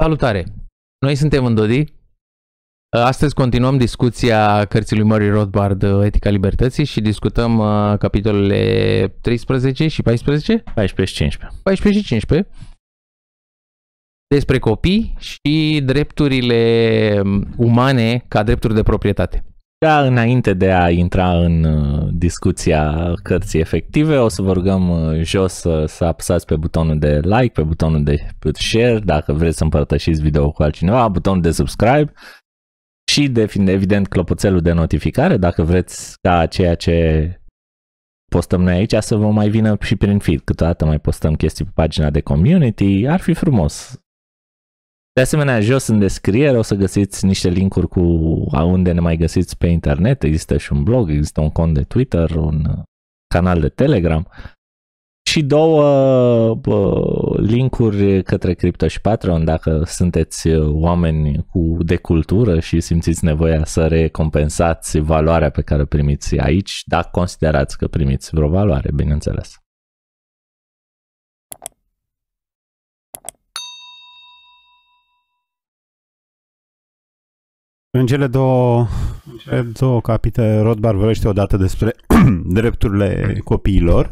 Salutare! Noi suntem în Dodi. Astăzi continuăm discuția cărții lui Murray Rothbard, Etica Libertății, și discutăm capitolele 13 și 14? 14 și 15. 14 și 15 despre copii și drepturile umane ca drepturi de proprietate. Da, înainte de a intra în discuția cărții efective, o să vă rugăm jos să apăsați pe butonul de like, pe butonul de share, dacă vreți să împărtășiți video cu altcineva, butonul de subscribe și evident clopoțelul de notificare, dacă vreți ca ceea ce postăm noi aici să vă mai vină și prin feed. Câteodată mai postăm chestii pe pagina de community, ar fi frumos. De asemenea, jos în descriere o să găsiți niște linkuri cu unde ne mai găsiți pe internet. Există și un blog, există un cont de Twitter, un canal de Telegram și două linkuri către Crypto și Patreon dacă sunteți oameni de cultură și simțiți nevoia să recompensați valoarea pe care o primiți aici, dacă considerați că primiți vreo valoare, bineînțeles. În cele două capitole, Rothbard vorbește odată despre drepturile copiilor,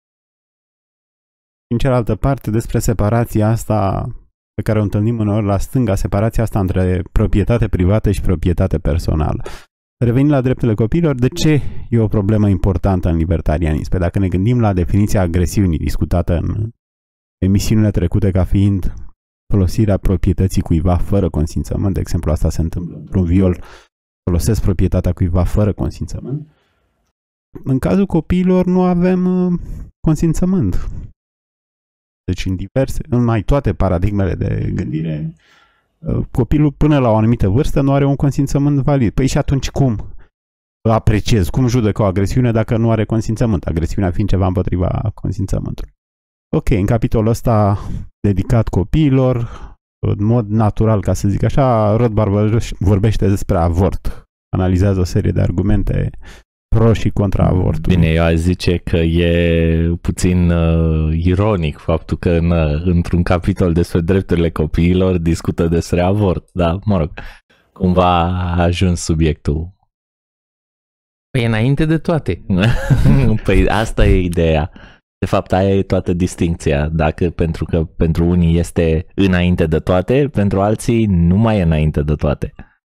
în cealaltă parte despre separația asta pe care o întâlnim uneori la stânga, separația asta între proprietate privată și proprietate personală. Revenind la drepturile copiilor, de ce e o problemă importantă în libertarianism? Dacă ne gândim la definiția agresiunii discutată în emisiunile trecute ca fiind folosirea proprietății cuiva fără consimțământ, de exemplu asta se întâmplă într-un viol, folosesc proprietatea cuiva fără consimțământ. În cazul copiilor nu avem consimțământ. Deci în mai toate paradigmele de gândire, copilul până la o anumită vârstă nu are un consimțământ valid. Păi și atunci cum apreciez, cum judecă o agresiune dacă nu are consimțământ? Agresiunea fiind ceva împotriva consimțământului. Ok, în capitolul ăsta dedicat copiilor, în mod natural, ca să zic așa, Rothbard vorbește despre avort. Analizează o serie de argumente pro și contra avortului. Bine, eu aș zice că e puțin ironic faptul că într-un capitol despre drepturile copiilor discută despre avort, dar mă rog, cumva a ajuns subiectul. Păi înainte de toate. Păi asta e ideea. De fapt, aia e toată distincția. Pentru că pentru unii este înainte de toate, pentru alții nu mai e înainte de toate.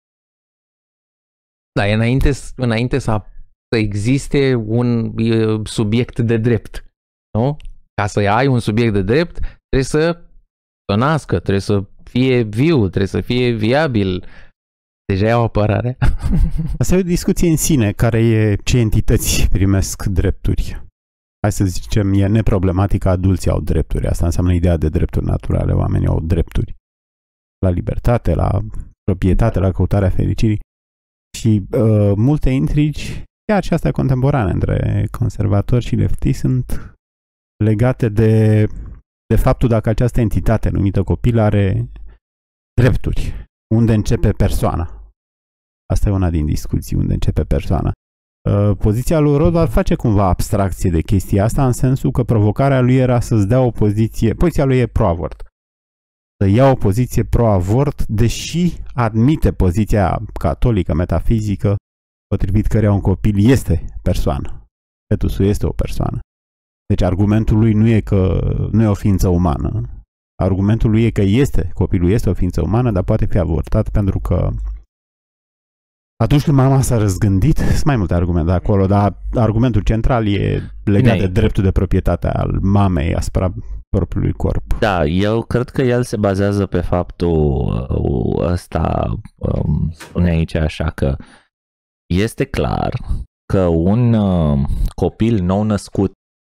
Da, e înainte să existe un subiect de drept. Nu? Ca să ai un subiect de drept, trebuie să nască, trebuie să fie viu, trebuie să fie viabil. Deja e o apărare. Asta e o discuție în sine, ce entități primesc drepturi. Hai să zicem, e neproblematic, adulții au drepturi. Asta înseamnă ideea de drepturi naturale. Oamenii au drepturi la libertate, la proprietate, la căutarea fericirii. Și multe intrigi, chiar și astea contemporane, între conservatori și leftiști, sunt legate de faptul dacă această entitate numită copil are drepturi. Unde începe persoana? Asta e una din discuții, unde începe persoana. Poziția lui Rothbard face cumva abstracție de chestia asta, în sensul că provocarea lui era să-ți dea o poziție, poziția lui e pro-avort, să ia o poziție pro-avort, deși admite poziția catolică, metafizică, potrivit căreia un copil este persoană. Fetusul este o persoană. Deci argumentul lui nu e că nu e o ființă umană. Argumentul lui e că copilul este o ființă umană, dar poate fi avortat pentru că atunci când mama s-a răzgândit, sunt mai multe argumente acolo, dar argumentul central e legat de dreptul de proprietate al mamei asupra propriului corp. Da, eu cred că el se bazează pe faptul ăsta, spune aici așa că este clar că un copil nou născut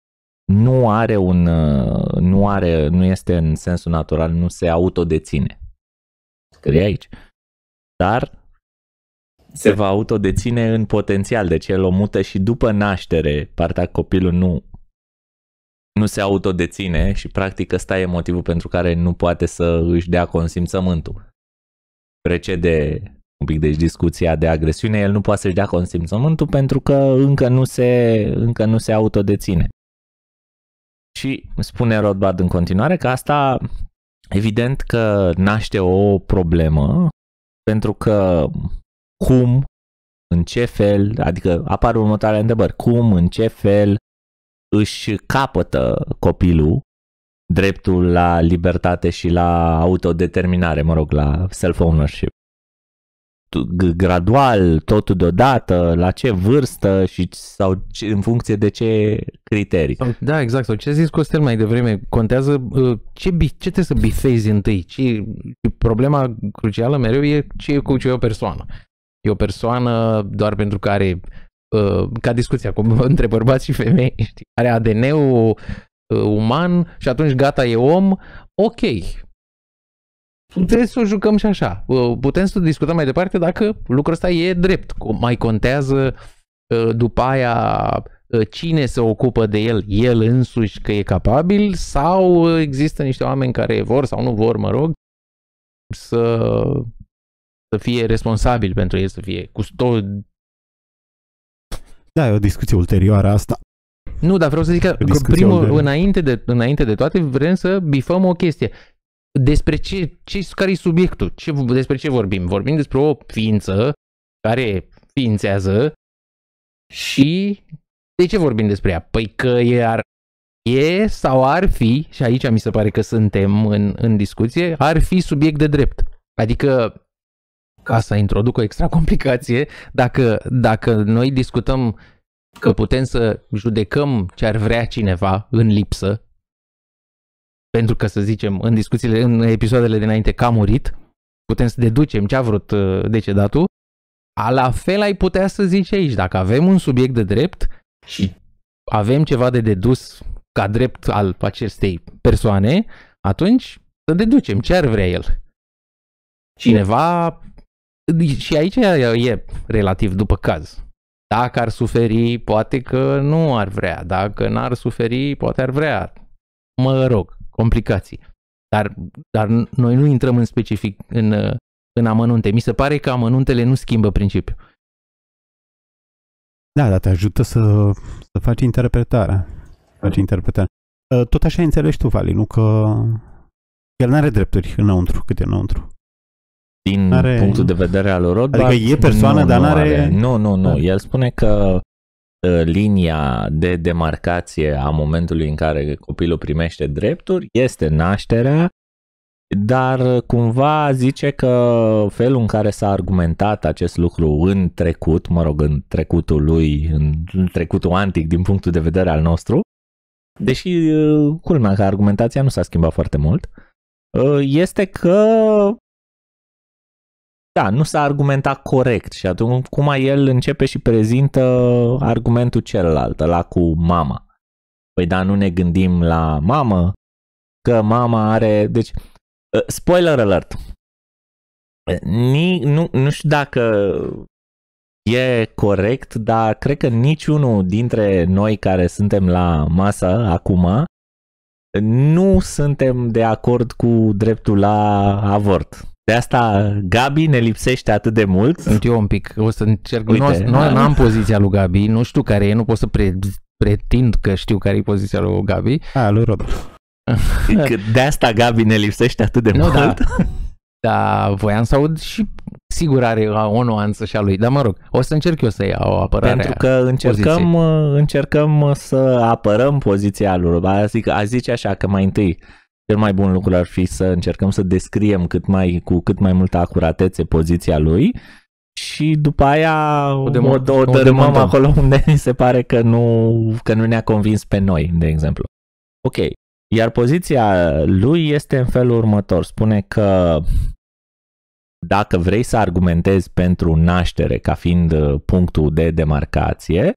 nu este în sensul natural, nu se autodeține. Scrie aici. Dar se va autodeține în potențial, deci el o mută și după naștere, partea copilul nu se autodeține și practic ăsta e motivul pentru care nu poate să își dea consimțământul. Precede un pic deci discuția de agresiune, el nu poate să-și dea consimțământul pentru că încă nu se autodeține. Și spune Rothbard în continuare că asta evident că naște o problemă, pentru că cum, în ce fel, adică apar următoarele întrebări, cum, în ce fel își capătă copilul dreptul la libertate și la autodeterminare, mă rog, la self-ownership. Gradual, totul deodată, la ce vârstă și sau în funcție de ce criterii. Da, exact. Sau ce a zis Costel mai devreme, contează ce trebuie să bifezi întâi. Problema crucială mereu e ce e o persoană. E o persoană doar pentru că are, ca discuția între bărbați și femei, știi, are ADN-ul uman și atunci gata, e om, ok. Putem să o jucăm și așa. Putem să discutăm mai departe dacă lucrul ăsta e drept. Mai contează după aia cine se ocupă de el însuși că e capabil, sau există niște oameni care vor sau nu vor, mă rog, să fie responsabil pentru el, să fie custod. Da, e o discuție ulterioară asta. Nu, dar vreau să zic că primul, înainte de toate vrem să bifăm o chestie. Despre care e subiectul? Despre ce vorbim? Vorbim despre o ființă care ființează și de ce vorbim despre ea? Păi că e sau ar fi, și aici mi se pare că suntem în discuție, ar fi subiect de drept. Adică, ca să introduc o extra complicație, dacă noi discutăm că putem să judecăm ce ar vrea cineva în lipsă, pentru că, să zicem, în episoadele dinainte că a murit, putem să deducem ce a vrut decedatul, la fel ai putea să zici aici, dacă avem un subiect de drept și avem ceva de dedus ca drept al acestei persoane, atunci să deducem ce ar vrea el. Cineva, și aici e relativ după caz. Dacă ar suferi, poate că nu ar vrea. Dacă n-ar suferi, poate ar vrea. Mă rog, complicații. Dar noi nu intrăm în specific în amănunte. Mi se pare că amănuntele nu schimbă principiul. Da, dar te ajută să faci interpretarea. Tot așa înțelegi tu, Vali, nu? Că el n-are drepturi înăuntru, cât e înăuntru. Din punctul de vedere al Rothbard, adică e persoană, dar n-are... Nu. El spune că linia de demarcație a momentului în care copilul primește drepturi este nașterea, dar cumva zice că felul în care s-a argumentat acest lucru în trecut, mă rog, în trecutul lui, în trecutul antic din punctul de vedere al nostru, deși culmea că argumentația nu s-a schimbat foarte mult, este că da, nu s-a argumentat corect și atunci cum el începe și prezintă argumentul celălalt, ăla cu mama. Păi da, nu ne gândim la mamă, că mama are... Deci, spoiler alert. Nu știu dacă e corect, dar cred că niciunul dintre noi care suntem la masă acum nu suntem de acord cu dreptul la avort. De asta Gabi ne lipsește atât de mult. Eu un pic, o să încerc. Nu am poziția lui Gabi, nu știu care e, nu pot să pretind că știu care e poziția lui Gabi. Lui Robert. De asta Gabi ne lipsește atât de mult. Da, voiam să aud și sigur are o nuanță și a lui, dar mă rog, o să încerc eu să iau o apărare. Pentru că încercăm să apărăm poziția lui. A zice așa că mai întâi cel mai bun lucru ar fi să încercăm să descriem cu cât mai multă acuratețe poziția lui și după aia o dărâmăm acolo unde mi se pare că nu ne-a convins pe noi, de exemplu. Ok, iar poziția lui este în felul următor. Spune că dacă vrei să argumentezi pentru naștere ca fiind punctul de demarcație,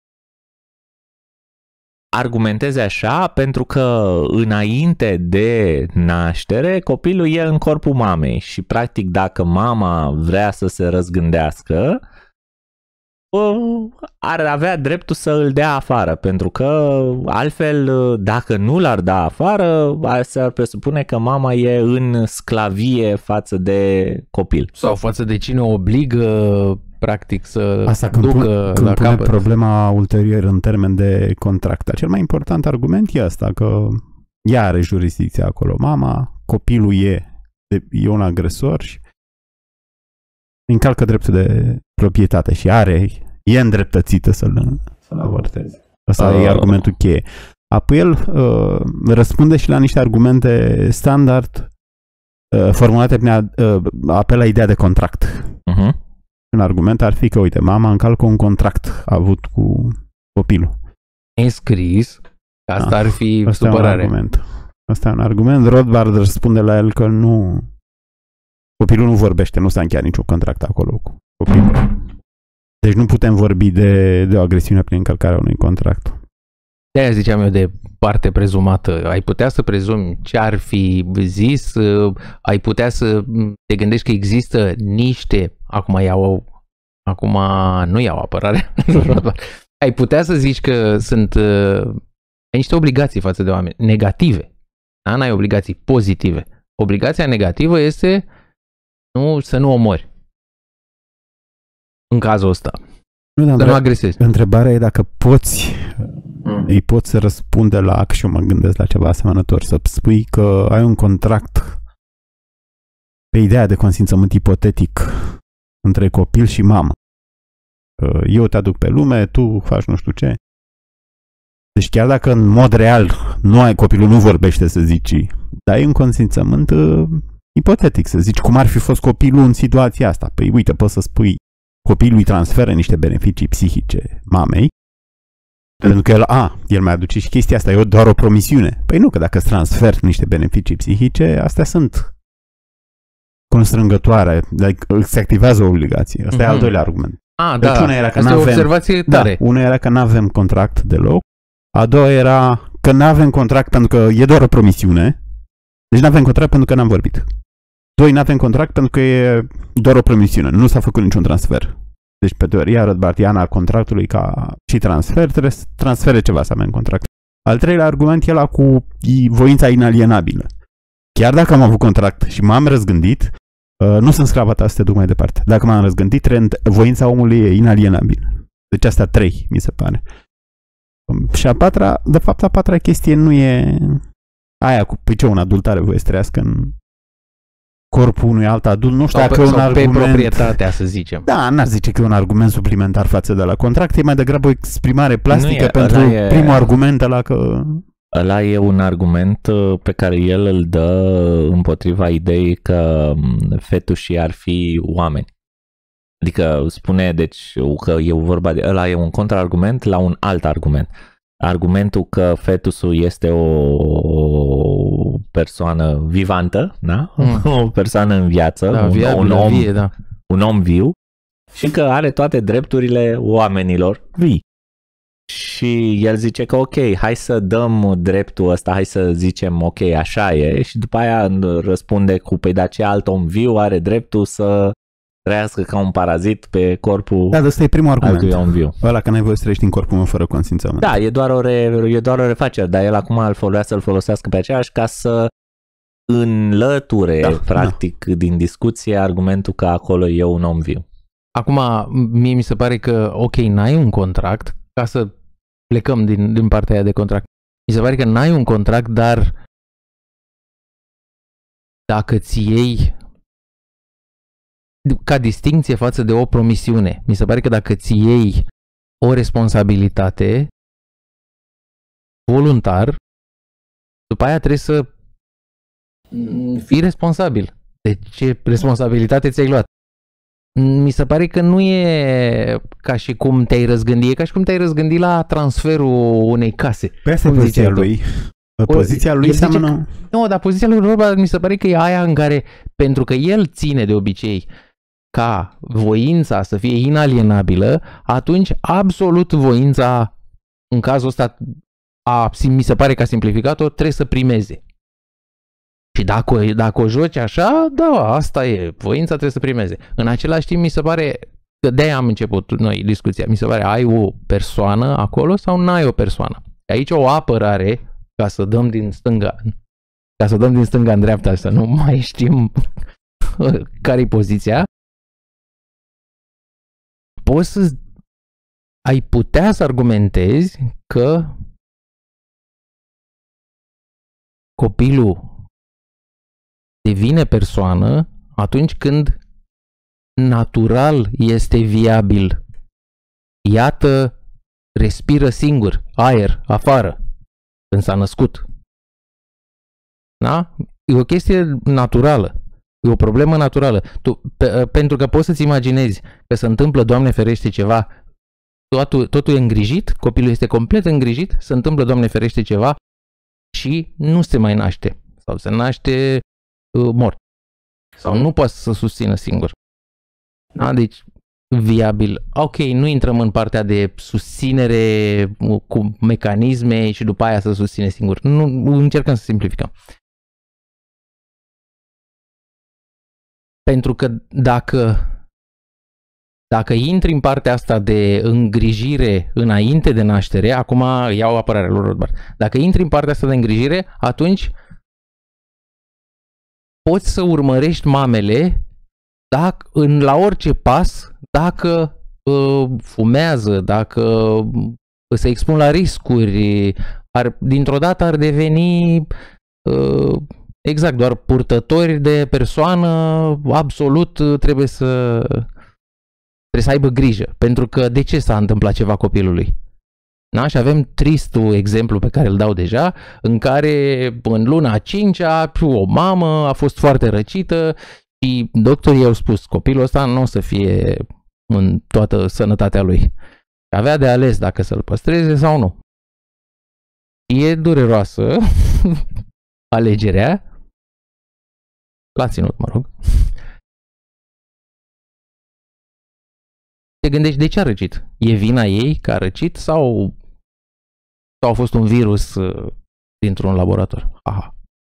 argumentezi așa pentru că înainte de naștere copilul e în corpul mamei și practic dacă mama vrea să se răzgândească ar avea dreptul să îl dea afară, pentru că altfel dacă nu l-ar da afară s-ar presupune că mama e în sclavie față de copil. Sau față de cine obligă practic să asta ducă când la pune capăt. Problema ulterior în termen de contract. Cel mai important argument e asta, că ea are jurisdicția acolo, mama, copilul e un agresor și încalcă dreptul de proprietate și e îndreptățită să-l avorteze. Asta e argumentul cheie. Apoi el răspunde și la niște argumente standard formulate prin apel la ideea de contract. Un argument ar fi că, uite, mama încalcă un contract avut cu copilul. E scris, asta ar fi supărare. Asta e un argument. Rothbard răspunde la el că nu, copilul nu vorbește, nu s-a încheiat niciun contract acolo cu copilul. Deci nu putem vorbi de o agresiune prin încălcarea unui contract. De-aia ziceam eu de parte prezumată. Ai putea să prezumi ce ar fi zis, ai putea să te gândești că există niște, acum nu iau apărare, ai putea să zici că sunt ai niște obligații față de oameni, negative. Da? N-ai obligații pozitive. Obligația negativă este să nu omori. În cazul ăsta. Să nu agresezi. Întrebarea e dacă îi poți să răspunde la, și eu mă gândesc la ceva asemănător, să spui că ai un contract pe ideea de consimțământ ipotetic între copil și mamă. Eu te aduc pe lume, tu faci nu știu ce. Deci chiar dacă în mod real copilul nu vorbește, să zici, dar ai un consimțământ ipotetic, să zici cum ar fi fost copilul în situația asta. Păi uite, poți să spui copilul îi transferă niște beneficii psihice mamei, pentru că el mai aduce și chestia asta, e doar o promisiune. Păi nu, că dacă îți transferi niște beneficii psihice, astea sunt constrângătoare, se activează o obligație. Asta e al doilea argument. Deci una era că asta e o observație tare. Una era că nu avem contract deloc, a doua era că nu avem contract pentru că e doar o promisiune, deci nu avem contract pentru că n-am vorbit. Doi, nu avem contract pentru că e doar o promisiune, nu s-a făcut niciun transfer. Deci pe teoria Rothbardiană a contractului ca și transfer, trebuie să transfere ceva să avem contract. Al treilea argument e la cu voința inalienabilă. Chiar dacă am avut contract și m-am răzgândit, nu sunt sclava ta să te duc mai departe. Dacă m-am răzgândit, voința omului e inalienabilă. Deci astea trei, mi se pare. Și a patra chestie nu e aia cu pe ce un adult are voie să trăiască în corpul unui alt adult. Nu știu dacă e un argument... pe proprietatea, să zicem. Da, n-ar zice că e un argument suplimentar față de la contract, e mai degrabă o exprimare plastică pentru primul argument ăla că... Ăla e un argument pe care el îl dă împotriva ideii că fetușii ar fi oameni. Adică spune, deci, că e vorba de... Ăla e un contraargument la un alt argument. Argumentul că fetusul este o persoană vivantă, da? O persoană în viață, da, un om viu și că are toate drepturile oamenilor vii. Și el zice că ok, hai să dăm dreptul ăsta, hai să zicem ok, așa e, și după aia răspunde cu păi de ce alt om viu are dreptul să trăiască ca un parazit pe corpul ăsta e primul argument. Om viu. Ăla că n-ai voie să trăiești în corpul meu fără consimțământ. Da, e doar o refacere, dar el acum vrea să-l folosească pe aceeași ca să înlăture practic din discuție argumentul că acolo e un om viu. Acum, mie mi se pare că ok, n-ai un contract, ca să plecăm din partea aia de contract. Mi se pare că n-ai un contract, dar dacă ți iei ca distinție față de o promisiune, mi se pare că dacă ți iei o responsabilitate voluntar, după aia trebuie să fii responsabil. De ce responsabilitate ți-ai luat? Mi se pare că nu e ca și cum te-ai răzgândit, e ca și cum te-ai răzgândit la transferul unei case. Pe asta e poziția lui. Poziția lui seamănă... Nu, dar poziția lui Rothbard mi se pare că e aia în care, pentru că el ține de obicei ca voința să fie inalienabilă, atunci absolut voința, în cazul ăsta, mi se pare că a simplificat-o, trebuie să primeze. Și dacă o joci așa, da, asta e, voința trebuie să primeze. În același timp, mi se pare, că de-aia am început noi discuția, mi se pare, ai o persoană acolo sau n-ai o persoană? Aici o apărare, ca să dăm din stânga în dreapta, să nu mai știm care-i poziția, ai putea să argumentezi că copilul devine persoană atunci când natural este viabil. Iată, respiră singur, aer, afară, când s-a născut. Da? E o chestie naturală. E o problemă naturală. Pentru că poți să-ți imaginezi că se întâmplă, Doamne ferește, ceva, totul e îngrijit, copilul este complet îngrijit, se întâmplă, Doamne ferește, ceva și nu se mai naște. Sau se naște mort. Sau nu poate să susțină singur. Da? Deci, viabil. Ok, nu intrăm în partea de susținere cu mecanisme și după aia să susține singur. Nu, încercăm să simplificăm. Pentru că dacă intri în partea asta de îngrijire înainte de naștere, acum iau apărarea lui Rothbard, dacă intri în partea asta de îngrijire, atunci poți să urmărești mamele la orice pas, dacă fumează, dacă se expun la riscuri, dintr-o dată ar deveni exact doar purtători de persoană, absolut trebuie să aibă grijă, pentru că de ce s-a întâmplat ceva copilului? Da? Și avem tristul exemplu pe care îl dau deja, în care în luna a 5-a o mamă a fost foarte răcită și doctorii i-au spus copilul ăsta nu o să fie în toată sănătatea lui. Avea de ales dacă să-l păstreze sau nu. E dureroasă alegerea. L-a ținut, mă rog. Te gândești de ce a răcit? E vina ei că a răcit sau a fost un virus dintr-un laborator? Aha.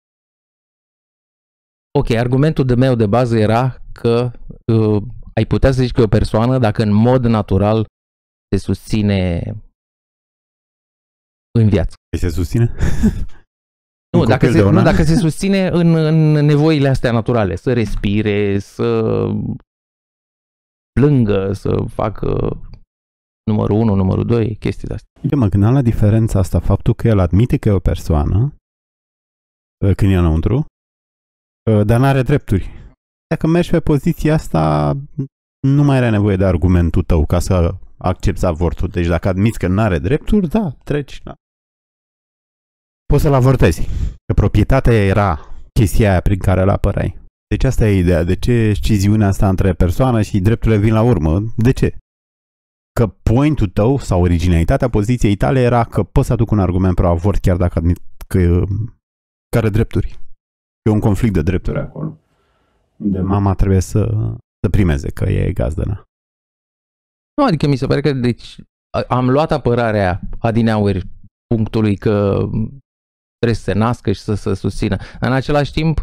Ok, argumentul meu de bază era că ai putea să zici că e o persoană dacă în mod natural se susține în viață. Se susține? Dacă se susține în nevoile astea naturale, să respire, să plângă, să facă numărul 1, numărul 2, chestii de astea. Eu mă gândeam la diferența asta, faptul că el admite că e o persoană când e înăuntru, dar nu are drepturi. Dacă mergi pe poziția asta, nu mai are nevoie de argumentul tău ca să accepti avortul. Deci dacă admiți că nu are drepturi, da, treci. Da. Poți să-l avortezi. Că proprietatea era chestia aia prin care îl apărai. Deci asta e ideea. De ce sciziunea asta între persoană și drepturile vin la urmă? De ce? Că pointul tău sau originalitatea poziției tale era că poți să aduc un argument pro avort chiar dacă admit că are drepturi. E un conflict de drepturi acolo. De mama trebuie să primeze că e gazdăna. Nu, adică mi se pare că deci, am luat apărarea adineauri punctului că trebuie să se nască și să se susțină. În același timp,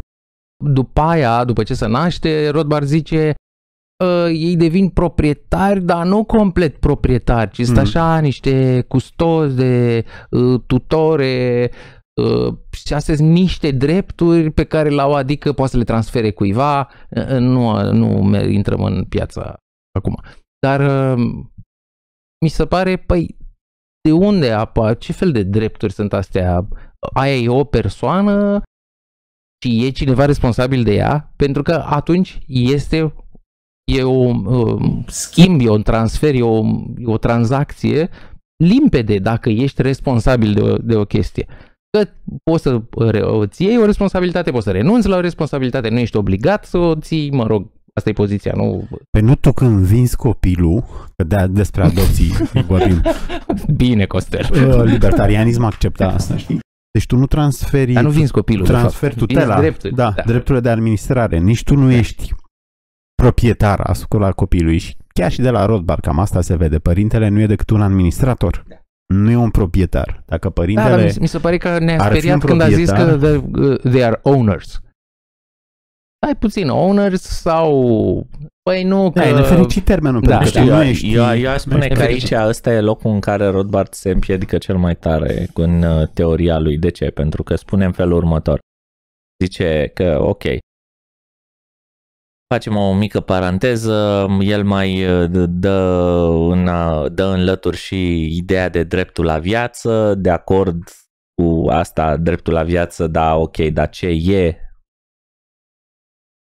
după ce se naște, Rothbard zice ei devin proprietari, dar nu complet proprietari, ci sunt așa niște custozi de tutore și astea sunt niște drepturi pe care le-au, adică poate să le transfere cuiva, nu intrăm în piața acum. Dar mi se pare, păi, de unde apar, ce fel de drepturi sunt astea? Aia e o persoană și e cineva responsabil de ea, pentru că atunci e un schimb, e un transfer, e o tranzacție limpede dacă ești responsabil de o chestie. Că poți să îți iei o responsabilitate, poți să renunți la o responsabilitate, nu ești obligat să o ții, mă rog, asta e poziția, nu? Păi nu tu când vinzi copilul, că despre adopții vorbim. Bine, Costel. Libertarianism acceptă asta, știi? Deci tu nu transferi... Dar nu vinzi copilul, transferi tutela, drepturile de administrare. Nici tu nu ești proprietar asupra copilului. Și chiar și de la Rothbard, cam asta se vede. Părintele nu e decât un administrator. Nu e un proprietar. Dacă părintele... Da, mi se pare că ne-a speriat când a zis că they are owners. Ai puțin owners sau... Păi nu că... E nefericit termenul, pentru că nu ești... Eu aș spune că aici ăsta e locul în care Rothbard se împiedică cel mai tare în teoria lui. De ce? Pentru că spune în felul următor. Zice că, ok, facem o mică paranteză, el mai dă în lături și ideea de dreptul la viață, de acord cu asta, dreptul la viață, da, ok, dar ce e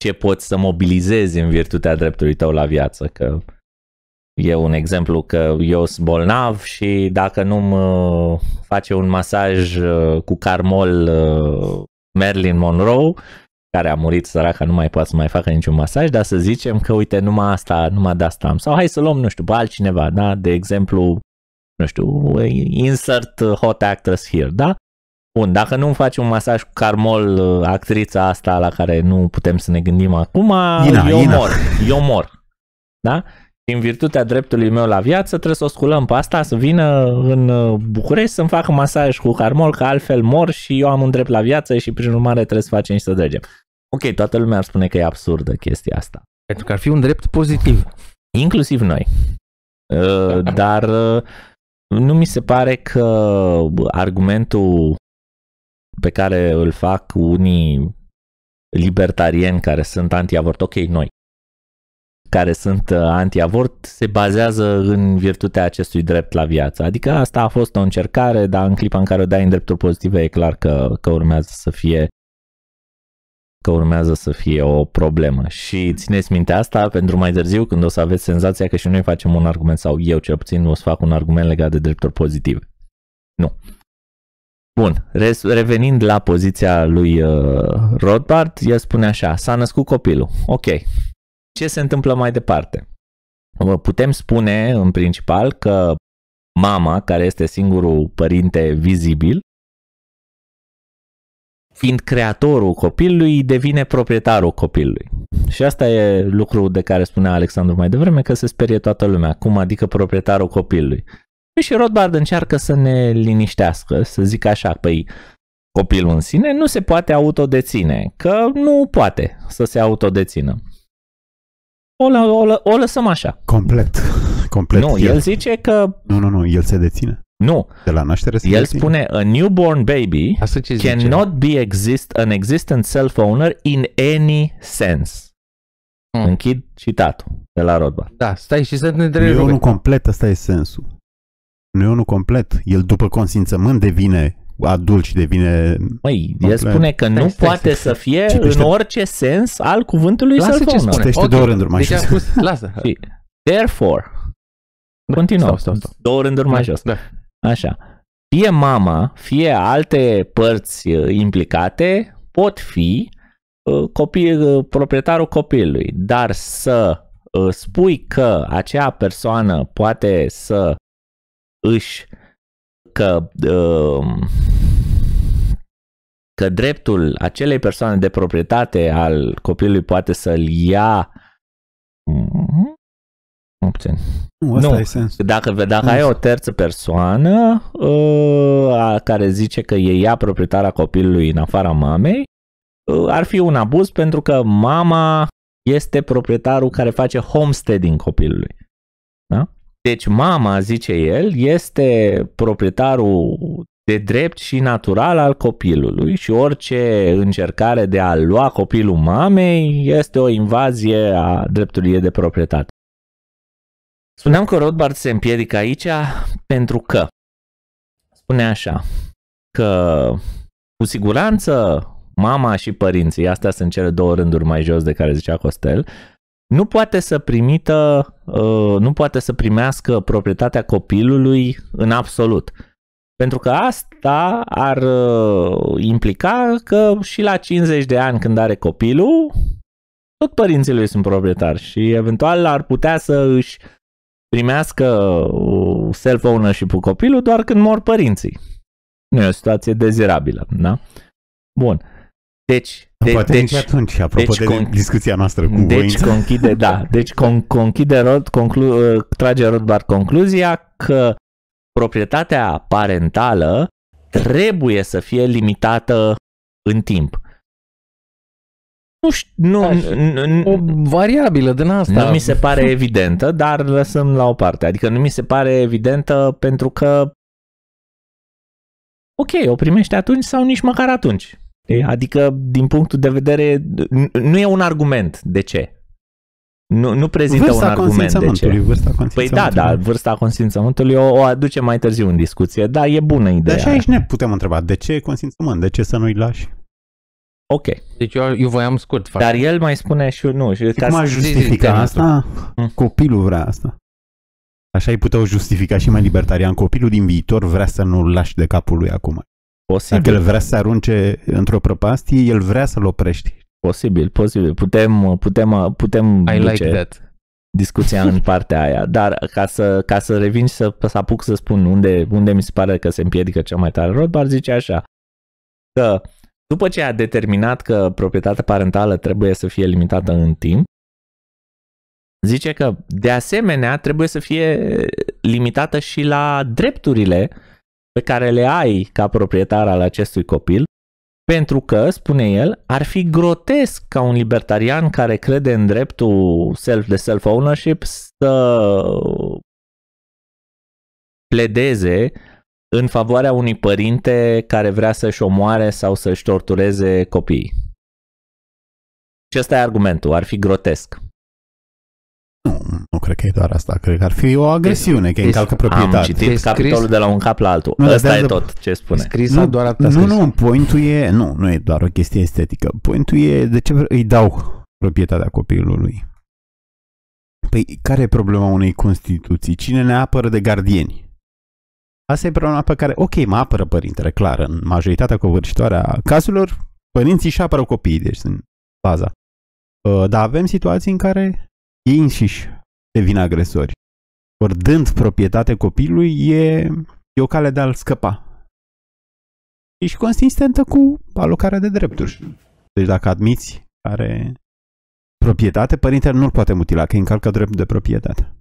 ce poți să mobilizezi în virtutea dreptului tău la viață, că e un exemplu că eu sunt bolnav și dacă nu-mi face un masaj cu carmol Marilyn Monroe, care a murit săraca, nu mai poate să mai facă niciun masaj, dar să zicem că uite, numai de asta am. Sau hai să luăm, nu știu, pe altcineva, da? De exemplu, nu știu, insert hot actress here, da? Bun, dacă nu faci un masaj cu carmol, actrița asta la care nu putem să ne gândim acum, eu mor. Da? Și în virtutea dreptului meu la viață trebuie să o sculăm pe asta, să vină în București să-mi facă masaj cu carmol, că altfel mor și eu am un drept la viață și prin urmare trebuie să facem și să dregem. Ok, toată lumea ar spune că e absurdă chestia asta. Pentru că ar fi un drept pozitiv. Inclusiv noi. Dar nu mi se pare că argumentul pe care îl fac unii libertarieni care sunt anti-avort, ok, noi, care sunt anti-avort, se bazează în virtutea acestui drept la viață. Adică asta a fost o încercare, dar în clipa în care o dai în drepturi pozitive e clar că urmează să fie o problemă. Și țineți minte asta pentru mai târziu, când o să aveți senzația că și noi facem un argument, sau eu cel puțin o să fac un argument legat de drepturi pozitive. Nu. Bun, revenind la poziția lui Rothbard, el spune așa, s-a născut copilul. Ok. Ce se întâmplă mai departe? Putem spune în principal că mama, care este singurul părinte vizibil, fiind creatorul copilului, devine proprietarul copilului. Și asta e lucrul de care spunea Alexandru mai devreme, că se sperie toată lumea. Cum adică proprietarul copilului? Și Rothbard încearcă să ne liniștească, să zică așa, păi copilul în sine nu se poate autodeține, că nu poate să se autodețină. O lăsăm așa. Complet. Nu, el zice că... Nu, el se deține. Nu. De la naștere se el deține. Spune, a newborn baby cannot be an existent self-owner in any sense. Închid citatul de la Rothbard. Da, stai și să ne întrebi. Nu complet, ăsta e sensul. Nu complet. El după consimțământ devine adult și devine... Măi, el spune că nu poate să fie în orice sens al cuvântului self-owner. Citește două rânduri mai jos. Lasă. Therefore, continuăm. Stau. Două rânduri mai jos. Da. Așa. Fie mama, fie alte părți implicate pot fi proprietarul copilului, dar să spui că acea persoană poate să că dreptul acelei persoane de proprietate al copilului poate să-l ia Nu, e sensul. Dacă ai o terță persoană care zice că e ea proprietara copilului în afara mamei, ar fi un abuz pentru că mama este proprietarul care face homesteading copilului. Da? Deci mama, zice el, este proprietarul de drept și natural al copilului și orice încercare de a lua copilul mamei este o invazie a dreptului de proprietate. Spuneam că Rothbard se împiedică aici pentru că spune așa, că cu siguranță mama și părinții, astea sunt cele două rânduri mai jos de care zicea Costel, nu poate să primească proprietatea copilului în absolut. Pentru că asta ar implica că și la 50 de ani când are copilul, tot părinții lui sunt proprietari și eventual ar putea să își primească self-ownership-ul copilul doar când mor părinții. Nu e o situație dezirabilă, da? Bun. Deci poate nici atunci, apropo de discuția noastră cu voință. Trage Rothbard concluzia că proprietatea parentală trebuie să fie limitată în timp. O variabilă din asta. Nu mi se pare evidentă, dar lăsăm la o parte. Adică nu mi se pare evidentă pentru că ok, o primește atunci sau nici măcar atunci. Adică din punctul de vedere nu e un argument de ce. Nu prezintă un argument de ce. Păi da, vârsta consimțământului o aduce mai târziu în discuție, dar e bună ideea. Dar și aici ne putem întreba, de ce consimțământ? De ce să nu-i lași? Ok. Deci eu voiam scurt. Dar el mai spune și nu. Și cum a justificat asta? Copilul vrea asta. Așa ai putea justifica și mai libertarian. Copilul din viitor vrea să nu-l lași de capul lui acum. Posibil. Dacă el vrea să se arunce într-o prăpastie, el vrea să-l oprești. Posibil. Putem I duce like that. discuția în partea aia. Dar ca să revin și să apuc să spun unde mi se pare că se împiedică cel mai tare, Rothbard zice așa, că după ce a determinat că proprietatea parentală trebuie să fie limitată în timp, zice că de asemenea trebuie să fie limitată și la drepturile pe care le ai ca proprietar al acestui copil, pentru că, spune el, ar fi grotesc ca un libertarian care crede în dreptul de self-ownership să pledeze în favoarea unui părinte care vrea să-și omoare sau să-și tortureze copiii. Și ăsta e argumentul, ar fi grotesc. Nu cred că e doar asta, cred că ar fi o agresiune, că încalcă proprietate. Am citit capitolul de la un cap la altul. Ăsta e tot ce spune. Scris doar atâta scris. Nu, pointul e, nu e doar o chestie estetică. Pointul e de ce îi dau proprietatea copilului. Păi care e problema unei Constituții? Cine ne apără de gardieni? Asta e problema pe care, ok, mă apără părintele, clar, în majoritatea covârșitoare a cazurilor, părinții își apără copiii, deci sunt baza. Dar avem situații în care ei înșiși devin agresori. Ori dând proprietate copilului e o cale de a-l scăpa. E și consistentă cu alocarea de drepturi. Deci dacă admiți are proprietate, părintele nu-l poate mutila, că încalcă dreptul de proprietate.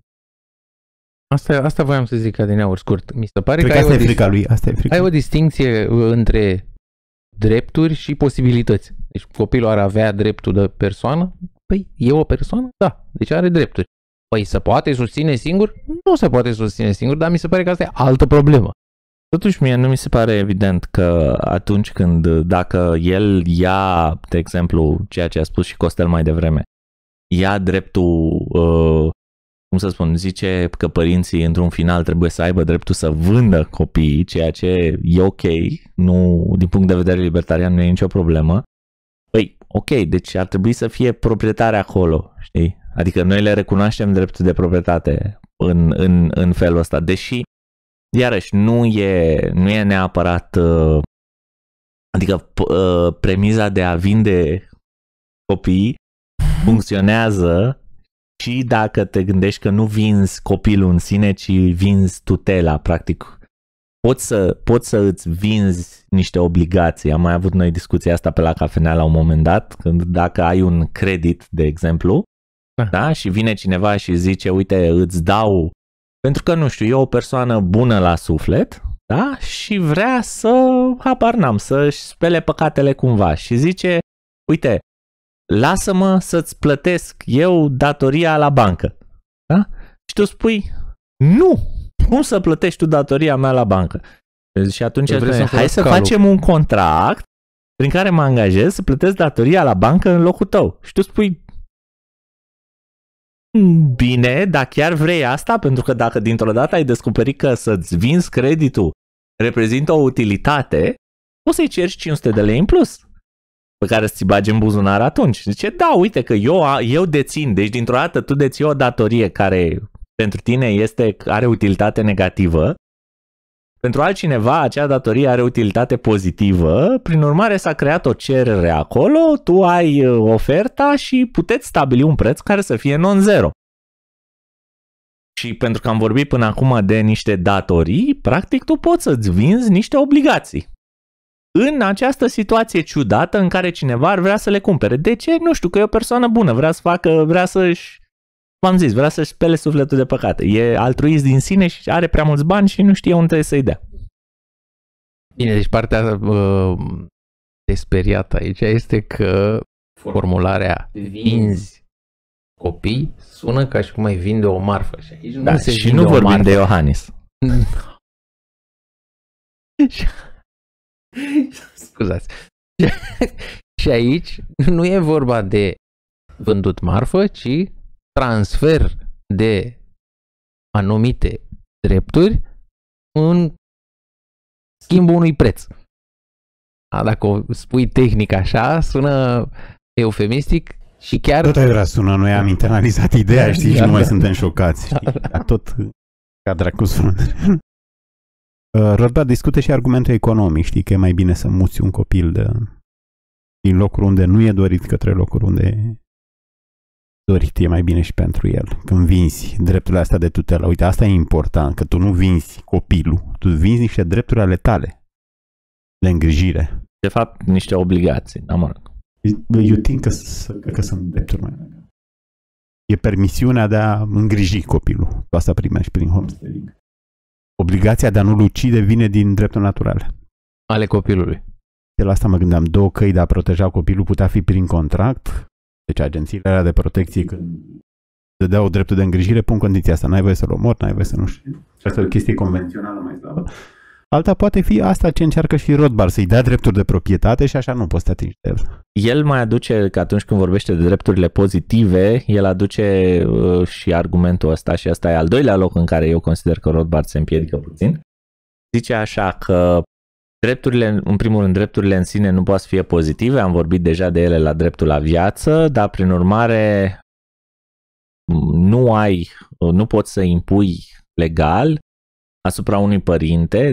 Asta voiam să zic adineauri scurt. Mi se pare Cred că asta e frica lui. Asta e frica. Ai o distinție între drepturi și posibilități. Deci copilul ar avea dreptul de persoană? Păi, e o persoană? Da. Deci are drepturi. Păi, se poate susține singur? Nu se poate susține singur, dar mi se pare că asta e altă problemă. Totuși, mie nu mi se pare evident că atunci când, dacă el ia, de exemplu, ceea ce a spus și Costel mai devreme, ia dreptul, cum să spun, zice că părinții într-un final trebuie să aibă dreptul să vândă copiii, ceea ce e ok, nu, din punct de vedere libertarian nu e nicio problemă. Păi, ok, deci ar trebui să fie proprietare acolo, știi? Adică noi le recunoaștem dreptul de proprietate în felul ăsta, deși, iarăși, nu e neapărat, adică premiza de a vinde copii funcționează și dacă te gândești că nu vinzi copilul în sine, ci vinzi tutela, practic. Poți să îți vinzi niște obligații. Am mai avut noi discuția asta pe la cafenea la un moment dat, când dacă ai un credit, de exemplu, da, și vine cineva și zice, uite, îți dau, pentru că, nu știu, e o persoană bună la suflet, da, și vrea să-și spele păcatele cumva și zice, uite, lasă-mă să-ți plătesc eu datoria la bancă. Da? Și tu spui, nu! Cum să plătești tu datoria mea la bancă? Și atunci hai să facem un contract prin care mă angajez să plătesc datoria la bancă în locul tău. Și tu spui, bine, dar chiar vrei asta? Pentru că dacă dintr-o dată ai descoperit că să-ți vinzi creditul reprezintă o utilitate, o să-i ceri 500 de lei în plus, pe care să-ți bagi în buzunar atunci. Zice, da, uite că eu dețin, deci dintr-o dată tu deții o datorie care pentru tine are utilitate negativă, pentru altcineva acea datorie are utilitate pozitivă, prin urmare s-a creat o cerere acolo, tu ai oferta și puteți stabili un preț care să fie non-zero. Și pentru că am vorbit până acum de niște datorii, practic tu poți să-ți vinzi niște obligații. În această situație ciudată în care cineva ar vrea să le cumpere. De ce? Nu știu, că e o persoană bună, vrea să-și spele sufletul de păcate. E altruist din sine și are prea mulți bani și nu știe unde trebuie să-i dea. Bine, deci partea desperiată aici este că formularea vinzi copii sună ca și cum ai vinde o marfă. Și aici da, și nu vorbim de Iohannis. Scuzați. Și aici nu e vorba de vândut marfă, ci transfer de anumite drepturi în schimbul unui preț. Dacă o spui tehnic așa, sună eufemistic și chiar... Tot aiurea sună, noi am internalizat ideea, știi, și nu mai suntem șocați. Știi? Tot ca dracu sună. Rothbard discută și argumentul economic, știi, că e mai bine să muți un copil din locuri unde nu e dorit către locuri unde e dorit, e mai bine și pentru el. Când vinzi drepturile astea de tutelă, uite, asta e important, că tu nu vinzi copilul, tu vinzi niște drepturi ale tale de îngrijire. De fapt, niște obligații, da, mă rog. Eu think că sunt drepturi mai mari. E permisiunea de a îngriji copilul. Tu asta primești prin homesteading. Obligația de a nu-l ucide vine din dreptul natural. Ale copilului. De la asta mă gândeam, 2 căi de a proteja copilul putea fi prin contract. Deci agențiile alea de protecție când dădeau dreptul de îngrijire, pun condiția asta. N-ai voie să-l omori, n-ai voie să nu știu. Asta e o chestie convențională mai slabă. Alta poate fi asta ce încearcă și Rothbard, să-i dea drepturi de proprietate și așa nu poți să te atingi de el. El mai aduce, că atunci când vorbește de drepturile pozitive, el aduce și argumentul ăsta și ăsta e al doilea loc în care eu consider că Rothbard se împiedică puțin. Zice așa că drepturile, în primul rând, drepturile în sine nu pot să fie pozitive, am vorbit deja de ele la dreptul la viață, dar prin urmare nu poți să impui legal asupra unui părinte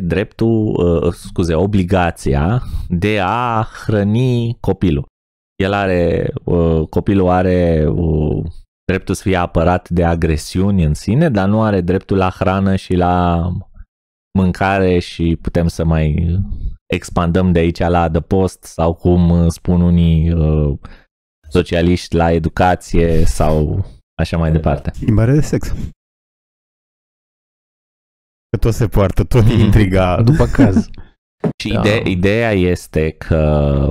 obligația de a hrăni copilul. Copilul are dreptul să fie apărat de agresiuni în sine, dar nu are dreptul la hrană și la mâncare și putem să mai expandăm de aici la adăpost sau cum spun unii socialiști la educație sau așa mai departe. Schimbare de sex. Că tot se poartă, tot e intriga. După caz. Și ideea este că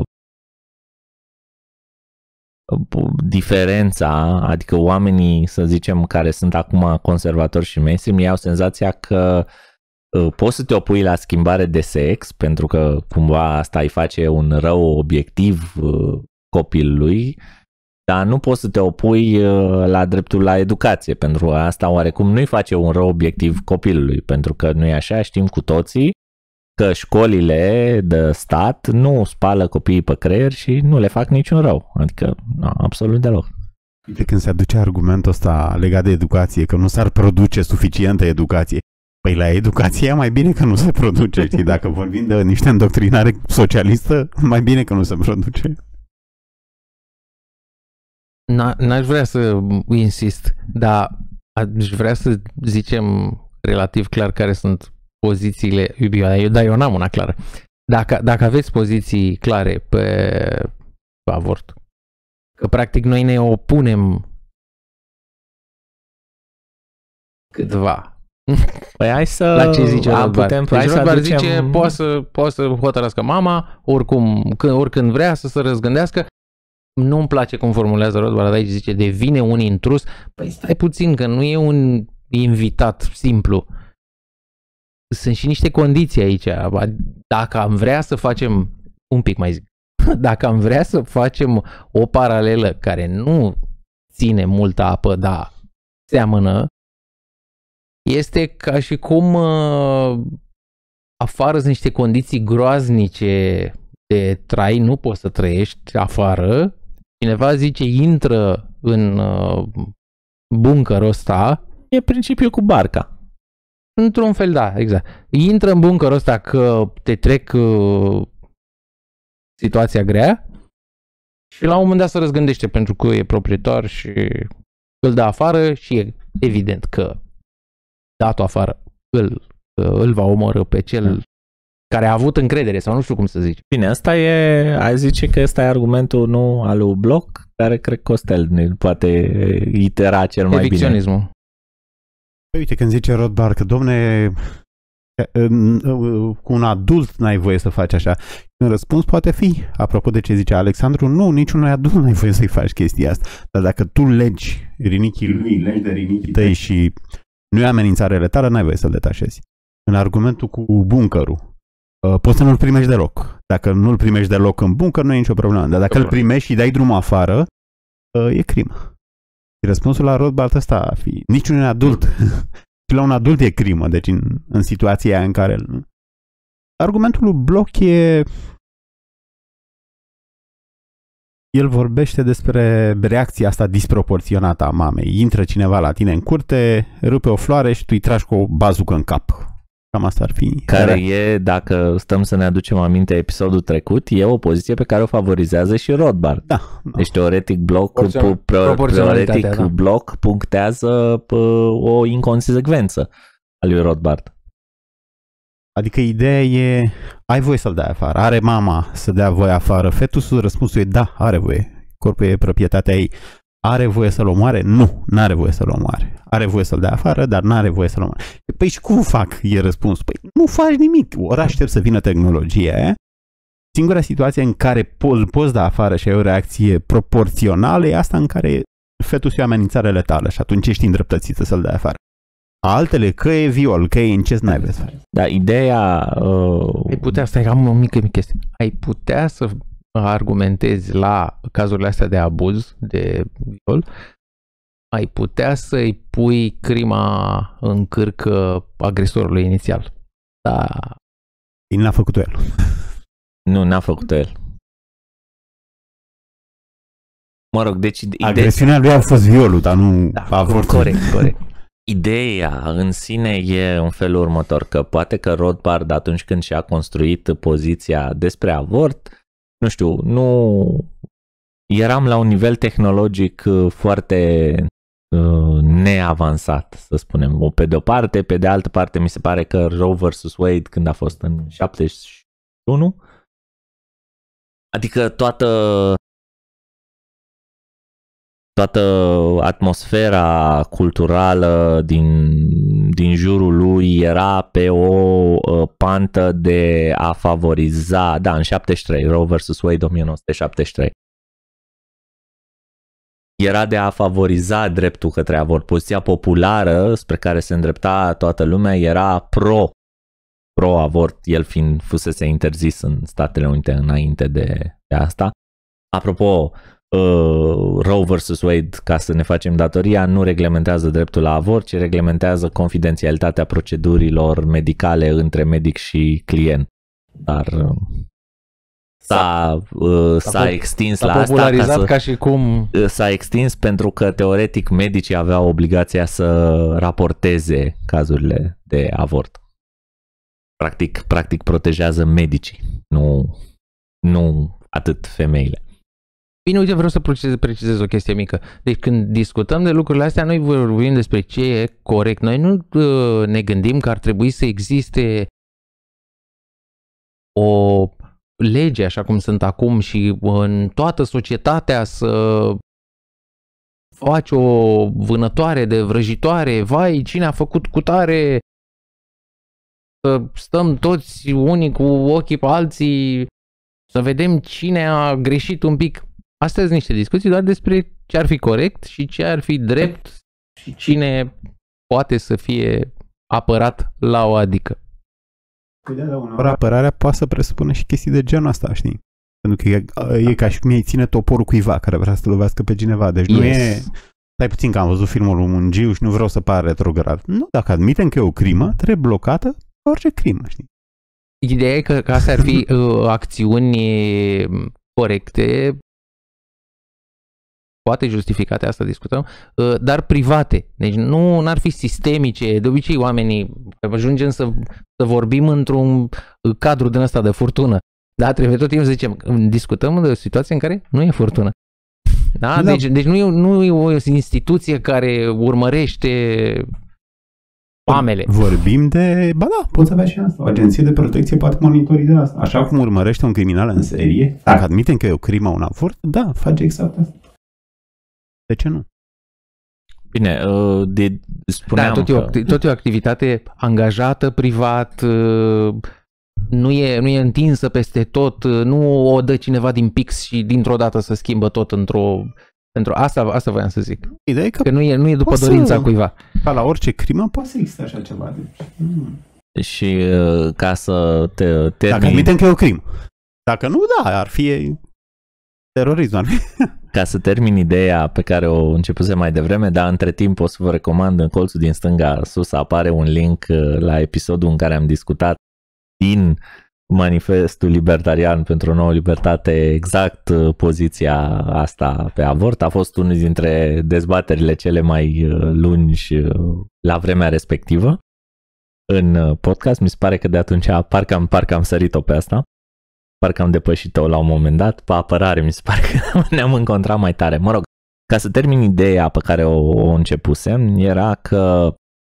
diferența, adică oamenii, să zicem, care sunt acum conservatori și mainstream, ei au senzația că poți să te opui la schimbare de sex, pentru că cumva asta îi face un rău obiectiv copilului, dar nu poți să te opui la dreptul la educație, pentru că asta oarecum nu-i face un rău obiectiv copilului, pentru că nu e așa, știm cu toții că școlile de stat nu spală copiii pe creier și nu le fac niciun rău, adică absolut deloc. De când se aduce argumentul ăsta legat de educație, că nu s-ar produce suficientă educație, păi la educație e mai bine că nu se produce, știi? Dacă vorbim de niște îndoctrinare socialistă, mai bine că nu se produce. N-aș vrea să insist, dar aș vrea să zicem relativ clar care sunt pozițiile, dar eu n-am una clară. Dacă aveți poziții clare pe avort, că practic noi ne opunem câtva. Păi hai să... La ce zice Rothbard? Rothbard zice, poate să hotărască mama, oricând vrea să se răzgândească. Nu-mi place cum formulează Rothbard, aici zice, devine un intrus. Păi stai puțin, că nu e un invitat simplu. Sunt și niște condiții aici. Dacă am vrea să facem, un pic mai zic, dacă am vrea să facem o paralelă care nu ține multă apă, dar seamănă, este ca și cum afară sunt niște condiții groaznice de trai, nu poți să trăiești afară. Cineva zice, intră în bunkerul ăsta. E principiul cu barca. Într-un fel, da, exact. Intră în bunkerul ăsta că te trec situația grea și la un moment dat se răzgândește pentru că e proprietar și îl dă afară și e evident că dat-o afară îl va omorâ pe cel care a avut încredere sau nu știu cum să zici. Bine, asta e, ai zice că ăsta e argumentul nu al lui Bloch, care cred că Costel ne poate itera cel mai evicționismul. bine. Păi uite, când zice Rothbard că, domne, cu un adult n-ai voie să faci așa. Un răspuns poate fi, apropo de ce zice Alexandru, nu, niciunui adult n-ai voie să-i faci chestia asta. Dar dacă tu legi rinichii lui, legi de rinichii tăi și nu e amenințare letală, n-ai voie să-l detașezi. În argumentul cu bunkerul, poți să nu-l primești deloc. Dacă nu-l primești deloc în bunker, nu e nicio problemă. Dar dacă îl primești și dai drumul afară, e crimă. Răspunsul la Rothbard ăsta ar fi, niciun adult, și la un adult e crimă, deci în situația aia în care... Argumentul lui Bloch e El vorbește despre reacția asta disproporționată a mamei. Intră cineva la tine în curte, rupe o floare și tu îi tragi cu o bazucă în cap. Cam asta ar fi. Care e, dacă stăm să ne aducem aminte episodul trecut, e o poziție pe care o favorizează și Rothbard. Da. Deci teoretic Proporționalitatea, bloc punctează o inconsecvență a lui Rothbard. Adică ideea e, ai voie să-l dai afară, are mama să dea voie afară, fetusul, răspunsul e da, are voie, corpul e proprietatea ei, are voie să-l omoare? Nu, n-are voie să-l omoare, are voie să-l dea afară, dar n-are voie să-l omoare. Păi și cum fac, e răspunsul, păi nu faci nimic, ori aștept să vină tehnologia aia. Singura situație în care îl poți da afară și ai o reacție proporțională e asta în care fetusul e o amenințare letală și atunci ești îndreptățit să-l dai afară. Altele, că e viol, că e incest, n-ai voie să faci. Da, ideea... Ai putea, stai, am o mică chestie. Ai putea să argumentezi la cazurile astea de abuz, de viol, ai putea să-i pui crima în cârc agresorului inițial. Da. N-a făcut-o el. Nu, n-a făcut-o el. Mă rog, deci... Agresiunea lui a fost violul, dar nu avortul. Corect. Ideea în sine e în felul următor, că poate că Rothbard atunci când și-a construit poziția despre avort, nu știu, nu eram la un nivel tehnologic foarte neavansat, să spunem. Pe de o parte, pe de altă parte mi se pare că Roe vs. Wade când a fost în 71, adică toată atmosfera culturală din jurul lui era pe o pantă de a favoriza, în 73, Roe vs. Wade 1973. Era de a favoriza dreptul către avort. Poziția populară spre care se îndrepta toată lumea era pro-avort, el fiind fusese interzis în Statele Unite înainte de asta. Apropo, Roe vs. Wade, ca să ne facem datoria, nu reglementează dreptul la avort, ci reglementează confidențialitatea procedurilor medicale între medic și client. Dar s-a extins la asta. Popularizat ca și cum... S-a extins pentru că teoretic medicii aveau obligația să raporteze cazurile de avort. Practic protejează medicii, nu atât femeile. Bine, uite, vreau să precizez o chestie mică. Deci când discutăm de lucrurile astea, noi vorbim despre ce e corect. Noi nu ne gândim că ar trebui să existe o lege, așa cum sunt acum, și în toată societatea să faci o vânătoare de vrăjitoare, vai, cine a făcut cutare, să stăm toți unii cu ochii pe alții, să vedem cine a greșit un pic. Astea sunt niște discuții doar despre ce ar fi corect și ce ar fi drept și cine poate să fie apărat la o adică. Ori apărarea poate să presupune și chestii de genul ăsta, știi? Pentru că e ca și cum ei ține toporul cuiva care vrea să lovească pe cineva. Deci nu e... Stai puțin că am văzut filmul lui Mungiu și nu vreau să par retrograd. Nu, dacă admitem că e o crimă, trebuie blocată orice crimă, știi? Ideea e că astea ar fi acțiuni corecte, poate justificate, asta discutăm, dar private. Deci nu ar fi sistemice. De obicei oamenii ajungem să vorbim într-un cadru din ăsta de furtună. Da, trebuie tot timpul să zicem, discutăm de o situație în care nu e furtună. Da? Deci nu e o instituție care urmărește mamele. Vorbim de... Ba da, poți avea și asta. O agenție de protecție poate monitoriza asta. Așa cum urmărește un criminal în serie, dacă admitem că e o crimă, un avort, da, face exact asta. De ce nu? Bine, spuneam tot e o activitate angajată privat, nu e întinsă peste tot, nu o dă cineva din pix și dintr-o dată să schimbă tot într-o asta voiam să zic. Ideea e că nu e după dorința cuiva. Ca la orice crimă poate să existe așa ceva. Și ca să te termin... Dacă admitem că e o crimă. Dacă nu, da, ar fi terorism. Ar fi. Ca să termin ideea pe care o începusem mai devreme, dar între timp o să vă recomand în colțul din stânga sus apare un link la episodul în care am discutat din manifestul libertarian pentru o nouă libertate, exact poziția asta pe avort. A fost unul dintre dezbaterile cele mai lungi la vremea respectivă în podcast. Mi se pare că de atunci parcă am sărit-o pe asta. Parcă am depășit-o la un moment dat. Pe apărare mi se pare că ne-am încontrat mai tare. Mă rog, ca să termin ideea pe care o începusem, era că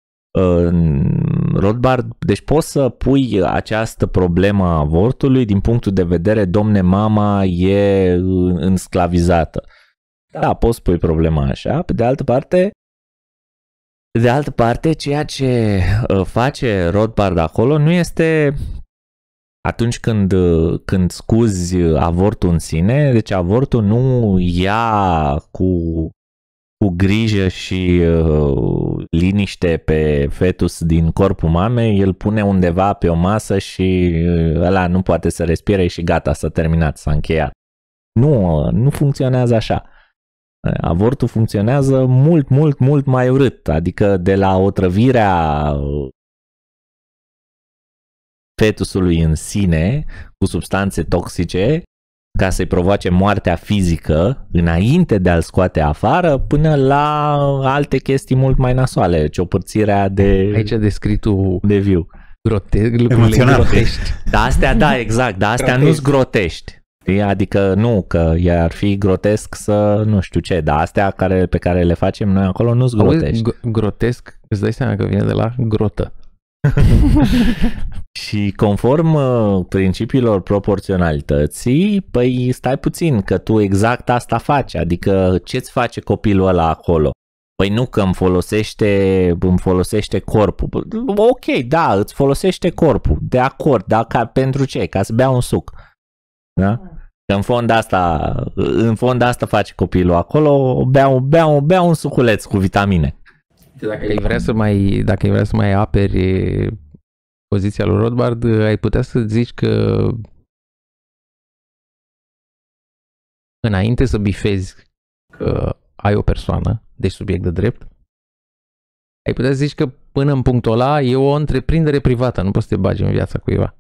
Rothbard, deci poți să pui această problemă a avortului din punctul de vedere, domne, mama e însclavizată. Da, poți să pui problema așa. Pe de altă parte, ceea ce face Rothbard acolo nu este atunci când scuzi avortul în sine, deci avortul nu ia cu grijă și liniște pe fetus din corpul mamei, îl pune undeva pe o masă și ăla nu poate să respire și gata, s-a terminat, s-a încheiat. Nu funcționează așa. Avortul funcționează mult mai urât, adică de la otrăvirea fetusului în sine cu substanțe toxice ca să-i provoace moartea fizică înainte de a-l scoate afară, până la alte chestii mult mai nasoale, ciopărțirea de... Aici descrii tu de viu. Lucrurile grotești. Da, astea, da, exact, dar astea nu-s grotești. Adică nu, că ar fi grotesc să nu știu ce, dar astea pe care le facem noi acolo nu-s grotești. Grotesc, îți dai seama că vine de la grotă. Și conform principiilor proporționalității, păi stai puțin, că tu exact asta faci, adică ce-ți face copilul ăla acolo? Păi nu că îmi folosește corpul. Ok, da, îți folosește corpul, de acord, dar pentru ce? Ca să bea un suc. Da? Că în fond asta face copilul acolo, bea un suculeț cu vitamine. Dacă ai vrea să mai aperi poziția lui Rothbard, ai putea să zici că înainte să bifezi că ai o persoană, deci subiect de drept, ai putea să zici că până în punctul ăla e o întreprindere privată, nu poți să te bagi în viața cuiva.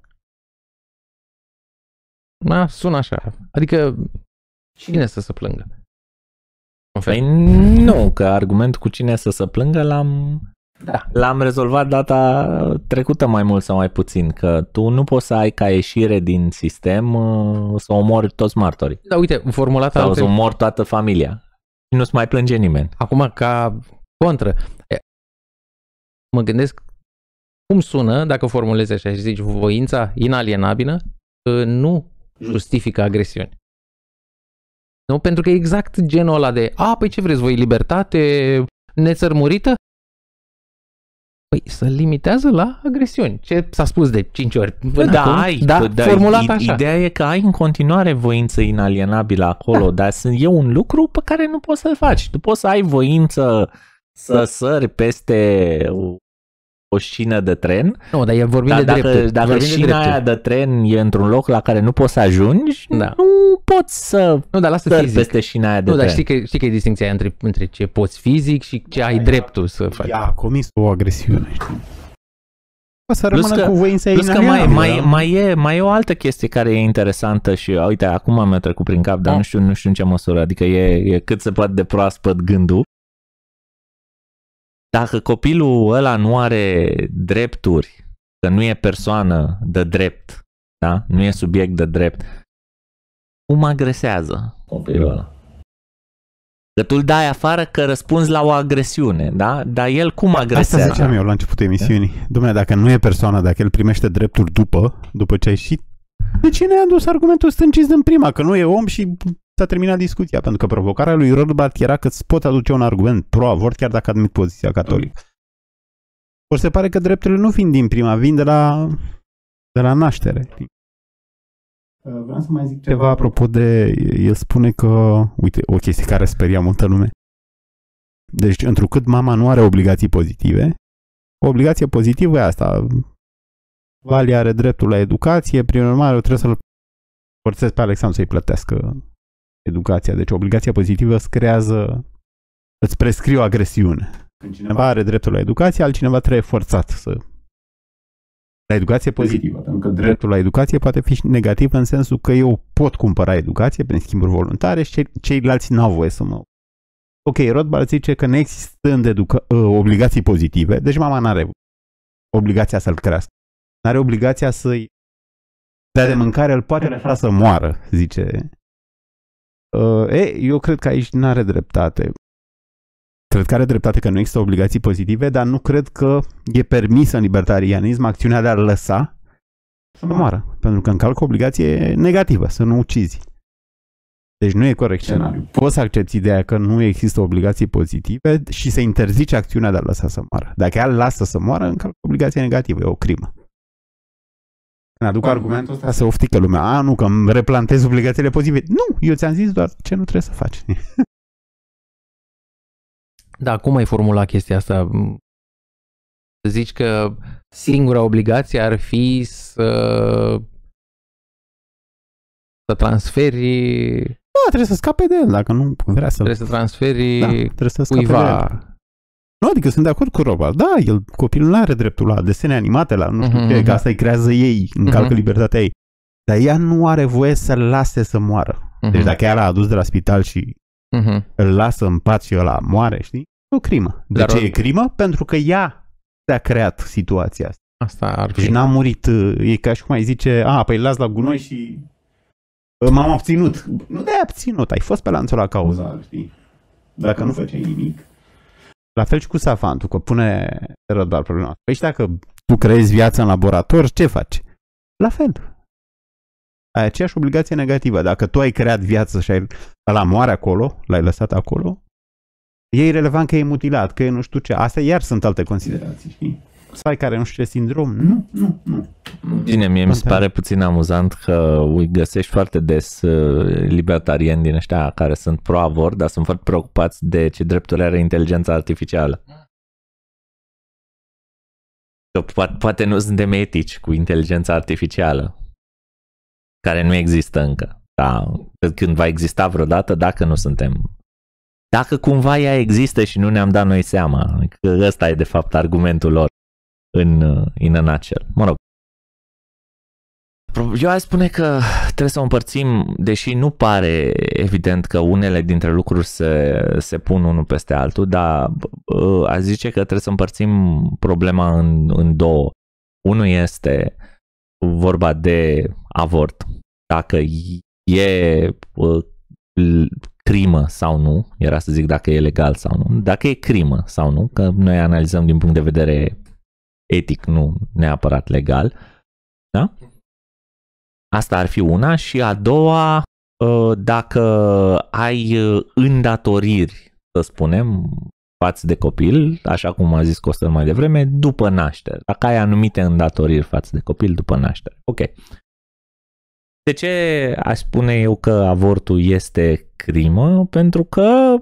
Da, sună așa. Adică cine să se plângă? Păi nu, că argumentul cu cine să se plângă l-am rezolvat data trecută mai mult sau mai puțin, că tu nu poți să ai ca ieșire din sistem să omori toți martorii. Da, uite, formulat sau să omori toată familia. Și nu-ți mai plânge nimeni. Acum, ca contră, mă gândesc cum sună dacă formulezi așa și zici voința inalienabilă nu justifică agresiuni. Nu? Pentru că e exact genul ăla de păi ce vreți voi, libertate nețărmurită? Păi să limitează la agresiuni. Ce s-a spus de 5 ori? Formulat așa. Ideea e că ai în continuare voință inalienabilă acolo, dar e un lucru pe care nu poți să-l faci. Tu poți să ai voință să sări peste o șină de tren. Nu, dar vorbim de drepturi. Dacă șina aia de tren e într-un loc la care nu poți să ajungi, nu poți să sări peste șina aia de tren. Dar știi că e distincția aia între ce poți fizic și ce ai dreptul să faci. Ea a comis o agresiune, știi? O să rămână cu voința mai e o altă chestie care e interesantă și uite, acum mi-a trecut prin cap, dar nu știu în ce măsură, adică e cât se poate de proaspăt gândul. Dacă copilul ăla nu are drepturi, că nu e persoană de drept, da? Nu e subiect de drept, cum agresează copilul ăla? Că tu îl dai afară că răspunzi la o agresiune, da? Dar el cum agresează? Asta ziceam eu la începutul emisiunii. Dom'le, dacă nu e persoană, dacă el primește drepturi după ce ai ieșit, de ce ne-a adus argumentul stâncit din prima? Că nu e om și s-a terminat discuția, pentru că provocarea lui Rothbard era că îți pot aduce un argument pro-avort chiar dacă admit poziția catolică. Ori se pare că drepturile nu vin din prima, vin de la naștere. Vreau să mai zic ceva apropo de... El spune că... Uite, o chestie care speria multă lume. Deci, întrucât mama nu are obligații pozitive, o obligație pozitivă e asta. Vali are dreptul la educație, prin urmare eu trebuie să-l forțez pe Alexandru să-i plătească educația. Deci obligația pozitivă îți prescrie o agresiune. Când cineva are dreptul la educație, altcineva trebuie forțat să la educație pozitivă. Pentru că dreptul la educație poate fi negativ în sensul că eu pot cumpăra educație prin schimburi voluntare și ceilalți n-au voie să mă... Ok, Rothbard zice că neexistând obligații pozitive, deci mama n-are obligația să-l crească. N-are obligația să-i dea de mâncare, îl poate lăsa să moară, zice. Eu cred că aici n-are dreptate. Cred că are dreptate că nu există obligații pozitive, dar nu cred că e permisă în libertarianism acțiunea de a lăsa să moară. Pentru că încalcă obligație negativă, să nu ucizi. Deci nu e corect scenariu. Poți să accepti ideea că nu există obligații pozitive și să interzici acțiunea de a lăsa să moară. Dacă ea lasă să moară, încalcă obligație negativă, e o crimă. Când aduc argumentul ăsta se oftică lumea. Nu, că îmi replantez obligațiile pozitive. Nu, eu ți-am zis doar ce nu trebuie să faci. Da, cum ai formulat chestia asta? Zici că singura obligație ar fi să transferi... Da, trebuie să scape de el, dacă nu vrea să... Trebuie să transferi trebuie să scape cuiva. de el. Nu, adică sunt de acord cu Rothbard. Da, copilul nu are dreptul la desene animate, la nu știu ce, că asta îi creează ei, încalcă libertatea ei. Dar ea nu are voie să-l lase să moară. Deci dacă ea l-a adus de la spital și îl lasă în pat și ăla moare, știi? E o crimă. De ce e crimă? Pentru că ea ți-a creat situația asta. Asta ar fi. Deci n-a murit. E ca și cum ai zice, păi las la gunoi și m-am abținut. Nu te-ai abținut, ai fost pe lanțul la cauzal, știi? Dacă nu făceai nimic. La fel și cu savantul, că pune Rothbard problema. Păi și dacă tu creezi viața în laborator, ce faci? La fel. Ai aceeași obligație negativă. Dacă tu ai creat viață și ăla moare acolo, l-ai lăsat acolo, e irelevant că e mutilat, că e nu știu ce. Astea iar sunt alte considerații, știi? Să ai care nu știu ce sindrom. Nu. Bine, mie mi se pare puțin amuzant că găsești foarte des libertarieni din ăștia care sunt pro-avort, dar sunt foarte preocupați de ce drepturi are inteligența artificială. Că poate nu suntem etici cu inteligența artificială, care nu există încă. Dar când va exista vreodată, dacă nu suntem... Dacă cumva ea există și nu ne-am dat noi seama, că ăsta e de fapt argumentul lor în a nutshell. Mă rog. Eu aș spune că trebuie să o împărțim, deși nu pare evident că unele dintre lucruri se pun unul peste altul, dar aș zice că trebuie să împărțim problema în două. Unul este vorba de avort. Dacă e crimă sau nu, era să zic dacă e legal sau nu, dacă e crimă sau nu, că noi analizăm din punct de vedere etic, nu neapărat legal, da? Asta ar fi una. Și a doua, dacă ai îndatoriri, să spunem, față de copil, așa cum a zis Costel mai devreme, după naștere. Dacă ai anumite îndatoriri față de copil după naștere. Ok. De ce aș spune eu că avortul este crimă? Pentru că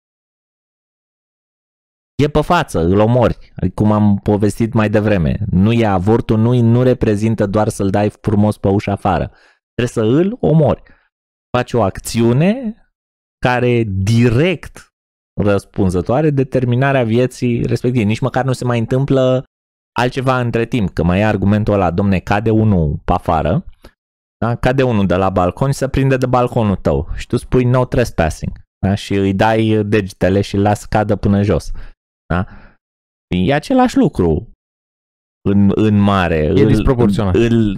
e pe față, îl omori, cum am povestit mai devreme. Nu e avortul, nu reprezintă doar să-l dai frumos pe ușa afară. Trebuie să îl omori. Faci o acțiune care e direct răspunzătoare determinarea vieții respective. Nici măcar nu se mai întâmplă altceva între timp, că mai e argumentul ăla, domne, cade unul pe afară, da? Cade unul de la balcon și se prinde de balconul tău și tu spui no trespassing, da? Și îi dai degetele și îl lași cadă până jos. Da? E același lucru în mare. E disproporționat.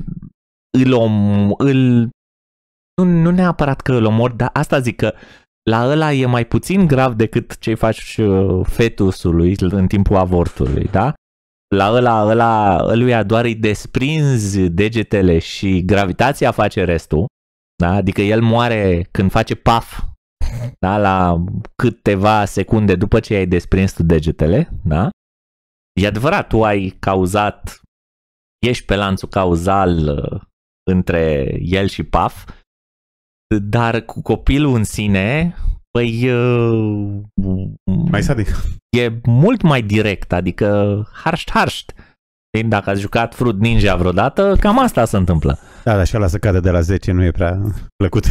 Nu neapărat că îl omori, dar asta zic că la ăla e mai puțin grav decât ce-i faci fetusului în timpul avortului, da? La ăluia doar îi desprinzi degetele și gravitația face restul, da? Adică el moare când face paf, da? La câteva secunde după ce i-ai desprins tu degetele, da? E adevărat, tu ai cauzat, ești pe lanțul cauzal între el și paf, dar cu copilul în sine, păi mai sadic. E mult mai direct, adică harșt. Dacă ați jucat Fruit Ninja vreodată, cam asta se întâmplă. Da, și ăla să cadă de la 10 nu e prea plăcut.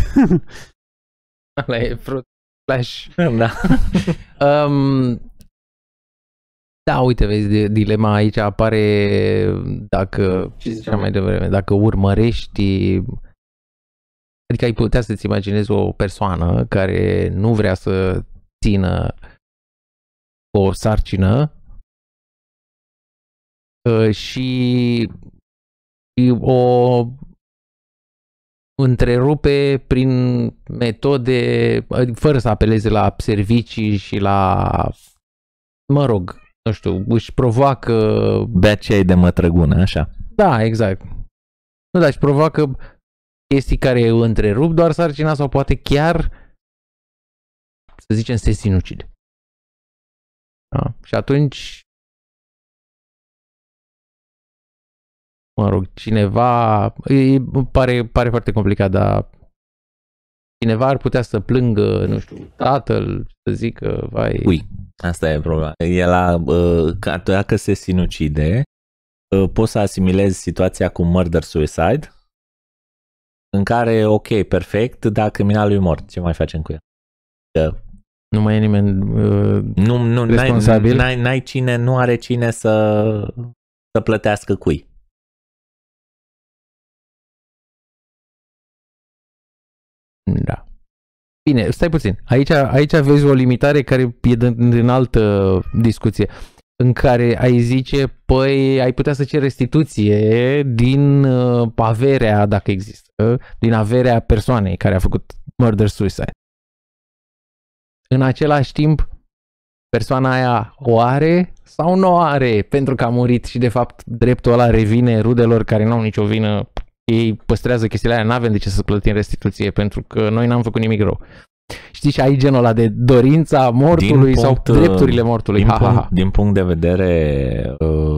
Ăla e Fruit Flash. Da. Da, uite, vezi, dilema aici apare dacă, ce ziceam mai devreme, dacă urmărești, adică ai putea să-ți imaginezi o persoană care nu vrea să țină o sarcină și o întrerupe prin metode, fără să apeleze la servicii și la, mă rog, nu știu, își provoacă... Beacei de mătrăgună, așa. Da, exact. Nu, dar își provoacă chestii care întrerup doar sarcina sau poate chiar, să zicem, se sinucide. Da? Și atunci, mă rog, cineva, pare foarte complicat, dar cineva ar putea să plângă, nu știu, tatăl, să zică, vai... Ui, asta e problema. Dacă se sinucide, poți să asimilezi situația cu murder-suicide, în care, ok, perfect, dar criminalul e mort, ce mai facem cu el? Că nu mai e nimeni responsabil? N-ai cine, nu are cine să plătească cui. Da. Bine, stai puțin. Aici vezi o limitare care e din altă discuție, în care ai zice, păi ai putea să ceri restituție din averea, dacă există, din averea persoanei care a făcut murder-suicide. În același timp, persoana aia o are sau nu o are pentru că a murit și de fapt dreptul ăla revine rudelor care nu au nicio vină. Ei păstrează chestiile aia, n-avem de ce să plătim restituție pentru că noi n-am făcut nimic rău. Știi, și ai genul ăla de dorința mortului sau drepturile mortului. Din punct de vedere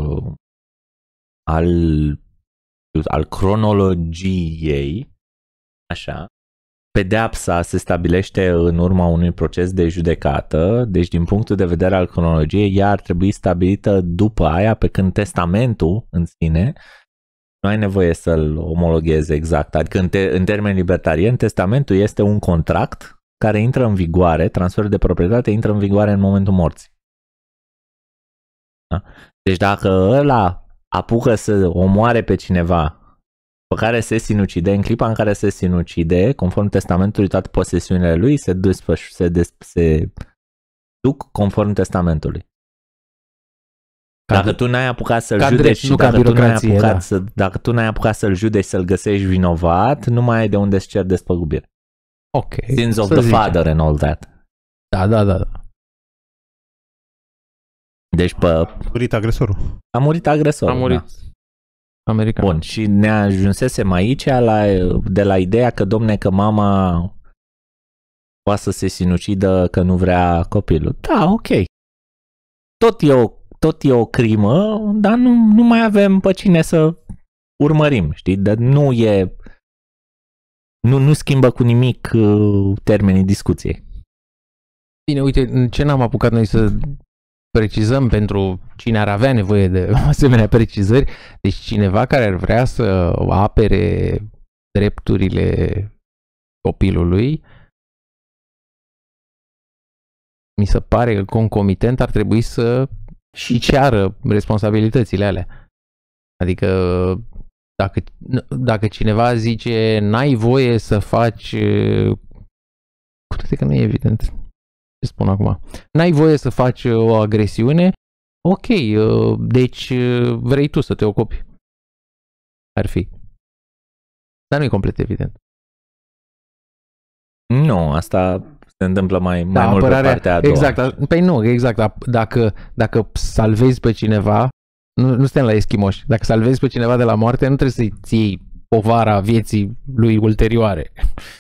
al cronologiei, așa, pedeapsa se stabilește în urma unui proces de judecată, deci din punctul de vedere al cronologiei, ea ar trebui stabilită după aia, pe când testamentul în sine nu ai nevoie să-l omologhezi exact. Adică în termeni libertarieni, testamentul este un contract care intră în vigoare, transferul de proprietate intră în vigoare în momentul morții. Da? Deci dacă ăla apucă să omoare pe cineva pe care se sinucide, în clipa în care se sinucide, conform testamentului, toate posesiunile lui se duc conform testamentului. Dacă tu n-ai apucat să-l judeci, dacă tu n-ai apucat să-l judeci, să-l găsești vinovat, nu mai ai de unde să ceri despăgubire. Ok. Sins of the father and all that. Da. Deci a murit agresorul. A murit agresorul. A murit. Da. American. Bun, și ne ajunsesem aici de la ideea că, domne, că mama poate să se sinucidă că nu vrea copilul. Da, ok. Tot e o crimă, dar nu mai avem pe cine să urmărim, știi? Dar nu schimbă cu nimic termenii discuției. Bine, uite, ce n-am apucat noi să precizăm pentru cine ar avea nevoie de asemenea precizări, deci cineva care ar vrea să apere drepturile copilului, mi se pare că concomitent ar trebui să și ceară responsabilitățile alea. Adică dacă cineva zice n-ai voie să faci, cu toate că nu e evident ce spun acum, n-ai voie să faci o agresiune, ok, deci vrei tu să te ocupi. Ar fi. Dar nu e complet evident. Nu, asta se întâmplă mai mult pe partea a doua. Exact, păi nu, exact. Dacă salvezi pe cineva, nu suntem la eschimoși, dacă salvezi pe cineva de la moarte, nu trebuie să-i ții povara vieții lui ulterioare.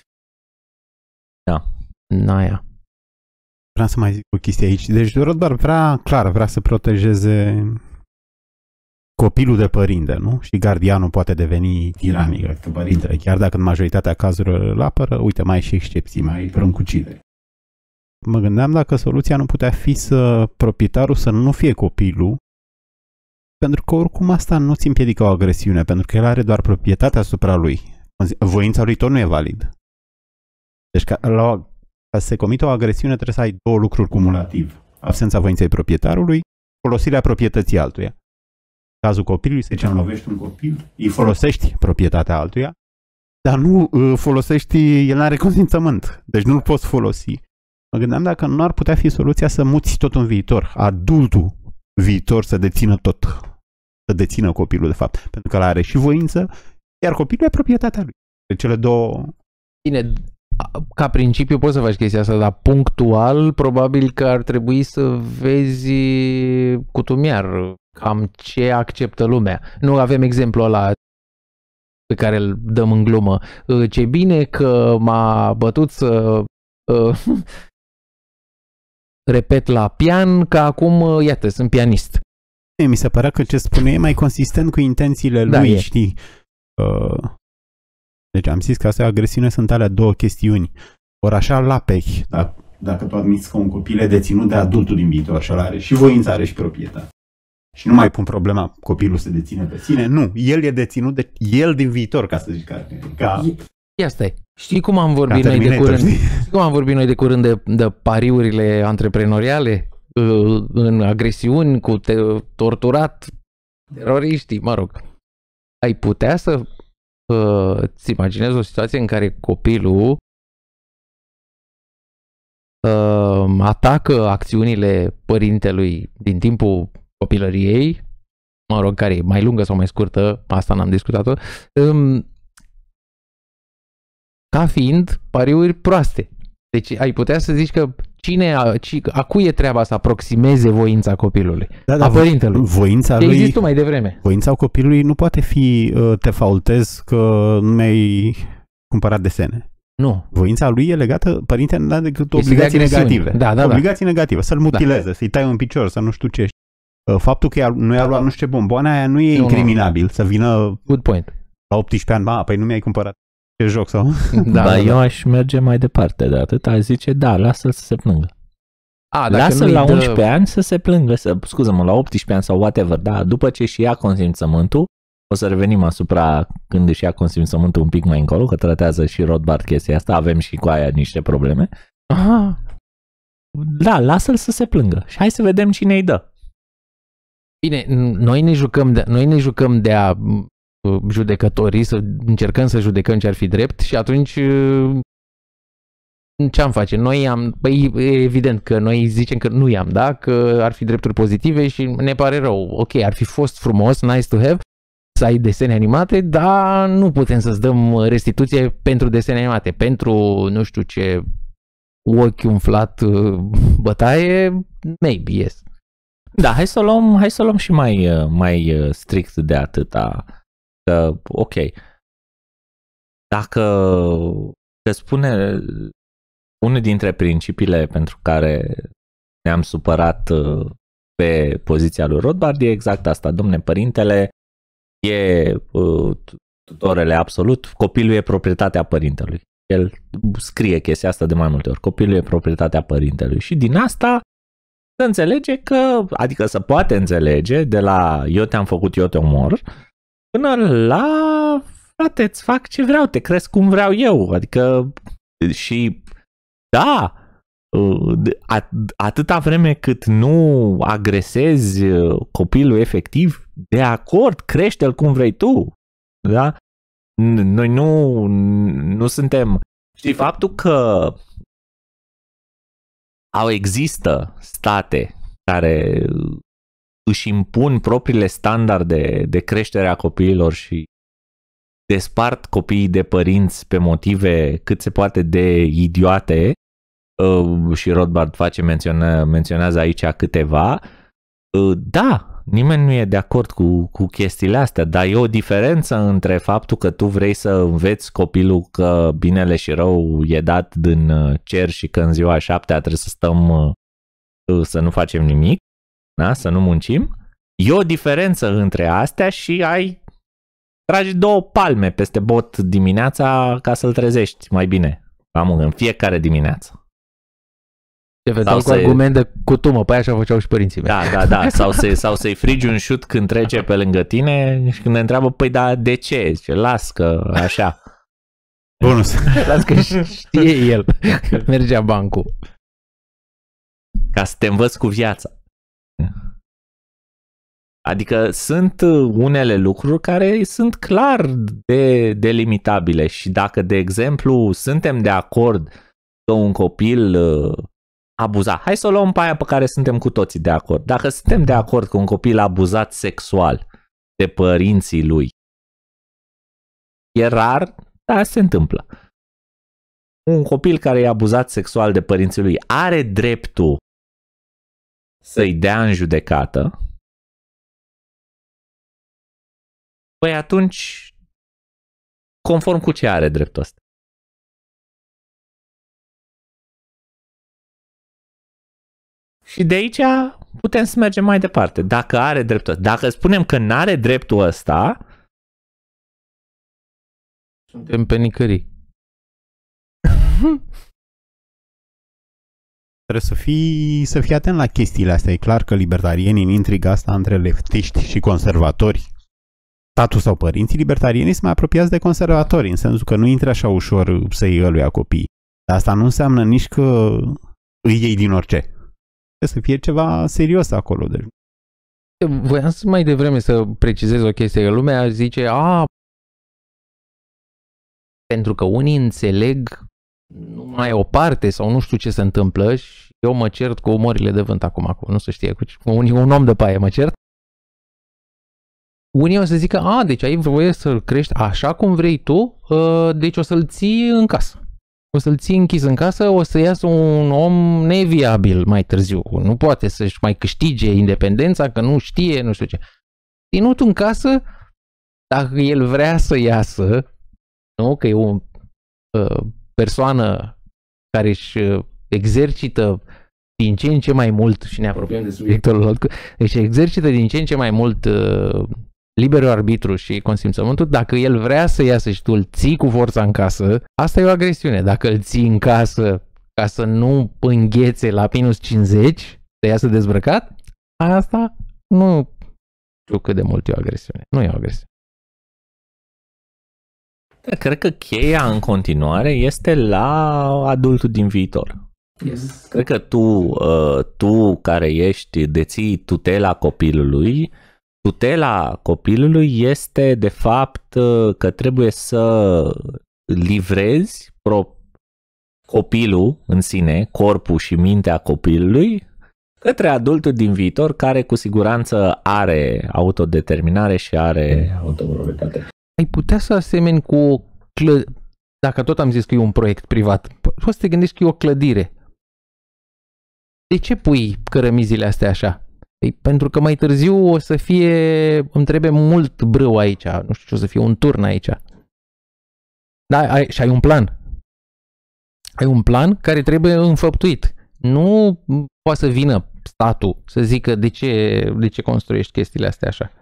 Da. N-aia. Vreau să mai zic o chestie aici. Deci Rothbard vrea să protejeze copilul de părinte, nu? Și gardianul poate deveni tiranic, părintele. Chiar dacă în majoritatea cazurilor îl apără, uite, mai e și excepții, mai e prâncucide. Mă gândeam dacă soluția nu putea fi să proprietarul să nu fie copilul, pentru că oricum asta nu ți împiedică o agresiune, pentru că el are doar proprietatea asupra lui. Voința lui tot nu e valid. Deci ca să se comită o agresiune trebuie să ai două lucruri cumulativ. Absența voinței proprietarului folosirea proprietății altuia. În cazul copilului, să zicem, lovești un copil, îi folosești proprietatea altuia, dar nu folosești, el n-are consimțământ, deci nu-l poți folosi. Mă gândeam dacă nu ar putea fi soluția să muți tot în viitor, adultul viitor să dețină tot, să dețină copilul, de fapt, pentru că ăla are și voință, iar copilul e proprietatea lui. De cele două... Bine, ca principiu poți să faci chestia asta, dar punctual probabil că ar trebui să vezi cutumiar cam ce acceptă lumea. Nu avem exemplul ăla pe care îl dăm în glumă. Ce bine că m-a bătut să repet la pian, că acum, iată, sunt pianist. Mi se părea că ce spune e mai consistent cu intențiile lui, știi? Deci am zis că asta e agresiune, sunt alea două chestiuni. Ori așa la pechi, dacă tu admiți că un copil e deținut de adultul din viitor și ăla are și voință, are și proprietate. Și nu mai pun problema copilul se deține pe sine, nu, el e deținut de el din viitor, ca să zic ca... Ia stai, știi cum am vorbit noi de curând? Știi cum am vorbit noi de curând de pariurile antreprenoriale? În agresiuni, cu torturat, teroriștii, mă rog. Ai putea să îți imaginezi o situație în care copilul atacă acțiunile părintelui din timpul copilăriei, mă rog, care e mai lungă sau mai scurtă, asta n-am discutat-o, ca fiind pariuri proaste. Deci ai putea să zici că a cui e treaba să aproximeze voința copilului? Da, a părintelui. Voința lui... Există mai devreme. Voința copilului nu poate fi te faultezi că nu mi-ai cumpărat desene. Nu. Voința lui e legată, părintele nu are decât obligații negative. Da. Obligații negative, să-l mutileze, să-i tai un picior, să nu știu ce. Faptul că nu i-a luat nu știu ce bomboane, aia nu e incriminabil, să vină Good point. La 18 ani, păi nu mi-ai cumpărat ce joc sau... Eu aș merge mai departe de atât, aș zice, da, lasă-l să se plângă. Lasă-l la 11 ani să se plângă, scuză-mă, la 18 ani sau whatever, da, după ce și ia consimțământul, o să revenim asupra când își ia consimțământul un pic mai încolo, că tratează și Rothbard chestia asta, avem și cu aia niște probleme. Aha. Da, lasă-l să se plângă și hai să vedem cine îi dă. Bine, noi ne jucăm de a judecătorii, să încercăm să judecăm ce ar fi drept și atunci ce am face? Păi evident că noi zicem că nu i-am, da? Că ar fi drepturi pozitive și ne pare rău. Ok, ar fi fost frumos, nice to have, să ai desene animate, dar nu putem să-ți dăm restituție pentru desene animate. Pentru, nu știu ce, ochi umflat bătaie, maybe, yes. Da, hai să o luăm și mai strict de atâta. Că, ok, dacă te spune unul dintre principiile pentru care ne-am supărat pe poziția lui Rothbard e exact asta, domne, părintele e tutorele absolut, copilul e proprietatea părintelui. El scrie chestia asta de mai multe ori, copilul e proprietatea părintelui și din asta se înțelege că, adică se poate înțelege de la eu te-am făcut, eu te omor, până la frate, îți fac ce vreau, te cresc cum vreau eu, adică și da, atâta vreme cât nu agresezi copilul efectiv, de acord, crește-l cum vrei tu, da? Noi nu suntem, știi, faptul că există state care își impun propriile standarde de creștere a copiilor și despart copiii de părinți pe motive cât se poate de idiote, și Rothbard menționează aici câteva, da, nimeni nu e de acord cu chestiile astea, dar e o diferență între faptul că tu vrei să înveți copilul că binele și rău e dat din cer și că în ziua 7-a trebuie să stăm să nu facem nimic, da? Să nu muncim. E o diferență între astea și tragi 2 palme peste bot dimineața ca să-l trezești mai bine în fiecare dimineață. Te vedeau cu argument de cutumă, pe aia așa făceau și părinții mei. Da. Sau să-i frigi un șut când trece pe lângă tine și când ne întreabă, păi da, de ce? Zice, las că așa. Bonus. Las că știe el că mergea bancul. Ca să te învăț cu viața. Adică sunt unele lucruri care sunt clar delimitabile și dacă, de exemplu, suntem de acord că un copil abuzat, hai să o luăm pe aia pe care suntem cu toții de acord. Dacă suntem de acord că un copil abuzat sexual de părinții lui e rar, dar se întâmplă. Un copil care e abuzat sexual de părinții lui are dreptul să-i dea în judecată, păi atunci, conform cu ce are dreptul ăsta? Și de aici putem să mergem mai departe. Dacă are dreptul ăsta. Dacă spunem că n-are dreptul ăsta, suntem pe nicării. Trebuie să fii atent la chestiile astea. E clar că libertarienii, în intriga asta între leftiști și conservatori, statul sau părinții, libertarienii sunt mai apropiați de conservatori, în sensul că nu intră așa ușor să iei ăluia copii. Dar asta nu înseamnă nici că îi iei din orice. Trebuie să fie ceva serios acolo. Deci. Voiam mai devreme să precizez o chestie, că lumea zice, pentru că unii înțeleg numai o parte sau nu știu ce se întâmplă și eu mă cert cu morile de vânt acum, nu se știe, cu un om de paie mă cert. Unii o să zică, deci ai voie să-l crești așa cum vrei tu, deci o să-l ții în casă. O să-l ții închis în casă, o să iasă un om neviabil mai târziu. Nu poate să-și mai câștige independența, că nu știe, nu știu ce. Ținut în casă, dacă el vrea să iasă, nu? Că e o persoană care își exercită din ce în ce mai mult, și ne apropiem de subiectul ăla, își exercită din ce în ce mai mult liberul arbitru și consimțământul, dacă el vrea să iasă și tu îl ții cu forța în casă, asta e o agresiune. Dacă îl ții în casă ca să nu înghețe la minus 50, să iasă dezbrăcat, asta nu știu cât de mult e o agresiune. Nu e o agresiune. Cred că cheia în continuare este la adultul din viitor. Yes. Cred că tu care deții tutela copilului, tutela copilului este de fapt că trebuie să livrezi copilul în sine, corpul și mintea copilului, către adultul din viitor care cu siguranță are autodeterminare și are autoproprietate. Ai putea să asemeni cu dacă tot am zis că e un proiect privat, poți să te gândești că e o clădire. De ce pui cărămizile astea așa? Pentru că mai târziu o să fie, îmi trebuie mult brâu aici, nu știu ce, o să fie un turn aici. Da, și ai un plan. Ai un plan care trebuie înfăptuit. Nu poate să vină statul să zică de ce construiești chestiile astea așa.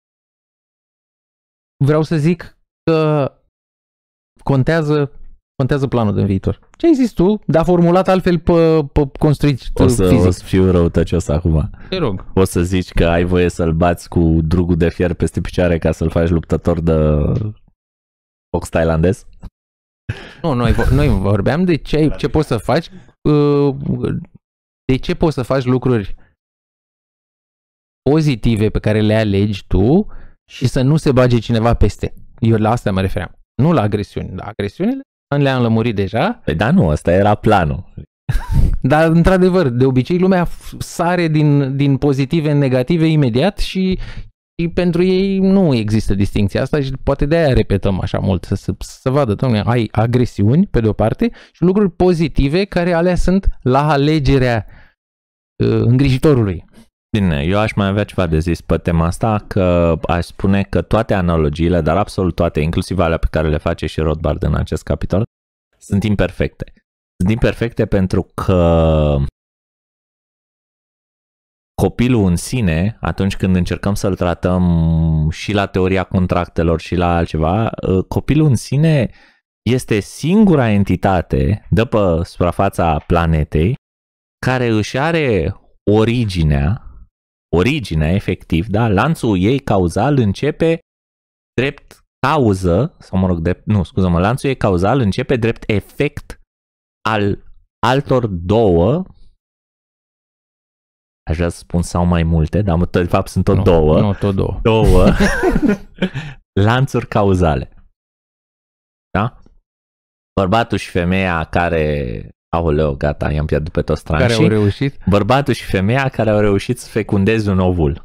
Vreau să zic că contează planul din viitor. Ce ai zis tu, dar formulat altfel pe construit fizic. O să fiu răutăcios acum. Te rog. O să zici că ai voie să-l bați cu drugul de fier peste picioare ca să-l faci luptător de box tailandez? Nu, noi vorbeam de ce poți să faci, de ce poți să faci lucruri pozitive pe care le alegi tu și să nu se bage cineva peste. Eu la asta mă refeream. Nu la agresiuni. La agresiunile le-am lămurit deja. Păi da, nu, ăsta era planul. Dar, într-adevăr, de obicei lumea sare din pozitive în negative imediat și pentru ei nu există distinția asta și poate de-aia repetăm așa mult, să vadă, dom'le, ai agresiuni pe de-o parte și lucruri pozitive care alea sunt la alegerea îngrijitorului. Bine, eu aș mai avea ceva de zis pe tema asta, că aș spune că toate analogiile, dar absolut toate, inclusiv alea pe care le face și Rothbard în acest capitol, sunt imperfecte. Sunt imperfecte pentru că copilul în sine, atunci când încercăm să-l tratăm și la teoria contractelor și la altceva, copilul în sine este singura entitate de pe suprafața planetei care își are originea efectiv, da? Lanțul ei cauzal începe drept cauză, sau mă rog, lanțul ei cauzal începe drept efect al altor două, aș vrea să spun sau mai multe, dar de fapt sunt tot Nu, două. Nu, tot două. Două lanțuri cauzale. Da? Bărbatul și femeia care... Aoleu, gata, i-am pierdut pe toți tranșii. Care au reușit? Bărbatul și femeia care au reușit să fecundeze un ovul.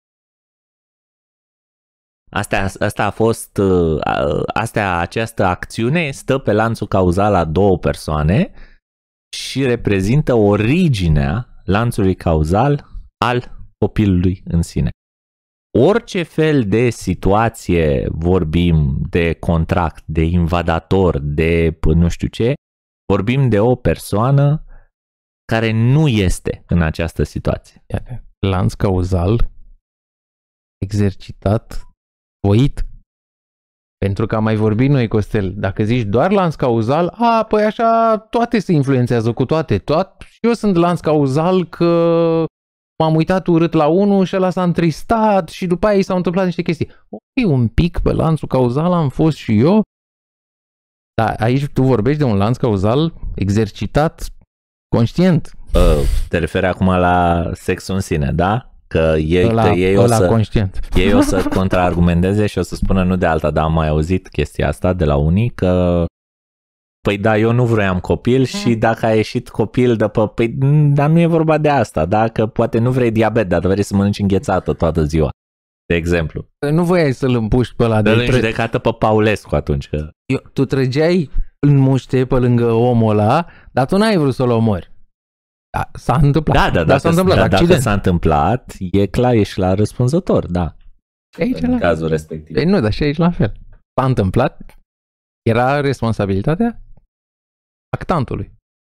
Asta a fost... Această acțiune stă pe lanțul cauzal a două persoane și reprezintă originea lanțului cauzal al copilului în sine. Orice fel de situație vorbim, de contract, de invadator, de nu știu ce, vorbim de o persoană care nu este în această situație. Lanț cauzal exercitat, voit. Pentru că am mai vorbit noi, Costel, dacă zici doar lanț cauzal, păi așa toate se influențează cu toate. Și eu sunt lanț cauzal că m-am uitat urât la unul și ăla s-a întristat și după aia i s-au întâmplat niște chestii. Ok, un pic pe lanțul cauzal am fost și eu. Dar aici tu vorbești de un lanț cauzal exercitat conștient. Te referi acum la sexul în sine, da? Că ei o să contraargumenteze și o să spună nu de alta, dar am mai auzit chestia asta de la unii că păi da, eu nu vroiam copil și dacă a ieșit copil păi, dar nu e vorba de asta, da? Că poate nu vrei diabet, dar vrei să mănânci înghețată toată ziua, de exemplu. Nu voiai să-l împuști pe ăla de judecată pe Paulescu atunci. Că... Tu trăgeai în muște pe lângă omul ăla, dar tu n-ai vrut să-l omori. Da, s-a întâmplat. Da, dacă s-a întâmplat, e clar, ești la răspunzător, da. Aici în cazul respectiv. Ei, nu, dar și aici la fel. S-a întâmplat, era responsabilitatea actantului.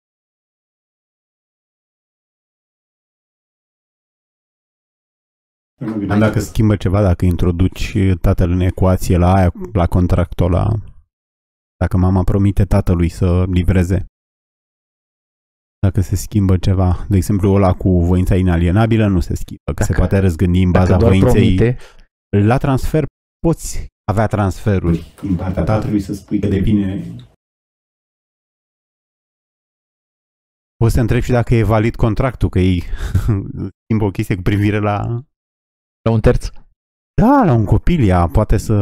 Dacă schimbă ceva, dacă introduci tatăl în ecuație la contractul ăla, dacă mama promite tatălui să livreze, dacă se schimbă ceva, de exemplu ăla cu voința inalienabilă nu se schimbă, că se poate răzgândi în baza voinței. Promite. La transfer poți avea transferuri din partea tatălui să spui că devine... Poți să întrebi și dacă e valid contractul, că ei schimbă o chestie cu privire la un terț. Da, la un copil, ea poate să...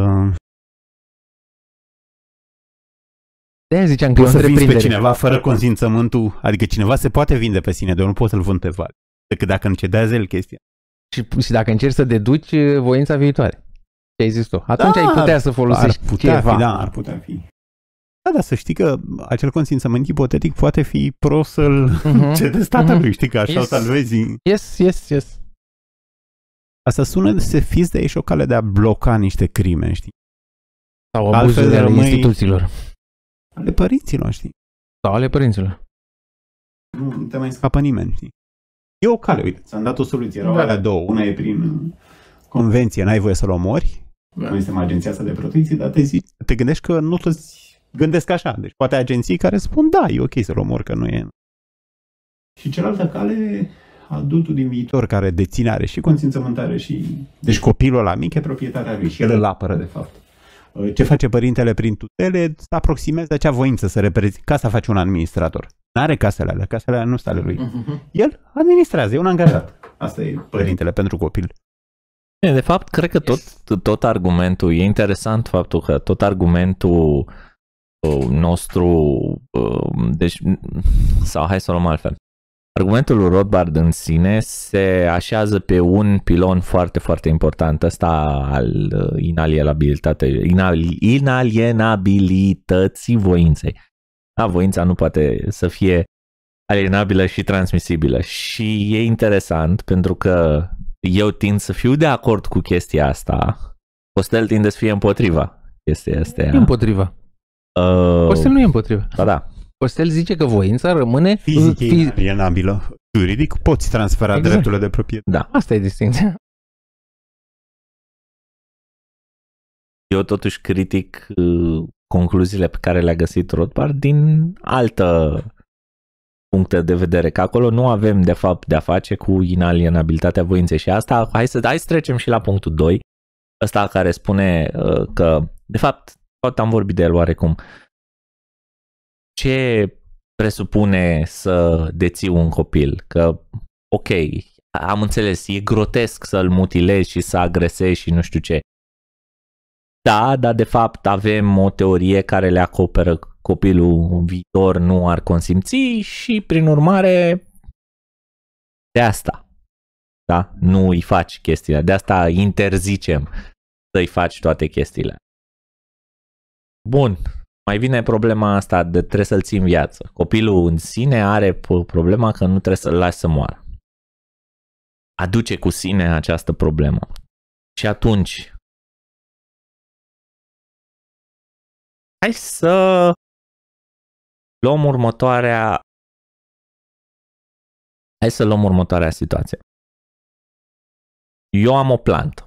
De-aia ziceam că poți să vinzi pe cineva fără consimțământul, adică cineva se poate vinde pe sine, dar nu poți să-l vând pe val. Decât dacă încedează el chestia. Și dacă încerci să deduci voința viitoare. Ce ai zis tu? Atunci ai putea să folosești ceva. Ar putea fi. Da, dar să știi că acel consimțământ ipotetic poate fi pro să-l cedezi tatălui, știi, că așa o salvezi. Yes. Asta sună să fiți de aici o cale de a bloca niște crime, știi? Sau abuzuri ale instituțiilor. Ale părinților, știi? Sau ale părinților. Nu te mai scapă nimeni, știi? E o cale, uite, ți-am dat o soluție, erau alea două. Una e prin convenție, n-ai voie să-l omori. Noi suntem agenția asta de protecție, dar te gândești că nu toți gândesc așa. Deci poate agenții care spun, da, e ok să-l omor, că nu e... Și cealaltă cale, adultul din viitor care deține, are și consimțământare și... Deci copilul ăla mic e proprietatea lui și el îl apără, de fapt. Ce face părintele prin tutele? Să aproximeze acea voință să reprezinte. Ca să faci un administrator. N-are casele alea nu sunt ale lui. El administrează, e un angajat. Asta e părintele pentru copil. De fapt, cred că tot argumentul, e interesant faptul că tot argumentul nostru, deci, sau hai să o luăm altfel. Argumentul lui Rothbard în sine se așează pe un pilon foarte, foarte important, ăsta al inalienabilității voinței. Voința nu poate să fie alienabilă și transmisibilă. Și e interesant pentru că eu tind să fiu de acord cu chestia asta. Costel tinde să fie împotriva chestia asta. E împotriva. Costel nu e împotriva. Da. Costel zice că voința rămâne fizic inalienabilă. Juridic poți transfera drepturile de proprietate. Da. Asta e distincția. Eu totuși critic concluziile pe care le-a găsit Rothbard din altă puncte de vedere, că acolo nu avem de fapt de-a face cu inalienabilitatea voinței și asta, hai să trecem și la punctul 2, ăsta care spune că, de fapt, am vorbit de el oarecum, ce presupune să deții un copil, că, ok, am înțeles, e grotesc să-l mutilezi și să agresezi și nu știu ce. Da, dar de fapt avem o teorie care le acoperă copilul viitor nu ar consimți și prin urmare de asta, da? Nu îi faci chestiile, de asta interzicem să-i faci toate chestiile. Bun, mai vine problema asta de trebuie să-l ții în viață. Copilul în sine are problema că nu trebuie să-l lași să moară. Aduce cu sine această problemă. Și atunci hai să luăm următoarea situație. Eu am o plantă.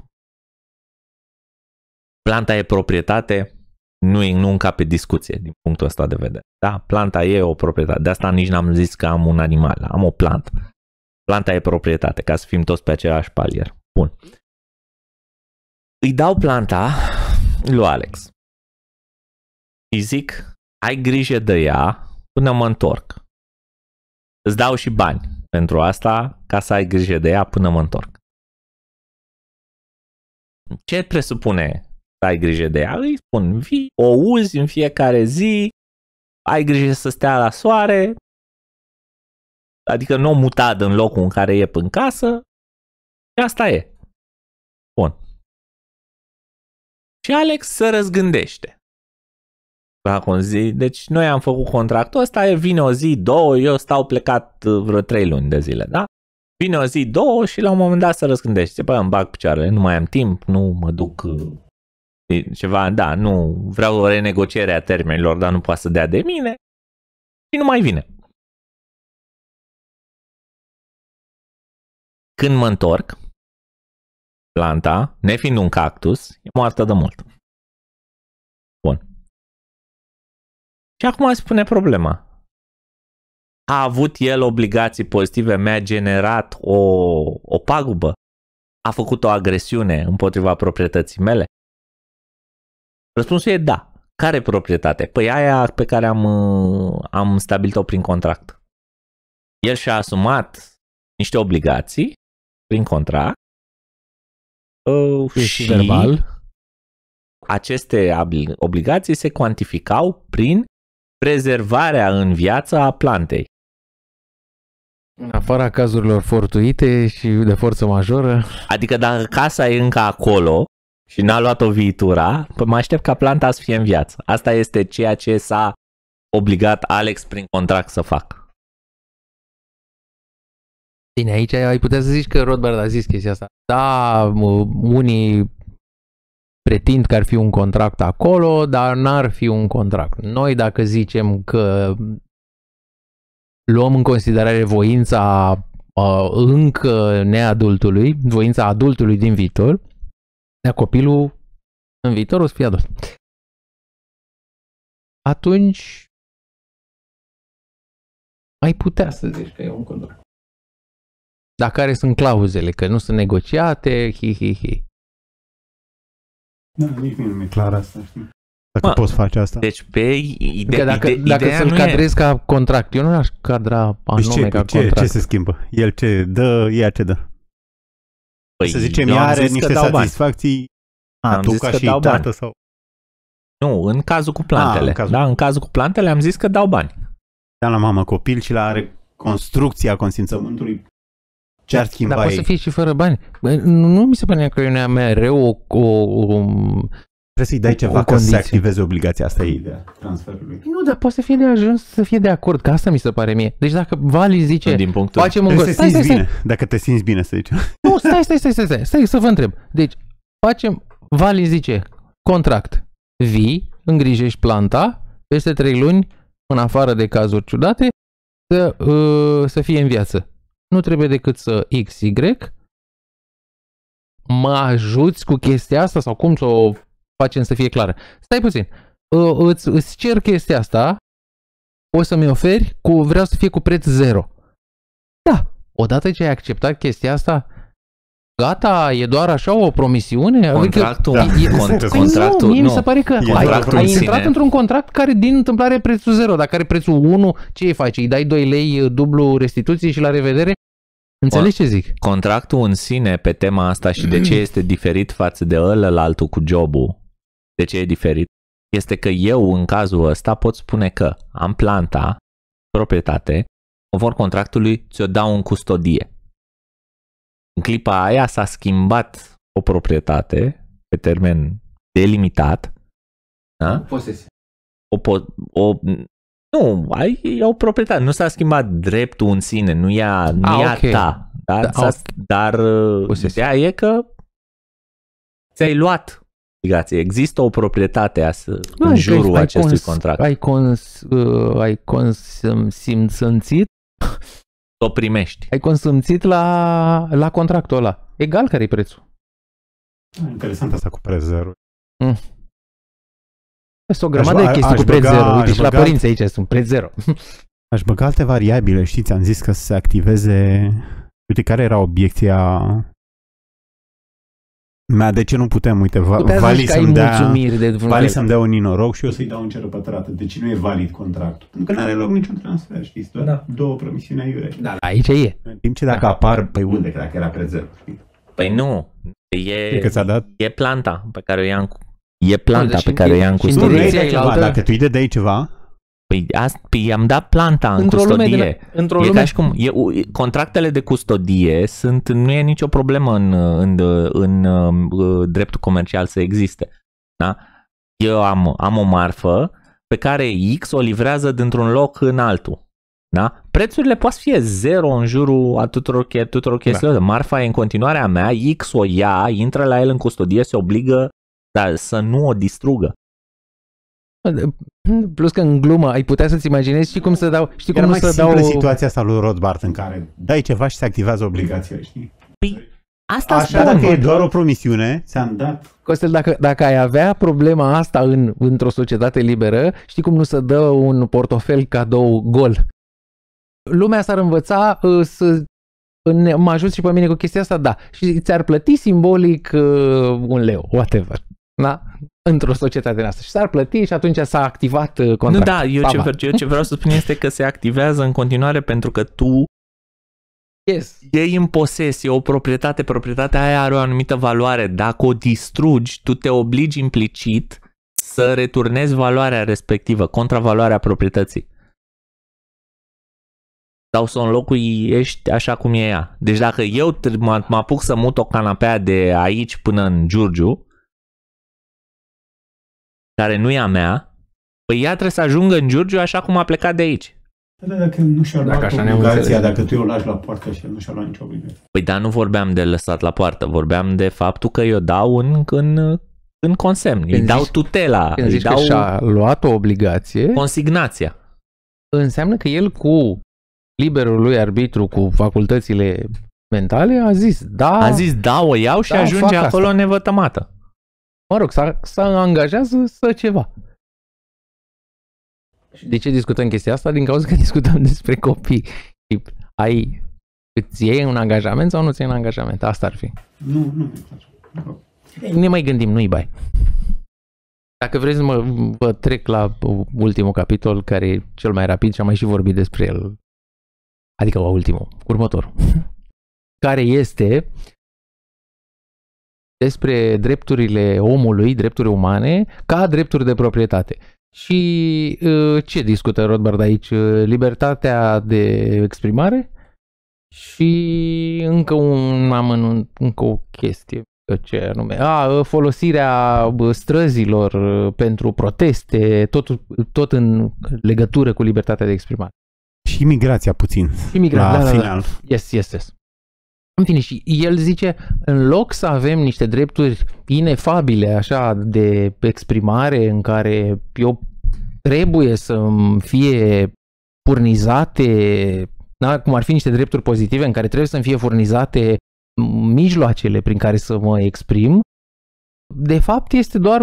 Planta e proprietate, nu încape discuție din punctul ăsta de vedere. Da? Planta e o proprietate. De asta nici n-am zis că am un animal. Am o plantă. Planta e proprietate, ca să fim toți pe același palier. Bun. Îi dau planta lui Alex. Îi zic, ai grijă de ea până mă întorc. Îți dau și bani pentru asta, ca să ai grijă de ea până mă întorc. Ce presupune să ai grijă de ea? Îi spun, vii, o uzi în fiecare zi, ai grijă să stea la soare, adică nu o muta în locul în care e în casă, și asta e. Bun. Și Alex se răzgândește. Deci noi am făcut contractul ăsta, vine o zi, două, eu stau plecat vreo 3 luni de zile, da? Vine o zi, două și la un moment dat se răzgândește. Bă, îmi bag picioarele, nu mai am timp, nu mă duc ceva, da, nu vreau o renegociere a termenilor, dar nu poate să dea de mine și nu mai vine. Când mă întorc, planta, nefiind un cactus, e moartă de mult. Bun. Și acum se pune problema. A avut el obligații pozitive, mi-a generat o pagubă? A făcut o agresiune împotriva proprietății mele? Răspunsul e da. Care proprietate? Păi aia pe care am stabilit-o prin contract. El și-a asumat niște obligații prin contract și verbal. Aceste obligații se cuantificau prin prezervarea în viață a plantei. În afara cazurilor fortuite și de forță majoră. Adică dacă casa e încă acolo și n-a luat-o viitura, mă aștept ca planta să fie în viață. Asta este ceea ce s-a obligat Alex prin contract să facă. Bine, aici ai putea să zici că Rothbard a zis chestia asta. Da, unii pretind că ar fi un contract acolo, dar n-ar fi un contract. Noi dacă zicem că luăm în considerare voința încă neadultului, voința adultului din viitor, dar copilul în viitor o să fie adult. Atunci ai putea să zici că e un contract. Dar care sunt clauzele? Că nu sunt negociate, hi. Da, nici mie nu e clar asta, știi? Dacă poți face asta. Deci pe dacă să-l cadrezi ca contract, eu nu l-aș cadra anume ca contract. Ce se schimbă? El ce dă, ea ce dă? Păi, să zicem, ea are niște satisfacții. Tu ca și tată sau... Nu, în cazul cu plantele. În cazul cu plantele am zis că dau bani. Da, la mamă copil și la are construcția consimțământului. Ce ar schimba Dar ei? poate să fie și fără bani. Nu mi se pare că e mereu trebuie să-i dai ceva ca să activeze obligația. Asta e ideea transferului. Nu, dar poate să fie de ajuns să fie de acord, că asta mi se pare mie. Deci dacă Vali zice, din punctul facem un bine. Dacă te simți bine, să zicem. Nu, stai să vă întreb. Deci, Vali zice, contract, vii, îngrijești planta, peste 3 luni, în afară de cazuri ciudate, să fie în viață. Nu trebuie decât să XY, mă ajuți cu chestia asta sau cum să o facem să fie clară. Stai puțin, îți cer chestia asta, o să-mi oferi, vreau să fie cu preț 0. Da, odată ce ai acceptat chestia asta, gata, e doar așa o promisiune? Contractul, mie mi se pare că ai intrat într-un contract care din întâmplare prețul 0, dacă are prețul 1, ce îi faci? Îi dai 2 lei dublu restituție și la revedere? Înțelegi ce zic? Contractul în sine pe tema asta și de ce este diferit față de ălălaltul cu jobul, de ce e diferit, este că eu în cazul ăsta pot spune că am planta, proprietate, conform contractului ți-o dau în custodie. În clipa aia s-a schimbat o proprietate pe termen delimitat. Da? Posesie. Nu, e o proprietate, nu s-a schimbat dreptul în sine, nu e a okay. ta. Da? Dar ideea e că ți-ai luat obligație. Există o proprietate în jurul acestui contract. Ai consimțit? O primești. Ai consimțit la contractul ăla. Egal care-i prețul. Interesant asta cu preț zero. Este o grămadă de chestii cu preț zero. Uite, și la părinți aici sunt preț zero. Aș băga alte variabile, știți, am zis că se activeze... Uite, care era obiecția mea? De ce nu putem? Uite, Vali să-mi dea un ninoroc și eu să-i dau un ceră pătrată. Deci nu e valid contractul. Pentru că nu are loc niciun transfer, știți? Doar două promisiuni aiurea. Da, aici e. În timp ce dacă apar, păi unde? Că dacă era preț zero. Păi nu. E planta pe care o ia în custodie. Dacă tu îi dai ceva... Păi i-am dat planta în custodie. E ca și cum contractele de custodie nu e nicio problemă în dreptul comercial să existe. Da? Eu am o marfă pe care X o livrează dintr-un loc în altul. Da? Prețurile pot fi zero în jurul a tuturor chestiilor. Da. Marfa e în continuare a mea, X o ia, intră la el în custodie, se obligă să nu o distrugă. Plus că în glumă ai putea să-ți imaginezi, știi cum să dau... Știi cum să dau situația asta lui Rothbard în care dai ceva și se activează obligația, știi? Păi, asta așa dacă e doar o promisiune, ți-am dat... Costel, dacă ai avea problema asta într-o societate liberă, știi cum nu se dă un portofel cadou gol? Lumea s-ar învăța mă ajut și pe mine cu chestia asta, da. Și ți-ar plăti simbolic un leu, whatever. Da? Într-o societate noastră. Și s-ar plăti și atunci s-a activat contractul. Nu, da, eu ce vreau să spun este că se activează în continuare pentru că tu iei în posesie o proprietate, proprietatea aia are o anumită valoare. Dacă o distrugi, tu te obligi implicit să returnezi valoarea respectivă, contravaloarea proprietății. Sau să o înlocuiești așa cum e ea. Deci dacă eu mă apuc să mut o canapea de aici până în Giurgiu, care nu e a mea, păi ea trebuie să ajungă în Giurgiu așa cum a plecat de aici. Da, dacă nu și-a luat obligația, dacă tu o lași la poartă și el nu și-a luat nicio obligație. Păi da, nu vorbeam de lăsat la poartă, vorbeam de faptul că eu dau în consemn, îi dau tutela. Când zici că și-a luat o obligație, consignația. Înseamnă că el cu liberul lui arbitru, cu facultățile mentale, a zis da, o iau și ajunge acolo asta. Nevătămată. Mă rog, s-a angajează să ceva. Și de ce discutăm chestia asta? Din cauza că discutăm despre copii. Îți iei un angajament sau nu ți iei un angajament? Asta ar fi. Nu. Ne mai gândim, nu-i bai. Dacă vreți să vă trec la ultimul capitol, care e cel mai rapid și am mai și vorbit despre el. Adică următorul. Care este despre drepturile omului, drepturi umane, ca drepturi de proprietate. Și ce discută Rothbard aici? Libertatea de exprimare și încă o chestie. Ce anume? Folosirea străzilor pentru proteste, tot în legătură cu libertatea de exprimare. Și imigrația puțin. La final. Da. Yes. În fine, și el zice, în loc să avem niște drepturi inefabile, așa, de exprimare, în care eu trebuie să fie furnizate, da, cum ar fi niște drepturi pozitive, în care trebuie să-mi fie furnizate mijloacele prin care să mă exprim, de fapt este doar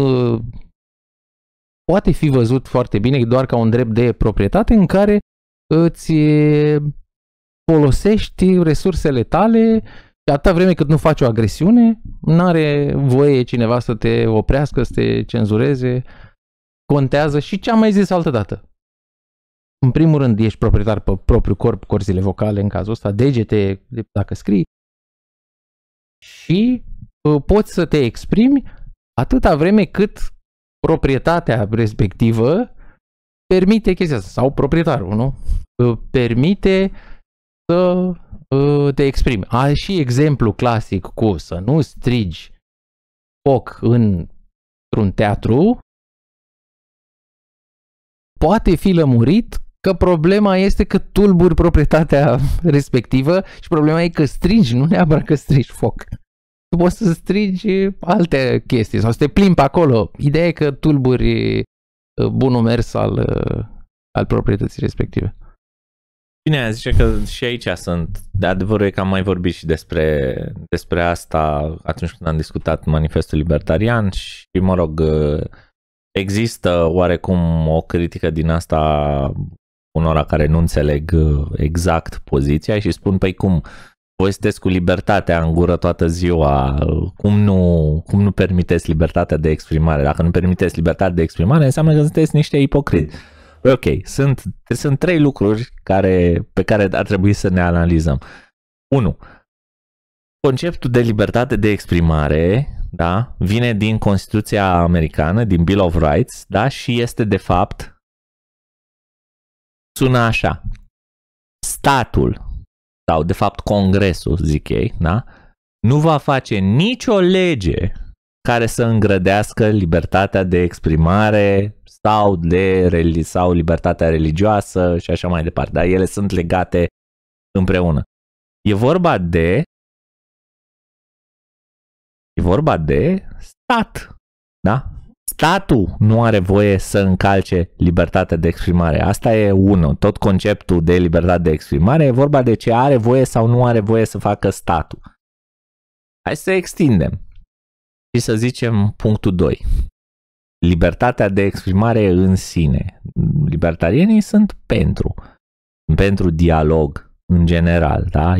poate fi văzut foarte bine doar ca un drept de proprietate în care îți folosești resursele tale și atâta vreme cât nu faci o agresiune, nu are voie cineva să te oprească, să te cenzureze. Contează și ce am mai zis altă dată. în primul rând ești proprietar pe propriul corp, corzile vocale în cazul ăsta, degete dacă scrii și poți să te exprimi atâta vreme cât proprietatea respectivă permite chestia asta, sau proprietarul, nu? Permite să te exprimi. Și exemplu clasic cu să nu strigi foc într-un teatru poate fi lămurit că problema este că tulburi proprietatea respectivă și problema e că strigi, nu neapărat că strigi foc. Tu poți să strigi alte chestii sau să te plimbi acolo. Ideea e că tulburi bunul mers al proprietății respective. Bine, zice că și aici sunt. De adevărul e că am mai vorbit și despre asta atunci când am discutat manifestul libertarian și, mă rog, există oarecum o critică din asta unora care nu înțeleg exact poziția și spun, păi cum, voi sunteți cu libertatea în gură toată ziua, cum nu permiteți libertatea de exprimare? Dacă nu permiteți libertatea de exprimare, înseamnă că sunteți niște ipocriți. Ok, sunt 3 lucruri pe care ar trebui să ne analizăm. 1. Conceptul de libertate de exprimare, da, vine din Constituția americană, din Bill of Rights, da, și este de fapt, sună așa, statul, sau de fapt Congresul, zic ei, da, nu va face nicio lege care să îngrădească libertatea de exprimare sau libertatea religioasă și așa mai departe, dar ele sunt legate împreună. E vorba de stat, da? Statul nu are voie să încalce libertatea de exprimare. Asta e unul. Tot conceptul de libertate de exprimare e vorba de ce are voie sau nu are voie să facă statul. Hai să extindem și să zicem punctul 2. Libertatea de exprimare în sine. Libertarienii sunt pentru dialog în general, da?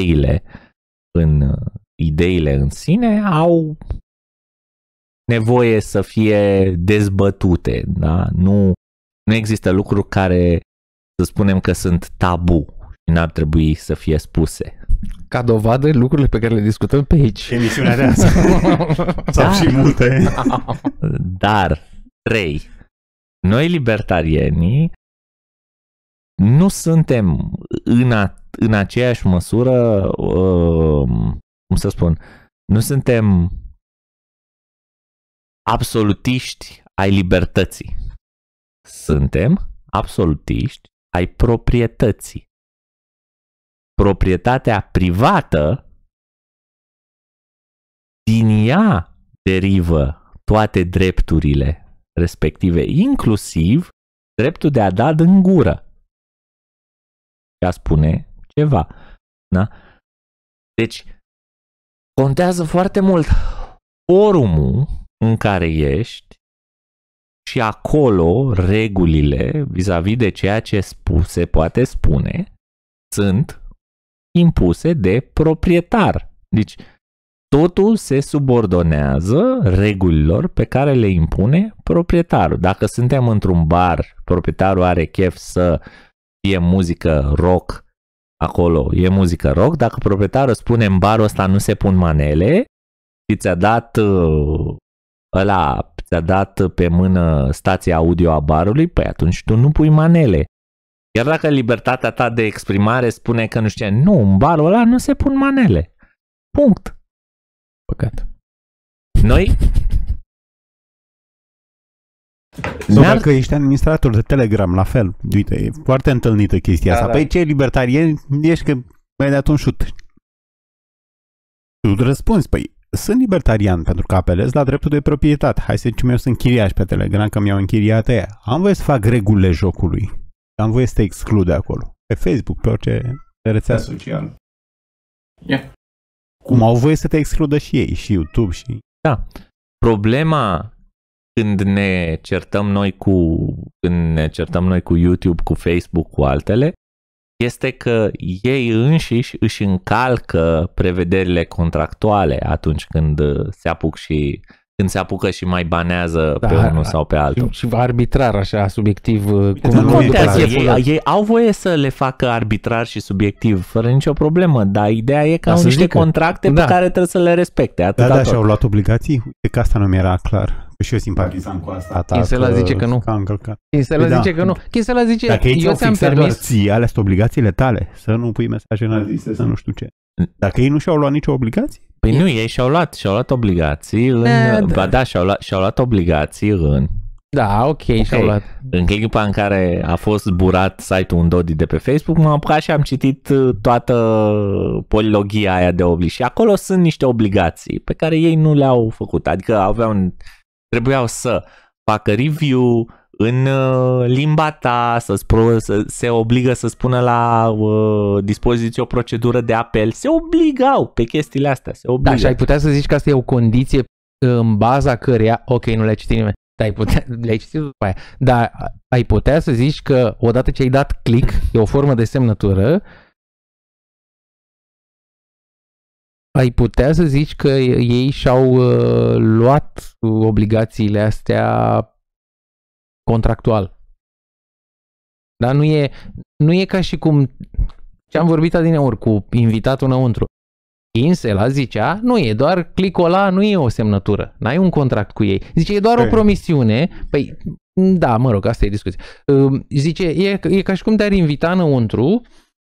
Ideile în sine au nevoie să fie dezbătute, da? Nu există lucruri care, să spunem că sunt tabu și n-ar trebui să fie spuse. Ca dovadă, lucrurile pe care le discutăm pe aici. Emisiunea de azi. Sau și multe. Dar, 3. Noi libertarienii nu suntem în aceeași măsură, cum să spun, nu suntem absolutiști ai libertății. Suntem absolutiști ai proprietății. Proprietatea privată, din ea derivă toate drepturile respective, inclusiv dreptul de a da din gură și a spune ceva. Da? Deci, contează foarte mult forumul în care ești și acolo regulile vis-a-vis de ceea ce se poate spune sunt impuse de proprietar. Deci, totul se subordonează regulilor pe care le impune proprietarul. Dacă suntem într-un bar, proprietarul are chef să fie muzică rock, acolo e muzică rock. Dacă proprietarul spune în barul ăsta nu se pun manele și ți-a dat pe mână stația audio a barului, păi atunci tu nu pui manele. Iar dacă libertatea ta de exprimare spune că nu știu, nu, în barul ăla nu se pun manele. Punct. Păcat. Noi? Sau dacă ești administrator de Telegram, la fel. Uite, e foarte întâlnită chestia asta. Păi ce libertarieni ești că mi-ai dat un șut. Tu răspunzi, păi sunt libertarian pentru că apelez la dreptul de proprietate. Hai să zicem, eu sunt chiriaș pe Telegram că mi-au închiriat ăia. Am voie să fac regulile jocului. Am voie să te exclud de acolo. Pe Facebook, pe orice rețea socială. Yeah. Cum au voie să te excludă și ei, și YouTube și... Da. Problema când ne certăm noi cu YouTube, cu Facebook, cu altele, este că ei înșiși își încalcă prevederile contractuale atunci când se apuc și când se apucă și mai banează pe unul sau pe altul. Și arbitrar, așa, subiectiv. Nu contează, ei au voie să le facă arbitrar și subiectiv, fără nicio problemă, dar ideea e că au niște contracte pe care trebuie să le respecte. Da, și au luat obligații? Uite că asta nu mi-era clar. Că și eu simpatizam cu asta. Kinsella zice că nu. Kinsella zice că nu. Kinsella zice, dacă ei ți-au fixat doar ție, alea sunt obligațiile tale, să nu pui mesaje naziste, să nu știu ce. Dacă ei nu și-au luat nicio obligație? Păi nu, ei și-au luat obligații și-au luat obligații în... Da, ok, și-au luat. În clipa în care a fost zburat site-ul Undodi de pe Facebook, m-am apucat și am citit toată polilogia aia de obligi. Și acolo sunt niște obligații pe care ei nu le-au făcut. Adică trebuiau să facă review în limba ta, să se obligă să spună la dispoziție o procedură de apel. Se obligau pe chestiile astea. Da, și ai putea să zici că asta e o condiție în baza căreia, ok, nu le-ai citit nimeni, le-ai citit după aia, dar ai putea să zici că odată ce ai dat click, e o formă de semnătură, ai putea să zici că ei și-au luat obligațiile astea contractual. Dar nu e ca și cum ce am vorbit adineauri cu invitatul înăuntru. Kinsella zicea, nu e doar clicul ăla, nu e o semnătură. N-ai un contract cu ei. Zice, e doar o promisiune. Păi, da, mă rog, asta e discuție. Zice, e ca și cum te-ar invita înăuntru.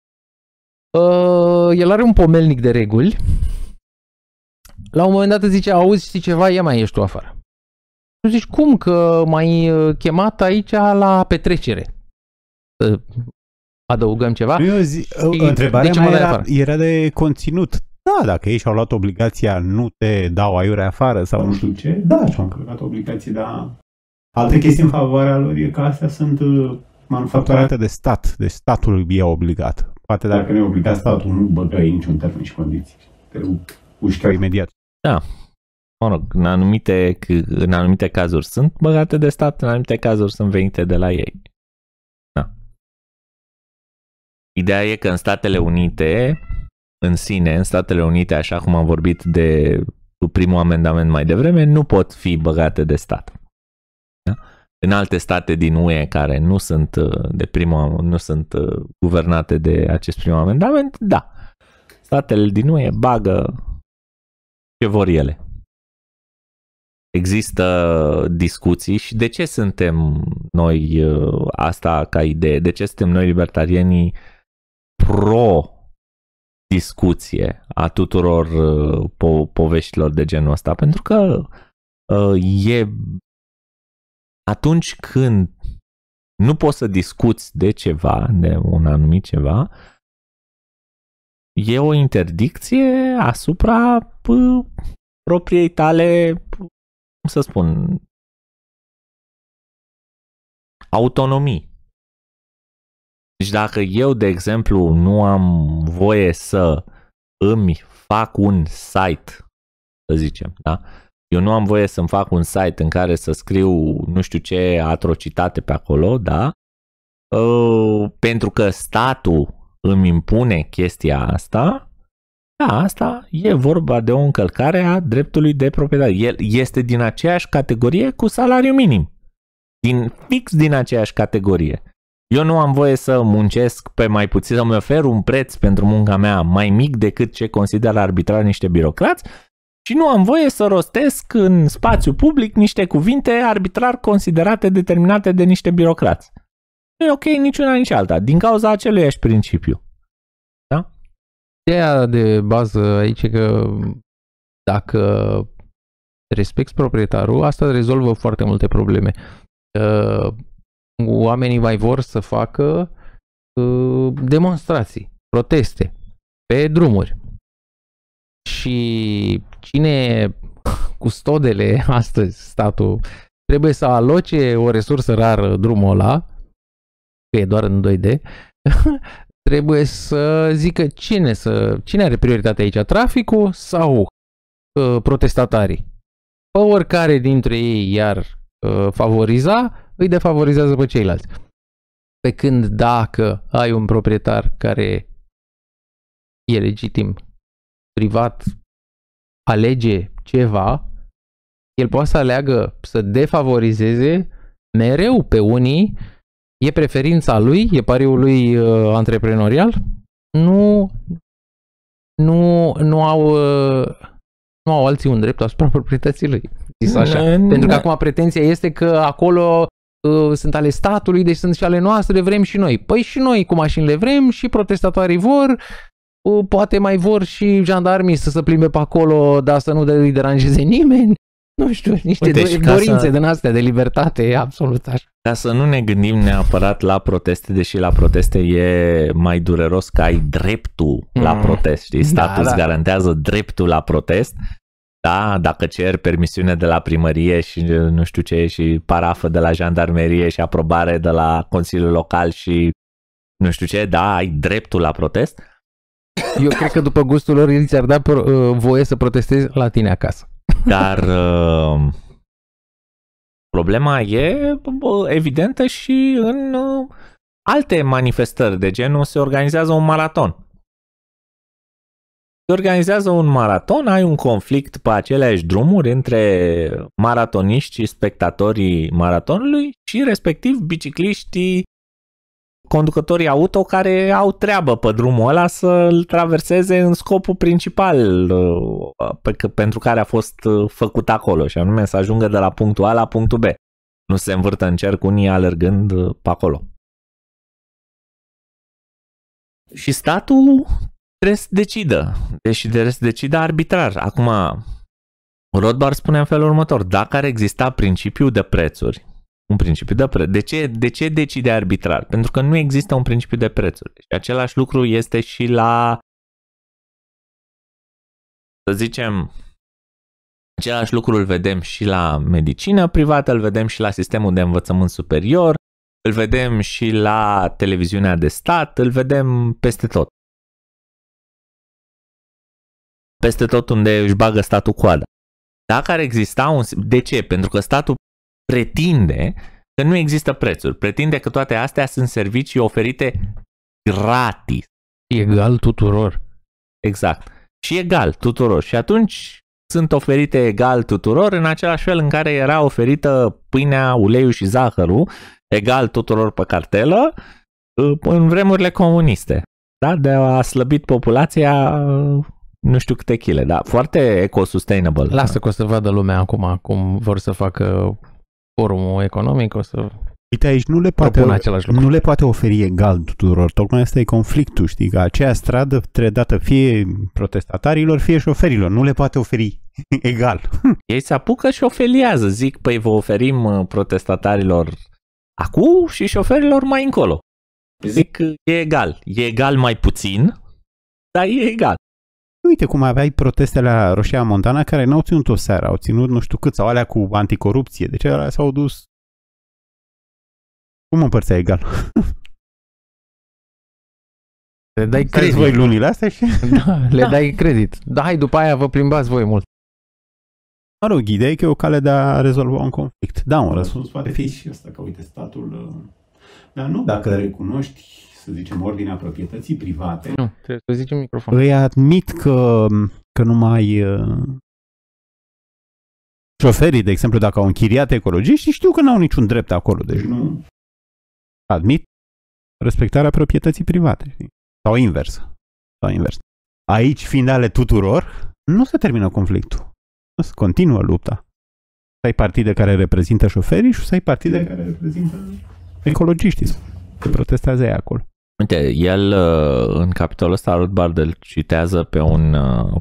El are un pomelnic de reguli. La un moment dat zice, auzi, știi ceva, ia mai ieși tu afară. Tu zici, cum că m-ai chemat aici la petrecere? Adăugăm ceva? Întrebarea mea era de conținut. Da, dacă ei și-au luat obligația, nu te dau aiurea afară sau nu știu ce, da, și-au încălcat obligații, dar alte chestii în favoarea lor e că astea sunt manufacturate de stat, deci statul e obligat. Poate dacă nu e obligat statul, nu băgăi niciun termen și condiții. Te ușcheau imediat. Da. Mă rog, în anumite cazuri sunt băgate de stat, în anumite cazuri sunt venite de la ei. Da. Ideea e că în Statele Unite, în Statele Unite, așa cum am vorbit de primul amendament mai devreme, nu pot fi băgate de stat. Da? În alte state din UE care nu sunt guvernate de acest prim amendament, da. Statele din UE bagă ce vor ele. Există discuții și de ce suntem noi asta ca idee? De ce suntem noi libertarienii pro-discuție a tuturor poveștilor de genul ăsta? Pentru că e atunci când nu poți să discuți de ceva, de un anumit ceva, e o interdicție asupra propriei tale, cum să spun, autonomii. Deci dacă eu, de exemplu, nu am voie să îmi fac un site, să zicem, da? Eu nu am voie să-mi fac un site în care să scriu nu știu ce atrocitate pe acolo, da? Pentru că statul îmi impune chestia asta, da, asta e vorba de o încălcare a dreptului de proprietate. El este din aceeași categorie cu salariul minim. Fix din aceeași categorie. Eu nu am voie să muncesc pe mai puțin, să-mi ofer un preț pentru munca mea mai mic decât ce consideră arbitrar niște birocrați și nu am voie să rostesc în spațiu public niște cuvinte arbitrar considerate determinate de niște birocrați. Nu e ok niciuna nici alta, din cauza aceluiași principiu. Da? Ideea de bază aici e că dacă respecti proprietarul, asta rezolvă foarte multe probleme. Oamenii mai vor să facă demonstrații, proteste pe drumuri. Și cine custodele astăzi, statul, trebuie să aloce o resursă rară drumul ăla, că e doar în 2D, trebuie să zică cine are prioritate aici, traficul sau protestatarii. Pe oricare dintre ei i-ar favoriza, îi defavorizează pe ceilalți. Pe când dacă ai un proprietar care e legitim, privat, alege ceva, el poate să aleagă să defavorizeze mereu pe unii, e preferința lui, e pariul lui antreprenorial, nu au alții un drept asupra proprietății lui. Zis așa. Pentru că acum pretenția este că acolo sunt ale statului, deci sunt și ale noastre, vrem și noi. Păi și noi cu mașinile vrem, și protestatorii vor, poate mai vor și jandarmii să se plimbe pe acolo, dar să nu îi deranjeze nimeni. Nu știu, niște dorințe din astea de libertate, absolut așa. Ca să nu ne gândim neapărat la proteste, deși la proteste e mai dureros că ai dreptul la protest, știi? Statul îți garantează dreptul la protest, da? Dacă ceri permisiune de la primărie și nu știu ce, și parafă de la jandarmerie și aprobare de la Consiliul Local și nu știu ce, da, ai dreptul la protest. Eu cred că după gustul lor el ți-ar da voie să protestezi la tine acasă. Dar problema e evidentă și în alte manifestări de genul se organizează un maraton. Se organizează un maraton, ai un conflict pe aceleași drumuri între maratoniști și spectatorii maratonului și respectiv bicicliștii, conducătorii auto care au treabă pe drumul ăla să-l traverseze în scopul principal pentru care a fost făcut acolo, și anume să ajungă de la punctul A la punctul B. Nu se învârtă în cerc unii alergând pe acolo. Și statul trebuie să decidă, deși trebuie să decidă arbitrar. Acum, Rothbard spune în felul următor: dacă ar exista principiul de prețuri, un principiu de preț. De ce decide arbitrar? Pentru că nu există un principiu de prețuri. Și același lucru este și la, să zicem, același lucru îl vedem și la medicină privată, îl vedem și la sistemul de învățământ superior, îl vedem și la televiziunea de stat, îl vedem peste tot. Peste tot unde își bagă statul coada. Dacă ar exista un... De ce? Pentru că statul pretinde că nu există prețuri. Pretinde că toate astea sunt servicii oferite gratis. Egal tuturor. Exact. Și egal tuturor. Și atunci sunt oferite egal tuturor în același fel în care era oferită pâinea, uleiul și zahărul egal tuturor pe cartelă în vremurile comuniste. Da? De a slăbit populația nu știu câte chile, dar foarte eco-sustainable. Lasă că o să vadă lumea acum cum vor să facă forumul economic, o să... Uite, aici nu le poate oferi egal tuturor. Tocmai asta e conflictul, știi? Că aceea stradă trebuie dată fie protestatarilor, fie șoferilor. Nu le poate oferi egal. Ei se apucă și oferiază. Zic, păi vă oferim protestatarilor acum și șoferilor mai încolo. Zic, e egal. E egal mai puțin, dar e egal. Uite cum aveai protestele la Roșia Montana care n-au ținut o seară, au ținut nu știu cât, sau alea cu anticorupție. Deci alea s-au dus. Cum împărțea egal? Le dai credit. Voi lunile astea și... Da, le dai credit. Da, hai, după aia vă plimbați voi mult. Mă rog, ideea e că e o cale de a rezolva un conflict. Da, un răspuns poate fi și ăsta, că uite, statul... Dar nu dacă recunoști, să zicem, ordinea proprietății private. Nu, trebuie să zicem microfon. Îi admit că nu mai... Șoferii, de exemplu, dacă au închiriat ecologiști, știu că n-au niciun drept acolo. Deci nu... Admit respectarea proprietății private. Știi? Sau invers. Aici, fiind ale tuturor, nu se termină conflictul. Se continuă lupta. Să ai partide care reprezintă șoferii și să ai partide care reprezintă ecologiștii. Se protestează ei acolo. Uite, el în capitolul ăsta, Rothbard îl citează pe un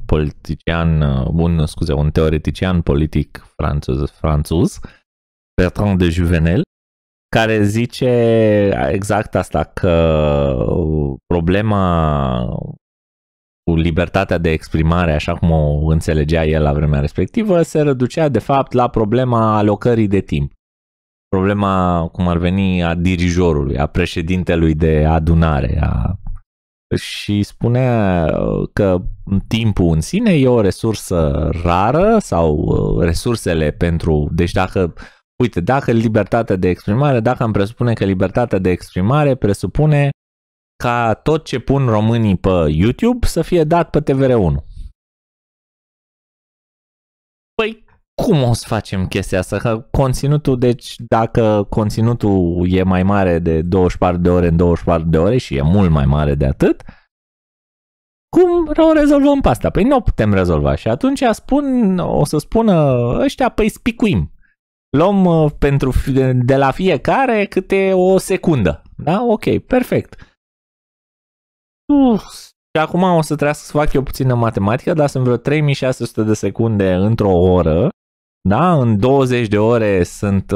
un teoretician politic franțuz, Bertrand de Juvenel, care zice exact asta, că problema cu libertatea de exprimare, așa cum o înțelegea el la vremea respectivă, se reducea de fapt la problema alocării de timp. Problema, cum ar veni, a dirijorului, a președintelui de adunare. Și spunea că timpul în sine e o resursă rară sau resursele pentru... Deci dacă libertatea de exprimare, dacă am presupune că libertatea de exprimare presupune ca tot ce pun românii pe YouTube să fie dat pe TVR1. Păi, cum o să facem chestia asta? Că conținutul, deci dacă conținutul e mai mare de 24 de ore în 24 de ore și e mult mai mare de atât, cum o rezolvăm pe asta? Păi nu o putem rezolva și atunci o să spună ăștia, păi spicuim. Luăm de la fiecare câte o secundă. Da? Ok, perfect. Și acum o să trebuiască să fac eu puțină matematică, dar sunt vreo 3600 de secunde într-o oră. Da? În 20 de ore sunt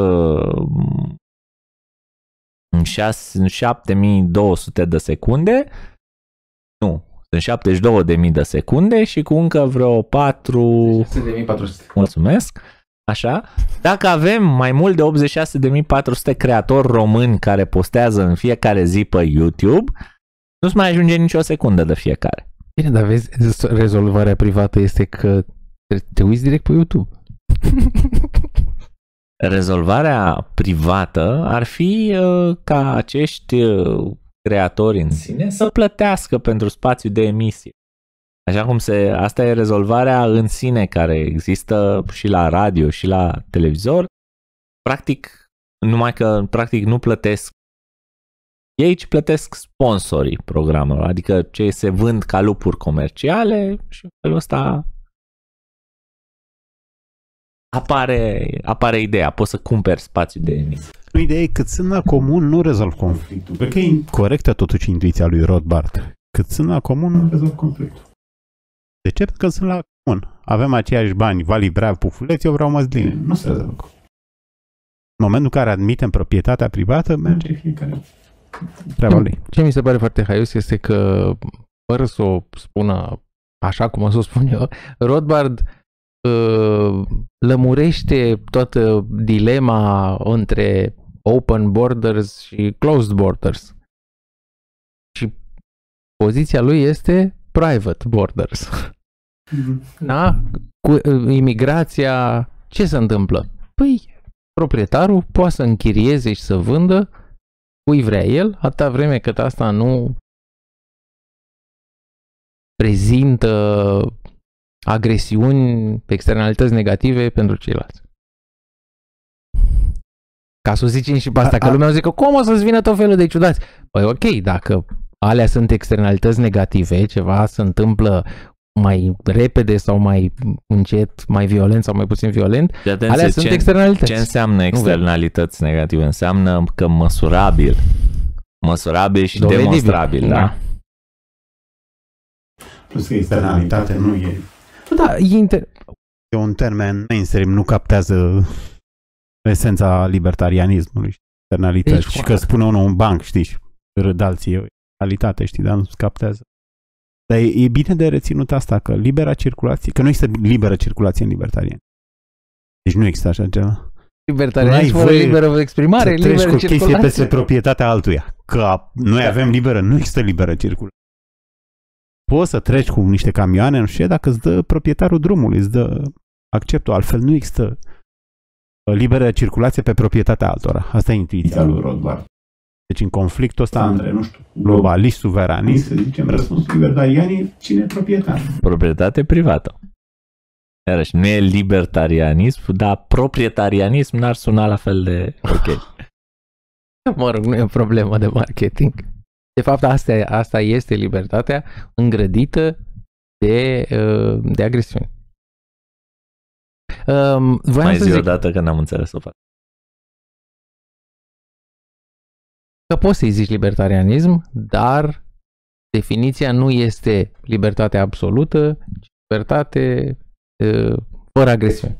7200 de secunde. Nu, sunt 72.000 de secunde și cu încă vreo 4.400. Mulțumesc. Așa. Dacă avem mai mult de 86.400 creatori români care postează în fiecare zi pe YouTube, nu-ți mai ajunge nicio secundă de fiecare. Bine, dar vezi, rezolvarea privată este că te uiți direct pe YouTube. Rezolvarea privată ar fi ca acești creatori în sine să plătească pentru spațiu de emisie. Așa cum asta e rezolvarea în sine care există și la radio și la televizor. Practic, numai că practic nu plătesc ei, ci plătesc sponsorii programelor, adică cei se vând ca lupuri comerciale și în felul ăsta apare ideea, poți să cumperi spațiu de emisie. Ideea e cât sunt la comun nu rezolv conflictul. Pentru că e corectă totuși intuiția lui Rothbard. Cât sunt la comun nu rezolv conflictul. De ce? Pentru că sunt la comun. Avem aceiași bani, Vali vrea pufuleți, eu vreau măsline. Nu se rezolvă. În momentul în care admitem proprietatea privată, merge fiecare treaba lui. Ce mi se pare foarte haios este că, fără să o spună așa cum o să o spun eu, Rothbard lămurește toată dilema între open borders și closed borders. Și poziția lui este private borders. Da? Cu imigrația, ce se întâmplă? Păi, proprietarul poate să închirieze și să vândă cui vrea el, atâta vreme cât asta nu prezintă agresiuni, externalități negative pentru ceilalți. Ca să o zicem și pe asta, că lumea zice că cum o să-ți vină tot felul de ciudați? Păi ok, dacă alea sunt externalități negative, ceva se întâmplă mai repede sau mai încet, mai violent sau mai puțin violent, alea sunt externalități. Ce înseamnă externalități negative? Înseamnă că măsurabil și dovedibil, demonstrabil, da? Plus că externalitate nu e... Da, e un termen mainstream, nu captează esența libertarianismului și externalități. Și că spune unul un banc, știi, râd alții, e realitate, știi, dar nu captează. Dar e bine de reținut asta, că libera circulație, că nu există liberă circulație în libertarian. Deci nu există așa ceva. Libertarianism fără liberă exprimare, liberă circulație. Treci cu chestie peste proprietatea altuia. Că noi avem liberă, nu există liberă circulație. Poți să treci cu niște camioane, nu știu, dacă îți dă proprietarul drumului, îți dă acceptul, altfel nu există liberă circulație pe proprietatea altora. Asta e intuiția lui Rothbard. Deci în conflictul ăsta între, nu știu, globalist, suveranist, să zicem, răspunsul libertarianii, cine e proprietar? Proprietate privată. Iarăși, nu e libertarianism, dar proprietarianism n-ar suna la fel de ok. Mă rog, nu e o problemă de marketing. De fapt, asta este libertatea îngrădită de agresiune. Mai zi o dată că n-am înțeles-o. Că poți să-i zici libertarianism, dar definiția nu este libertate absolută, ci libertate fără agresiune.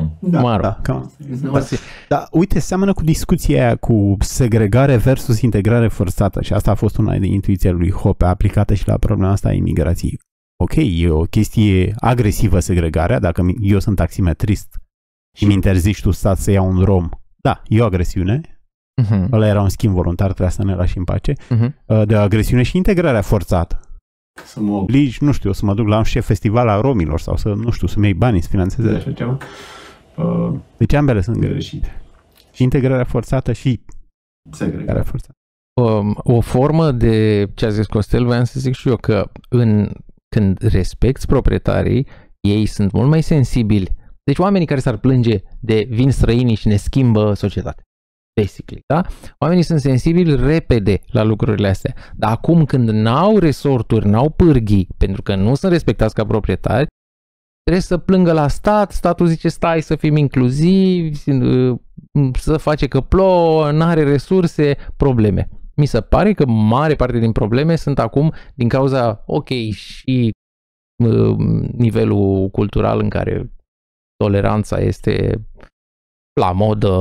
Da, uite, seamănă cu discuția aia cu segregare versus integrare forțată și asta a fost una din intuiția lui Hoppe aplicată și la problema asta a imigrației. Ok, e o chestie agresivă segregarea, dacă eu sunt taximetrist și mi interzici tu stat să iau un rom, da, e o agresiune. Ăla era un schimb voluntar, trebuia să ne lași în pace, de agresiune și integrarea forțată. Să mă obligi, nu știu, să mă duc la un festival a romilor sau să, nu știu, să-mi iei banii, să finanțeze așa ceva. Deci ambele sunt greșite. Și integrarea forțată și segregarea forțată. O formă de ce a zis Costel, voiam să zic și eu, că când respecti proprietarii, ei sunt mult mai sensibili Deci oamenii care s-ar plânge de vin străinii și ne schimbă societatea. Basically, da? Oamenii sunt sensibili repede la lucrurile astea. Dar acum când n-au resorturi, n-au pârghii, pentru că nu sunt respectați ca proprietari, trebuie să plângă la stat, statul zice stai să fim inclusivi, să face că plouă, n-are resurse, probleme. Mi se pare că mare parte din probleme sunt acum din cauza, ok, și nivelul cultural în care toleranța este la modă,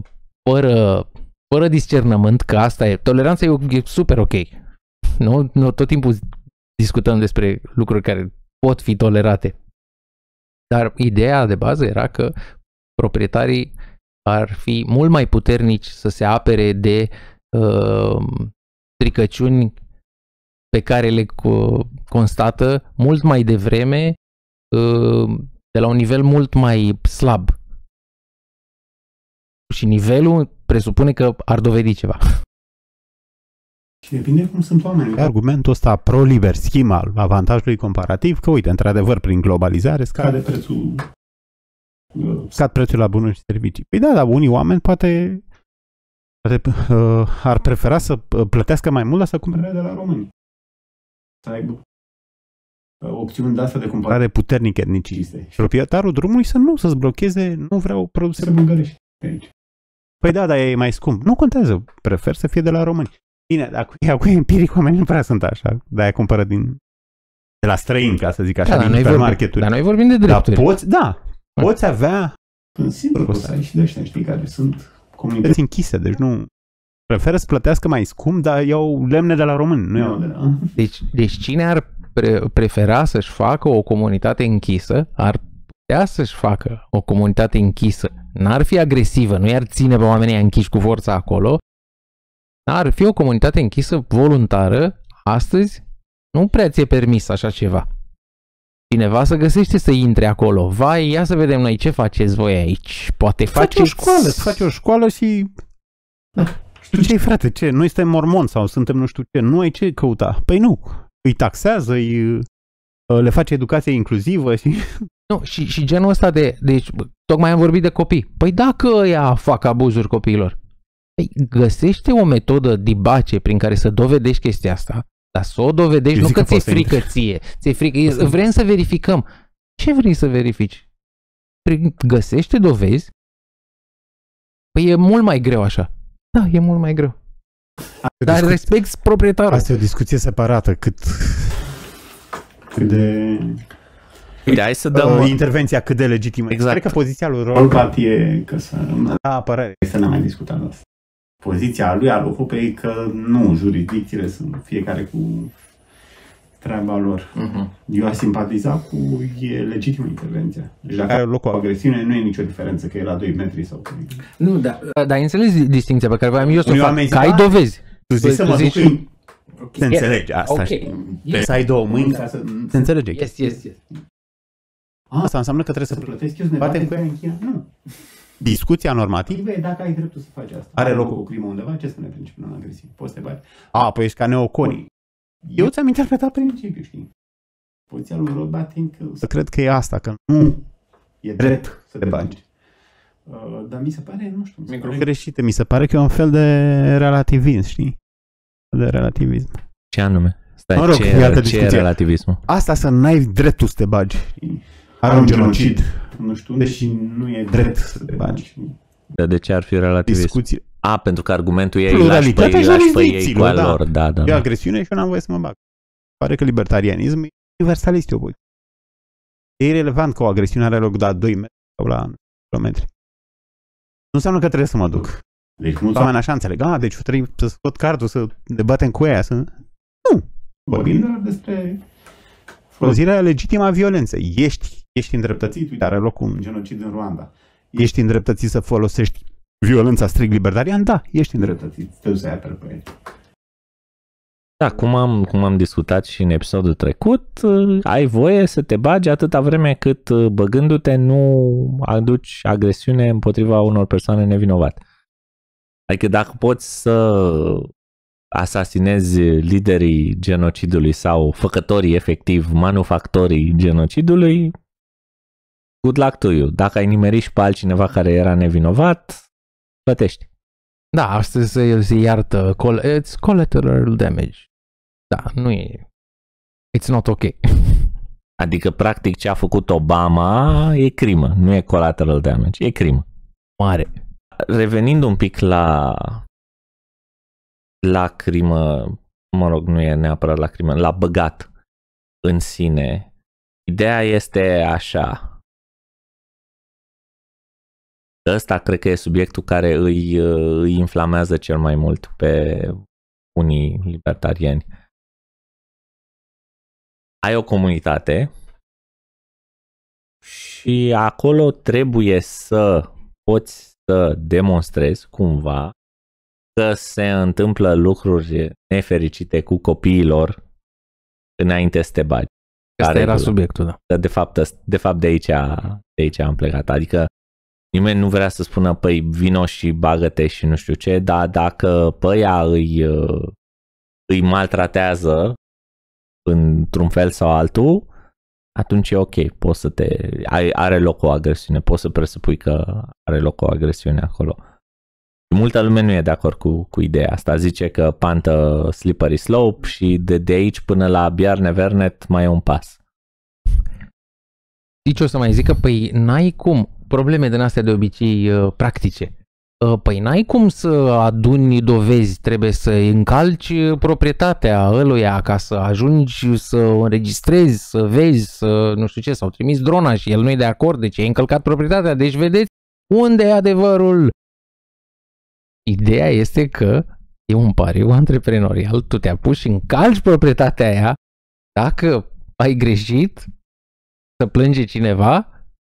fără discernământ, că asta e. Toleranța e super ok. Nu tot timpul discutăm despre lucruri care pot fi tolerate. Dar ideea de bază era că proprietarii ar fi mult mai puternici să se apere de stricăciuni pe care le constată mult mai devreme de la un nivel mult mai slab. Și nivelul presupune că ar dovedi ceva. Și depinde cum sunt oamenii. Argumentul ăsta pro-liber schimb al avantajului comparativ, că uite, într-adevăr, prin globalizare scad prețul la bunuri și servicii. Păi da, dar unii oameni poate ar prefera să plătească mai mult, dar să cumpere de la români. Să aibă opțiuni de asta de cumpărare puternic etniciste. Proprietarul drumului să-ți blocheze, nu vreau produse bulgărești aici. Păi da, dar e mai scump. Nu contează, prefer să fie de la români. Bine, dacă e empiric, oamenii nu prea sunt așa. De-aia cumpără de la străini, ca să zic așa, din supermarketuri. Dar noi vorbim de drepturi. Poți avea în sigur să ai și de ăștia, știi, care sunt comunități închise, deci nu preferă să plătească mai scump, dar iau lemne de la români, nu iau de la... Deci cine ar prefera să-și facă o comunitate închisă, ar putea să-și facă o comunitate închisă. N-ar fi agresivă, nu i-ar ține pe oamenii închiși cu forța acolo, ar fi o comunitate închisă voluntară. Astăzi nu prea ți-e permis așa ceva. Cineva să găsește să intre acolo. Vai, ia să vedem noi ce faceți voi aici. Poate faceți... Faci o școală și... Știu ce-i, frate, ce? Noi suntem mormoni sau suntem nu știu ce. Nu ai ce căuta. Păi nu. Îi taxează, le face educație inclusivă și... Nu, și genul ăsta deci, tocmai am vorbit de copii. Păi dacă ăia fac abuzuri copiilor, păi găsește o metodă dibace prin care să dovedești chestia asta, dar să o dovedești, nu că ți-e frică ție. Ți-e frică, vrem să verificăm. Ce vrei să verifici? Găsește dovezi? Păi e mult mai greu așa. Da, e mult mai greu. Dar respecti proprietarul. Asta e o discuție separată, cât de... Uite, hai să dăm... intervenția cât de legitimă. Exact. Cred că poziția lui Rolbat e că să apărare. Să ne mai discutăm asta. Poziția lui al Hupei că nu, jurisdicțiile sunt fiecare cu treaba lor. Eu aș simpatiza cu e legitimă intervenția. Deci dacă are loc o agresiune, nu e nicio diferență că e la 2 metri sau... Nu, dar înțelegi distinția pe care voiam eu să o fac, că ai dovezi. Tu zici să mă duc în... Se înțelege asta. Să ai două mâini ca să... Se înțelege. Yes. Asta înseamnă că trebuie să plătesc eu să ne batem cu ea în China? Nu. Discuția normativă e dacă ai dreptul să faci asta. Are loc o crimă undeva, ce spune principiul non-agresiv? Poți să te bagi? Păi ești ca neoconii. Eu ți-am interpretat principiul, știi? Poziția lui Rothbard să cred că e asta, că nu e drept să te bagi. Dar mi se pare, nu știu, greșită. Mi se pare că e un fel de relativism, știi? De relativism. Ce anume? Stai, ce e relativismul? Asta să n-ai dreptul să te bagi. Are un genocid, nu știu, deși nu e drept să te bagi. Dar de ce ar fi relativism? Discuție. Pentru că argumentul ei îi lași pe ei cu al lor. Da. E agresiune și eu n-am voie să mă bag. Pare că libertarianism e universalist, eu voi. E irelevant că o agresiune are loc la 2 metri sau la kilometri. Nu înseamnă că trebuie să mă duc. Deci mulți oameni așa înțeleg. Deci trebuie să scot cardul, să debatem cu ea. Nu. Vorbim doar despre folosirea legitimă a violenței. Ești îndreptățit, uite, are loc un genocid în Rwanda. Ești îndreptățit să folosești violența strict libertarian? Da, ești îndreptățit. Trebuie să-i aperi pe el. Da, cum am discutat și în episodul trecut, ai voie să te bagi atâta vreme cât băgându-te nu aduci agresiune împotriva unor persoane nevinovate. Adică dacă poți să asasinezi liderii genocidului sau făcătorii efectiv, manufactorii genocidului, good luck to you. Dacă ai nimerit și pe altcineva care era nevinovat, plătești. Da, astăzi se iartă, it's collateral damage. Da, nu e, it's not ok. Adică, practic, ce a făcut Obama e crimă, nu e collateral damage, e crimă. Mare. Revenind un pic la crimă, mă rog, nu e neapărat la crimă, la băgat în sine. Ideea este așa. Ăsta cred că e subiectul care îi inflamează cel mai mult pe unii libertariani. Ai o comunitate și acolo trebuie să poți să demonstrezi cumva că se întâmplă lucruri nefericite cu copiilor înainte să te bagi. Asta era subiectul, da. De fapt de aici am plecat. Adică nimeni nu vrea să spună, păi vino și bagă-te și nu știu ce, dar dacă pe ăia îi maltratează într-un fel sau altul, atunci e ok, poți să are loc o agresiune, poți să presupui că are loc o agresiune acolo. Multă lume nu e de acord cu ideea asta, zice că pantă slippery slope și de aici până la Bjarne Vernet mai e un pas. Știi ce o să mai zică? Păi n-ai cum, probleme din astea de obicei practice. Păi n-ai cum să aduni dovezi, trebuie să încalci proprietatea ăluia ca să ajungi să înregistrezi, să vezi, să nu știu ce, sau trimis drona și el nu e de acord, deci ai încălcat proprietatea, deci vedeți unde e adevărul. Ideea este că e un pariu antreprenorial, tu te apuci și încalci proprietatea aia, dacă ai greșit, să plânge cineva,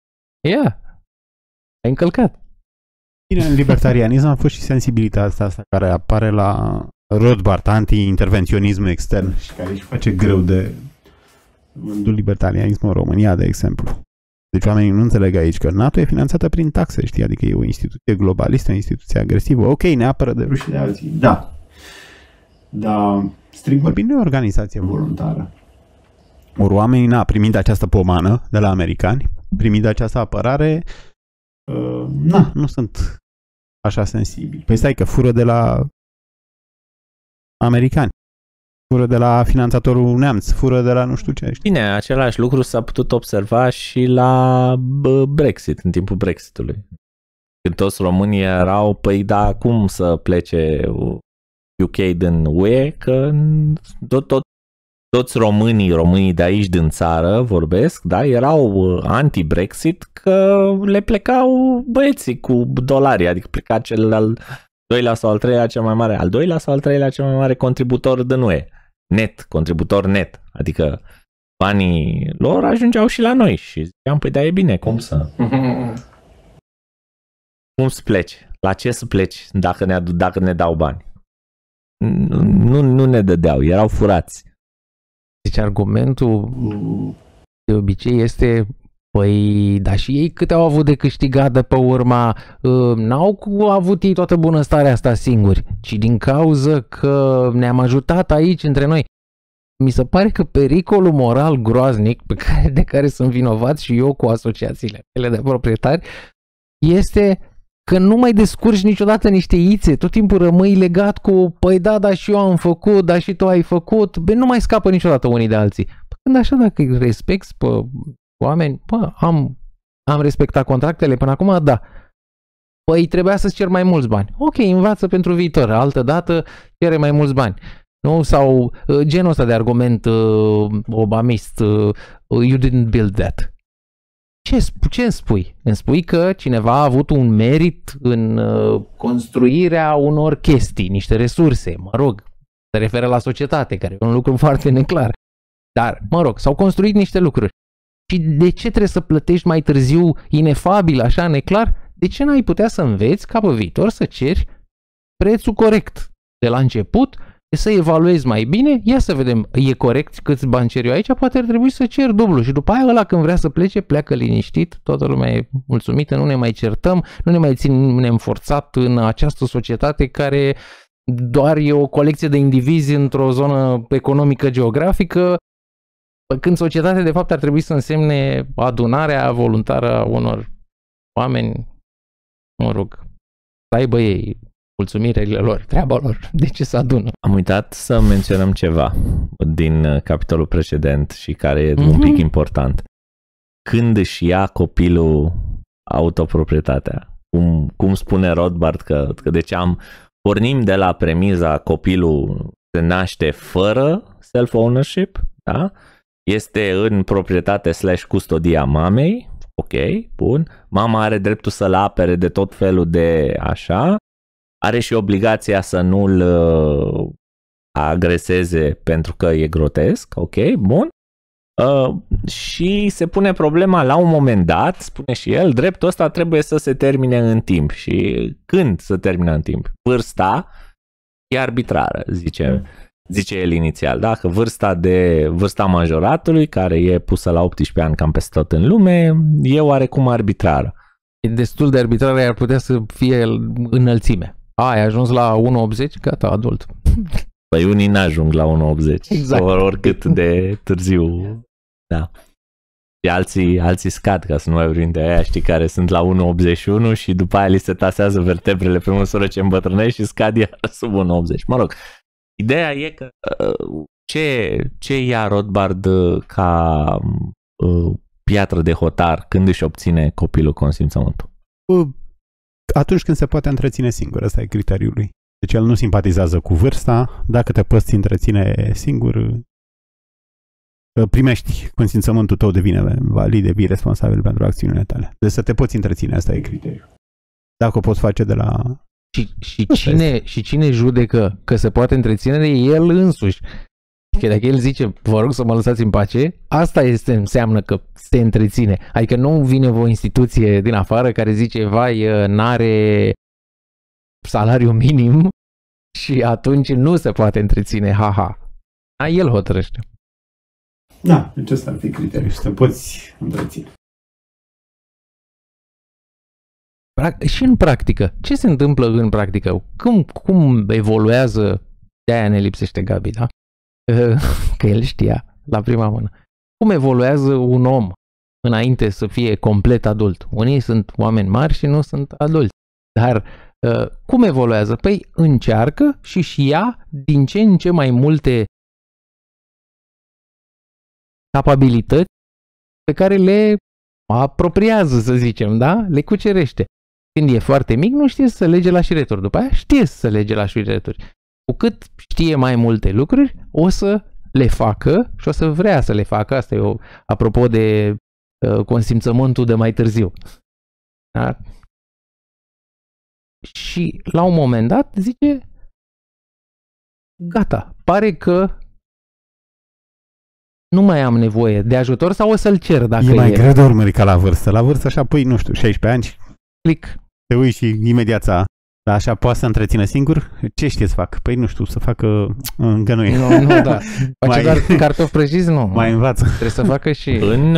ai încălcat. Bine, în libertarianism a fost și sensibilitatea asta care apare la Rothbard, anti-intervenționism extern și care își face greu de vândul libertarianismul în România, de exemplu. Deci oamenii nu înțeleg aici că NATO e finanțată prin taxe, știi? Adică e o instituție globalistă, o instituție agresivă. Ok, ne apără de rușii de alții. Da. Dar, strict vorbind, nu e o organizație voluntară. Ori oamenii, primind această pomană de la americani, primind această apărare, nu sunt așa sensibili. Păi stai că fură de la americani, fură de la finanțatorul neamț, fură de la nu știu ce. Bine, același lucru s-a putut observa și la Brexit, în timpul Brexitului. Când toți românii erau, păi da, cum să plece UK din UE, că toți românii de aici din țară, vorbesc, da, erau anti-Brexit că le plecau băieții cu dolari, adică pleca cel al doilea sau al treilea cel mai mare, al doilea sau al treilea cel mai mare contributor din UE, contributor net, adică banii lor ajungeau și la noi și ziceam, păi da, e bine, cum să pleci? La ce să pleci dacă ne dau bani? Nu ne dădeau, erau furați. Deci argumentul de obicei este, păi, dar și ei câte au avut de câștigat de pe urma, n-au avut ei toată bunăstarea asta singuri, ci din cauza că ne-am ajutat aici între noi. Mi se pare că pericolul moral groaznic de care sunt vinovat și eu cu asociațiile de proprietari este că nu mai descurci niciodată niște ițe, tot timpul rămâi legat cu, păi da, și eu am făcut, da, și tu ai făcut, nu mai scapă niciodată unii de alții. Când așa, dacă îi respecti pe oameni, am respectat contractele până acum, da. Păi trebuia să-ți cer mai mulți bani. Ok, învață pentru viitor, altă dată cere mai mulți bani. Nu? Sau genul ăsta de argument obamist, you didn't build that. Ce îmi spui? Îmi spui că cineva a avut un merit în construirea unor chestii, niște resurse, mă rog, se referă la societate, care e un lucru foarte neclar. Dar, mă rog, s-au construit niște lucruri. Și de ce trebuie să plătești mai târziu inefabil, așa neclar? De ce n-ai putea să înveți ca pe viitor să ceri prețul corect de la început, să evaluezi mai bine, ia să vedem, e corect câți bani cer eu aici, poate ar trebui să cer dublu și după aia ăla când vrea să plece, pleacă liniștit, toată lumea e mulțumită, nu ne mai certăm, nu ne mai ținem forțat în această societate care doar e o colecție de indivizi într-o zonă economică geografică Când societatea de fapt ar trebui să însemne adunarea voluntară a unor oameni, mă rog, să aibă ei mulțumirile lor, treaba lor, de ce să adună. Am uitat să menționăm ceva din capitolul precedent și care e un pic important. Când își ia copilul autoproprietatea, cum spune Rothbard că deci pornim de la premiza copilul se naște fără self-ownership, da? Este în proprietate / custodia mamei, ok, bun, mama are dreptul să-l apere de tot felul de așa, are și obligația să nu-l agreseze pentru că e grotesc, ok, bun. Și se pune problema la un moment dat, spune și el, dreptul ăsta trebuie să se termine în timp. Și când se termină în timp? Vârsta e arbitrară, zice el inițial, da? Că vârsta majoratului, care e pusă la 18 ani cam peste tot în lume, e oarecum arbitrară. E destul de arbitrară, ar putea să fie înălțime. Ai ajuns la 1,80, gata, adult. Păi unii n-ajung la 1,80, exact. Oricât de târziu. Da. Și alții scad, ca să nu mai vorbim de aia, știi, care sunt la 1,81 și după aia li se tasează vertebrele pe măsură ce îmbătrânești și scad iar sub 1,80. Mă rog, ideea e că ce ia Rothbard ca piatră de hotar când își obține copilul consimțământul? Atunci când se poate întreține singur, ăsta e criteriul lui. Deci el nu simpatizează cu vârsta, dacă te poți întreține singur, primești consimțământul tău, devine valid, devii responsabil pentru acțiunile tale. Deci să te poți întreține, asta e criteriul. Dacă o poți face de la... Și cine judecă că se poate întreține, e el însuși. Că dacă el zice, vă rog să mă lăsați în pace, asta înseamnă că se întreține. Adică nu vine o instituție din afară care zice, vai, n-are salariu minim și atunci nu se poate întreține, haha. El hotărăște. Da, deci ăsta ar fi criteriul, să te poți întreține. Și în practică, ce se întâmplă în practică? Cum evoluează, de-aia ne lipsește Gabi, da? Că el știa la prima mână. Cum evoluează un om înainte să fie complet adult? Unii sunt oameni mari și nu sunt adulți. Dar cum evoluează? Păi încearcă și ia din ce în ce mai multe capabilități pe care le apropiază, să zicem, da? Le cucerește. Când e foarte mic, nu știe să lege la șireturi. După aia știe să lege la șireturi. Cu cât știe mai multe lucruri, o să le facă și o să vrea să le facă. Asta e apropo de consimțământul de mai târziu. Da? Și la un moment dat zice, gata, pare că nu mai am nevoie de ajutor sau o să-l cer dacă e mai greu de urmărit ca la vârstă. La vârstă așa, păi, nu știu, 16 ani, click. Te uiți și imediat dar așa poate să întrețină singur? Ce știe să facă? Păi nu știu, să facă îngănuie. Nu, da. Face doar cartofi prăjiți? Nu. Mai învață. Trebuie să facă și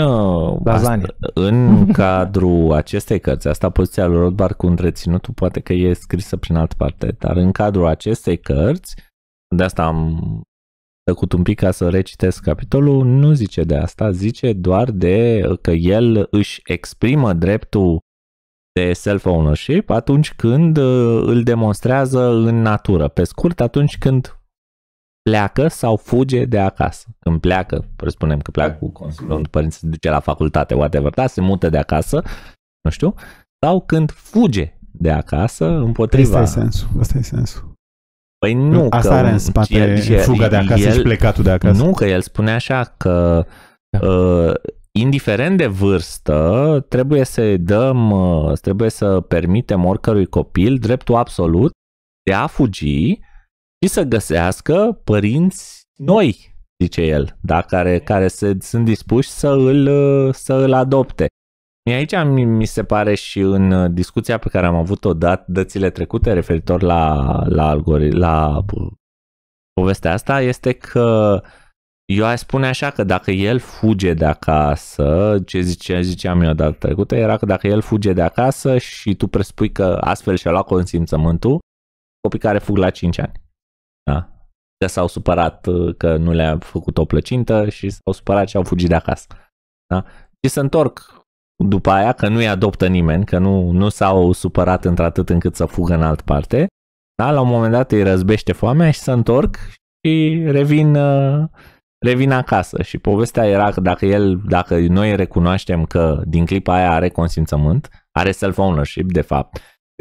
în cadrul acestei cărți, asta poziția lui Rothbard cu întreținutul poate că e scrisă prin altă parte, dar în cadrul acestei cărți, de asta am tăcut un pic ca să recitesc capitolul, nu zice de asta, zice doar de că el își exprimă dreptul de self-ownership atunci când îl demonstrează în natură. Pe scurt, atunci când pleacă sau fuge de acasă. Când pleacă, presupunem că pleacă cu consilul, părinții se duce la facultate, whatever, da, se mută de acasă, nu știu, sau când fuge de acasă împotriva... Asta e sensul. Păi nu, asta are în spate fuga de acasă și plecatul de acasă. Nu, că el spune așa că indiferent de vârstă, trebuie să permitem oricărui copil dreptul absolut de a fugi și să găsească părinți noi, zice el, da, care sunt dispuși să îl adopte. Aici mi se pare și în discuția pe care am avut-o dățile trecute referitor la povestea asta, este că eu aș spune așa că dacă el fuge de acasă, ce ziceam eu data trecută, era că dacă el fuge de acasă și tu presupui că astfel și-a luat consimțământul, copii care fug la 5 ani. Da? că s-au supărat că nu le-a făcut o plăcintă și s-au supărat și au fugit de acasă. Da? Și se întorc după aia, că nu-i adoptă nimeni, că nu s-au supărat într-atât încât să fugă în altă parte. Da? La un moment dat îi răzbește foamea și se întorc și revin acasă. Și povestea era că dacă noi recunoaștem că din clipa aia are consimțământ, are self-ownership, de fapt.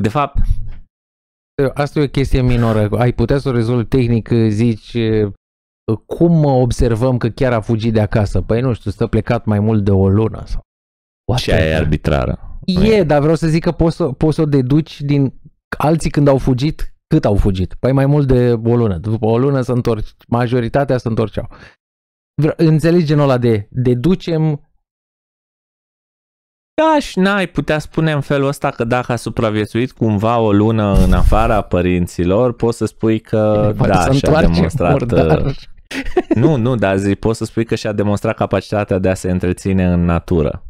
Asta e o chestie minoră. Ai putea să o rezolvi tehnic, zici, cum observăm că chiar a fugit de acasă? Păi nu știu, stă plecat mai mult de o lună. Sau... Și aia e arbitrară. Dar vreau să zic că poți să o deduci din alții când au fugit, cât au fugit. Păi mai mult de o lună. După o lună se întorc, majoritatea se întorceau. Înțelegi genul ăla de deducem. Da, și n-ai putea spune în felul ăsta că dacă a supraviețuit cumva o lună în afara părinților, poți să spui că da, și-a demonstrat... Nu, dar poți să spui că și-a demonstrat capacitatea de a se întreține în natură.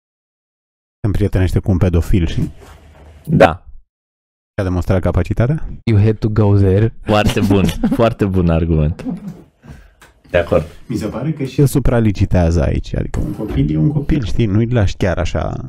Se împrietenește cu un pedofil și... Da. Și-a demonstrat capacitatea? You had to go there. Foarte bun, foarte bun argument. De acord. Mi se pare că și el supralicitează aici. Adică un copil e un copil, știi? Nu-i lași chiar așa.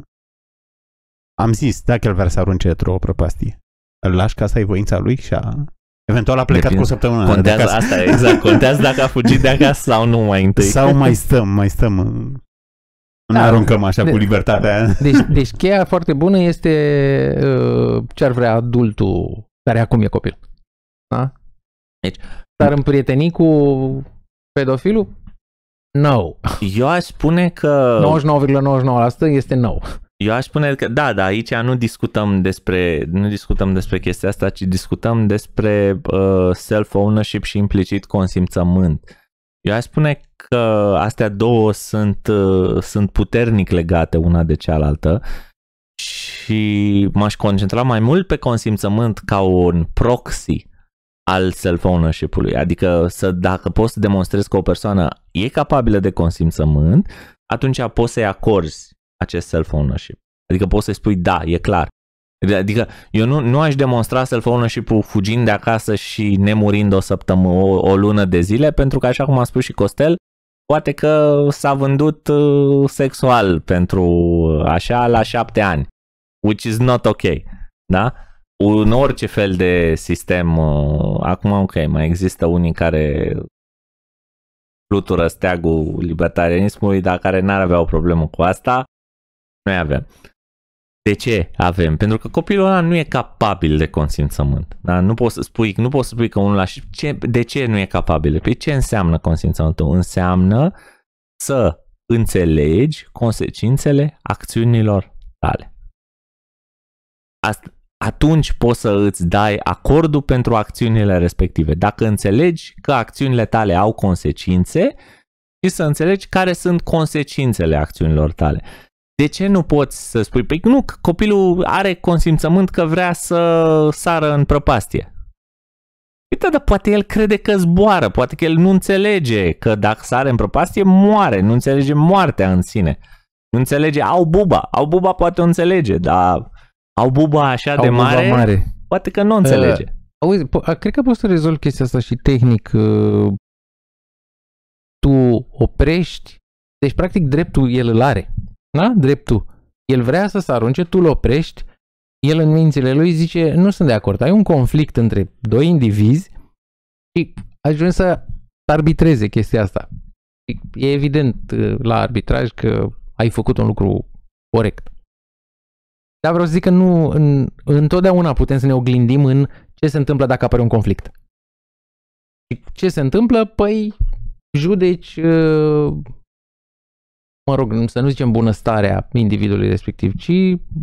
Am zis, dacă el vrea să arunce într-o prăpastie, îl lași ca să ai voința lui și eventual a plecat cu o săptămână. Contează asta, exact. Contează dacă a fugit de acasă sau nu mai întâi. Sau mai stăm. Nu ne aruncăm așa cu libertatea. Deci cheia foarte bună este ce ar vrea adultul care acum e copil. Da? Deci, s-ar împrieteni cu pedofilul? No. Eu aș spune că... 99,99% este no. Eu aș spune că da, aici nu discutăm despre chestia asta, ci discutăm despre self-ownership și implicit consimțământ. Eu aș spune că astea două sunt puternic legate una de cealaltă și m-aș concentra mai mult pe consimțământ ca un proxy al self-ownership-ului. Adică dacă poți să demonstrezi că o persoană e capabilă de consimțământ, atunci poți să-i acorzi acest self-ownership. Adică poți să-i spui da, e clar. Adică eu nu aș demonstra self-ownership-ul fugind de acasă și nemurind o lună de zile, pentru că, așa cum a spus și Costel, poate că s-a vândut sexual pentru așa la 7 ani, which is not ok, da? În orice fel de sistem, acum ok, mai există unii care flutură steagul libertarianismului, dar care n-ar avea o problemă cu asta, noi avem. De ce avem? Pentru că copilul ăla nu e capabil de consimțământ. Da? Nu poți să spui că unul de ce nu e capabil? Păi ce înseamnă consimțământul? Înseamnă să înțelegi consecințele acțiunilor tale. Atunci poți să îți dai acordul pentru acțiunile respective. Dacă înțelegi că acțiunile tale au consecințe și să înțelegi care sunt consecințele acțiunilor tale. De ce nu poți să spui? Păi nu, că copilul are consimțământ că vrea să sară în prăpastie. Uite, dar poate el crede că zboară, poate că el nu înțelege că dacă sare în prăpastie moare, nu înțelege moartea în sine. Nu înțelege, au buba poate o înțelege, dar au buba așa de mare, poate că nu înțelege. Auzi, cred că poți să rezolvi chestia asta și tehnic. Tu oprești, deci practic dreptul el îl are. Da? Dreptul. El vrea să se arunce, tu îl oprești, el în mințile lui zice, nu sunt de acord. Ai un conflict între doi indivizi și ajungi să arbitreze chestia asta. E evident la arbitraj că ai făcut un lucru corect. Dar vreau să zic că nu întotdeauna putem să ne oglindim în ce se întâmplă dacă apare un conflict. Ce se întâmplă? Păi judeci, mă rog, să nu zicem bunăstarea individului respectiv, ci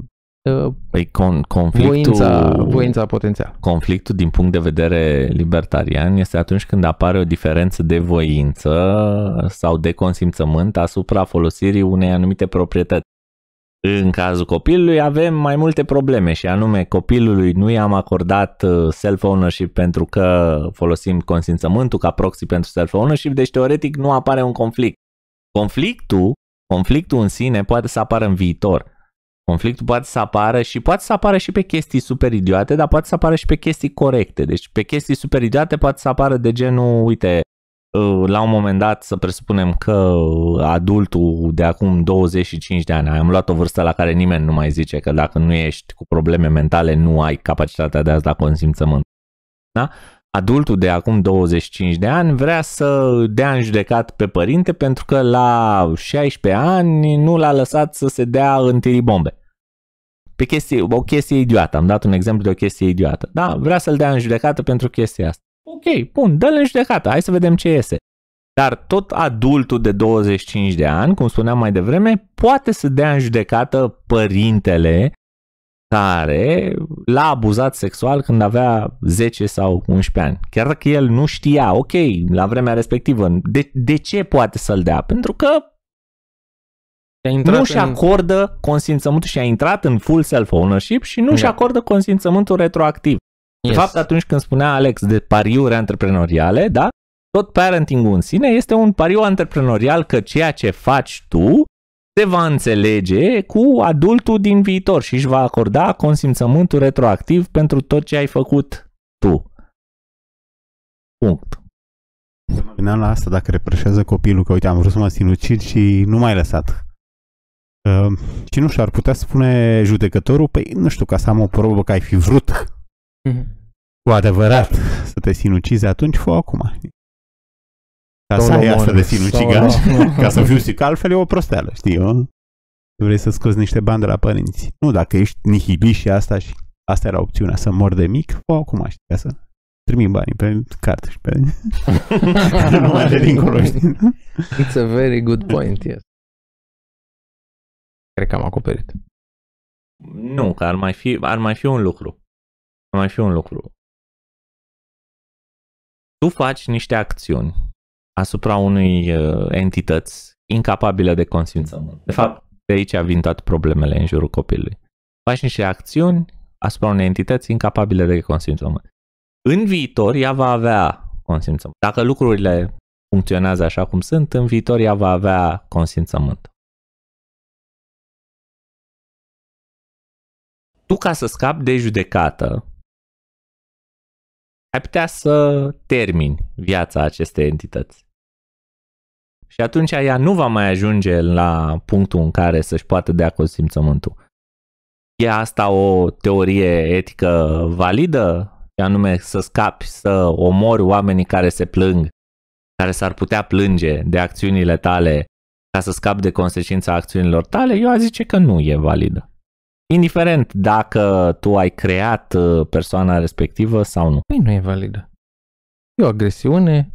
voința potențială. Conflictul din punct de vedere libertarian este atunci când apare o diferență de voință sau de consimțământ asupra folosirii unei anumite proprietăți. În cazul copilului avem mai multe probleme și anume copilului nu i-am acordat self-ownership pentru că folosim consimțământul ca proxy pentru self-ownership, deci teoretic nu apare un conflict. Conflictul în sine poate să apară în viitor. Conflictul poate să apară și poate să apară și pe chestii super idiote, dar poate să apară și pe chestii corecte. Deci pe chestii super idiote poate să apară de genul, uite, la un moment dat să presupunem că adultul de acum 25 de ani, am luat o vârstă la care nimeni nu mai zice că dacă nu ești cu probleme mentale nu ai capacitatea de a-ți da consimțământ. Da? Adultul de acum 25 de ani vrea să dea în judecat pe părinte pentru că la 16 ani nu l-a lăsat să se dea în tiribombe. O chestie idiotă, am dat un exemplu de o chestie idiotă. Da, vrea să-l dea în judecată pentru chestia asta. Ok, bun, dă-l în judecată, hai să vedem ce iese. Dar tot adultul de 25 de ani, cum spuneam mai devreme, poate să dea în judecată părintele care l-a abuzat sexual când avea 10 sau 11 ani. Chiar dacă el nu știa, ok, la vremea respectivă, de ce poate să-l dea? Pentru că nu și acordă consimțământul și a intrat în full self-ownership și nu și acordă consimțământul retroactiv. De fapt, atunci când spunea Alex de pariuri antreprenoriale, da? Tot parenting-ul în sine este un pariu antreprenorial că ceea ce faci tu se va înțelege cu adultul din viitor și își va acorda consimțământul retroactiv pentru tot ce ai făcut tu. Punct. Mă gândeam la asta dacă reproșează copilul că uite am vrut să mă sinucid și nu m-ai lăsat. Și nu știu, ar putea spune judecătorul, păi nu știu, ca să am o probă că ai fi vrut cu adevărat să te sinucizi, atunci fă acum. Ca să ai asta de sinucigaș, ca să fiu sigur, că altfel e o prosteală, știi? Vrei să scoți niște bani de la părinți. Nu, dacă ești nihilist și asta era opțiunea, să mor de mic, fă acum, știi, ca să trimit banii pe carte și pe numai de dincolo, știi? It's a very good point, yes. Cred că am acoperit. Nu, că ar mai fi un lucru. Tu faci niște acțiuni asupra unei entități incapabile de consimțământ. De fapt, de aici vin toate problemele în jurul copilului. Faci niște acțiuni asupra unei entități incapabile de consimțământ. În viitor, ea va avea consimțământ. Dacă lucrurile funcționează așa cum sunt, în viitor ea va avea consimțământ. Tu, ca să scapi de judecată, ai putea să termini viața acestei entități. Și atunci ea nu va mai ajunge la punctul în care să-și poată dea consimțământul. E asta o teorie etică validă? Și anume să scapi, să omori oamenii care se plâng, care s-ar putea plânge de acțiunile tale ca să scapi de consecința acțiunilor tale? Eu aș zice că nu e validă. Indiferent dacă tu ai creat persoana respectivă sau nu. Păi nu e validă. E o agresiune.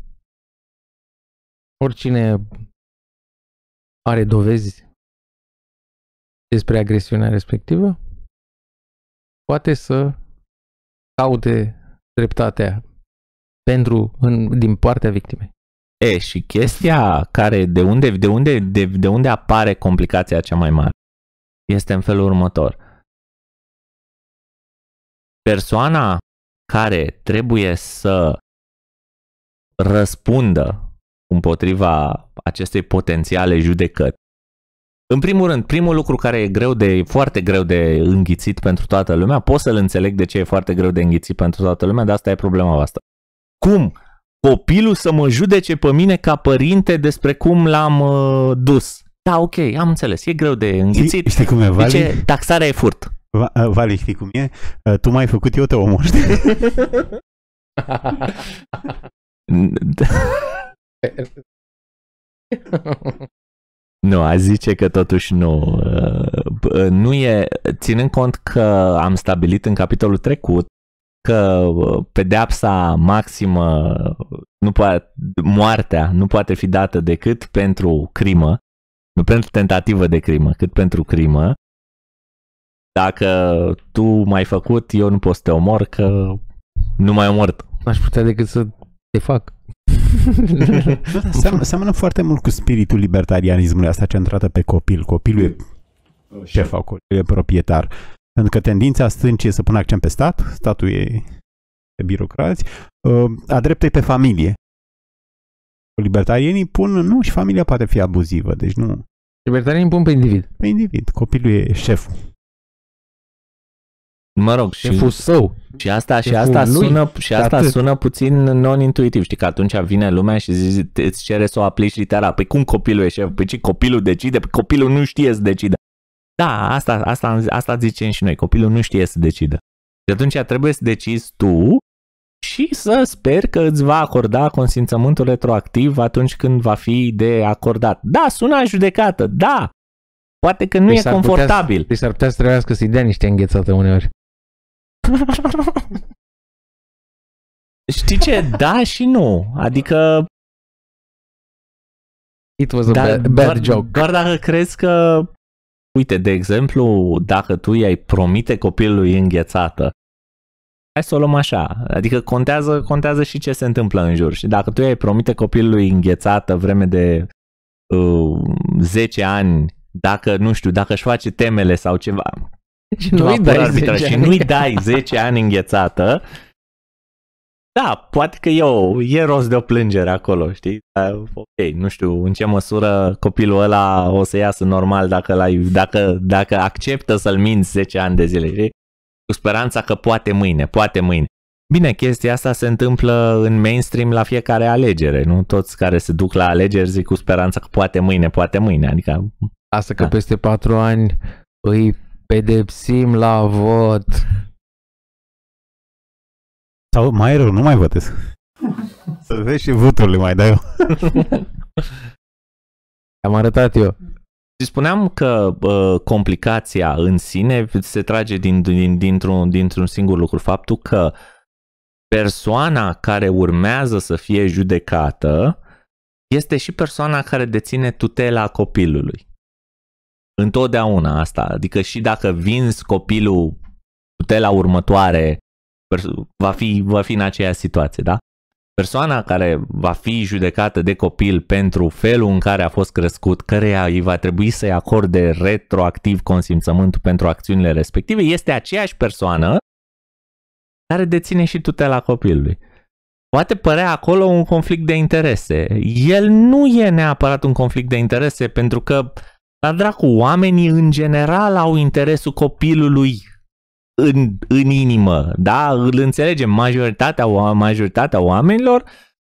Oricine are dovezi despre agresiunea respectivă poate să caute dreptatea din partea victimei. Și chestia care de unde apare complicația cea mai mare este în felul următor. Persoana care trebuie să răspundă împotriva acestei potențiale judecăți. În primul rând, primul lucru care e foarte greu de înghițit pentru toată lumea, pot să-l înțeleg de ce e foarte greu de înghițit pentru toată lumea, dar asta e problema voastră. Cum? Copilul să mă judece pe mine ca părinte despre cum l-am dus. Da, ok, am înțeles, e greu de înghițit. Știi cum e, Vali? Zice, taxarea e furt. Vali, știi cum e? Tu m-ai făcut, eu te omor, știi? Nu, aș zice că totuși nu. Nu e, ținând cont că am stabilit în capitolul trecut că pedeapsa maximă, moartea, nu poate fi dată decât pentru crimă, nu pentru tentativă de crimă, cât pentru crimă. Dacă tu m-ai făcut, eu nu pot să te omor, că nu m-ai omorât. N-aș putea decât să te fac. Seamănă foarte mult cu spiritul libertarianismului, asta centrată pe copil. Copilul e șef acolo, e proprietar. Pentru că tendința stâncii e să pună accent pe stat, statul e pe birocrați, a dreptei pe familie. Libertarienii pun, nu, și familia poate fi abuzivă, deci nu. Libertarienii pun pe individ. Pe individ, copilul e șeful. Mă rog, șeful său. Și asta sună puțin non-intuitiv, știi, că atunci vine lumea și îți cere să o aplici literal. Păi cum copilul e șef? Păi ce, copilul decide? Păi copilul nu știe să decide. Da, asta zicem și noi, copilul nu știe să decidă. Și atunci trebuie să decizi tu și să speri că îți va acorda consimțământul retroactiv atunci când va fi de acordat. Da, sună a judecată, da, poate că nu e confortabil. S-ar putea să trebuiască să-i dea niște înghețată uneori. Știi ce? Da și nu. Adică it was a bad joke. Doar dacă crezi că, uite, de exemplu, dacă tu i-ai promite copilului înghețată, hai să o luăm așa, adică contează și ce se întâmplă în jur. Și dacă tu i-ai promite copilului înghețată vreme de 10 ani, dacă, nu știu, dacă își face temele sau ceva, și nu-i dai 10 ani înghețată, da, poate că e rost de o plângere acolo, știi? Ok, nu știu în ce măsură copilul ăla o să iasă normal dacă acceptă să-l minți 10 ani de zile, știi? Cu speranța că poate mâine. Bine, chestia asta se întâmplă în mainstream la fiecare alegere, nu? Toți care se duc la alegeri zic cu speranța că poate mâine, adică... Asta că peste 4 ani îi pedepsim la vot. Sau mai rău, nu mai votez. Să vezi și voturile mai dai eu. Am arătat eu. Și spuneam că complicația în sine se trage dintr-un singur lucru. Faptul că persoana care urmează să fie judecată este și persoana care deține tutela copilului. Întotdeauna asta. Adică și dacă vinzi copilul, tutela următoare va fi în aceeași situație, da? Persoana care va fi judecată de copil pentru felul în care a fost crescut, căreia îi va trebui să-i acorde retroactiv consimțământul pentru acțiunile respective, este aceeași persoană care deține și tutela copilului. Poate părea acolo un conflict de interese. El nu e neapărat un conflict de interese, pentru că, la dracu, oamenii în general au interesul copilului în inimă, da? Îl înțelegem, majoritatea oamenilor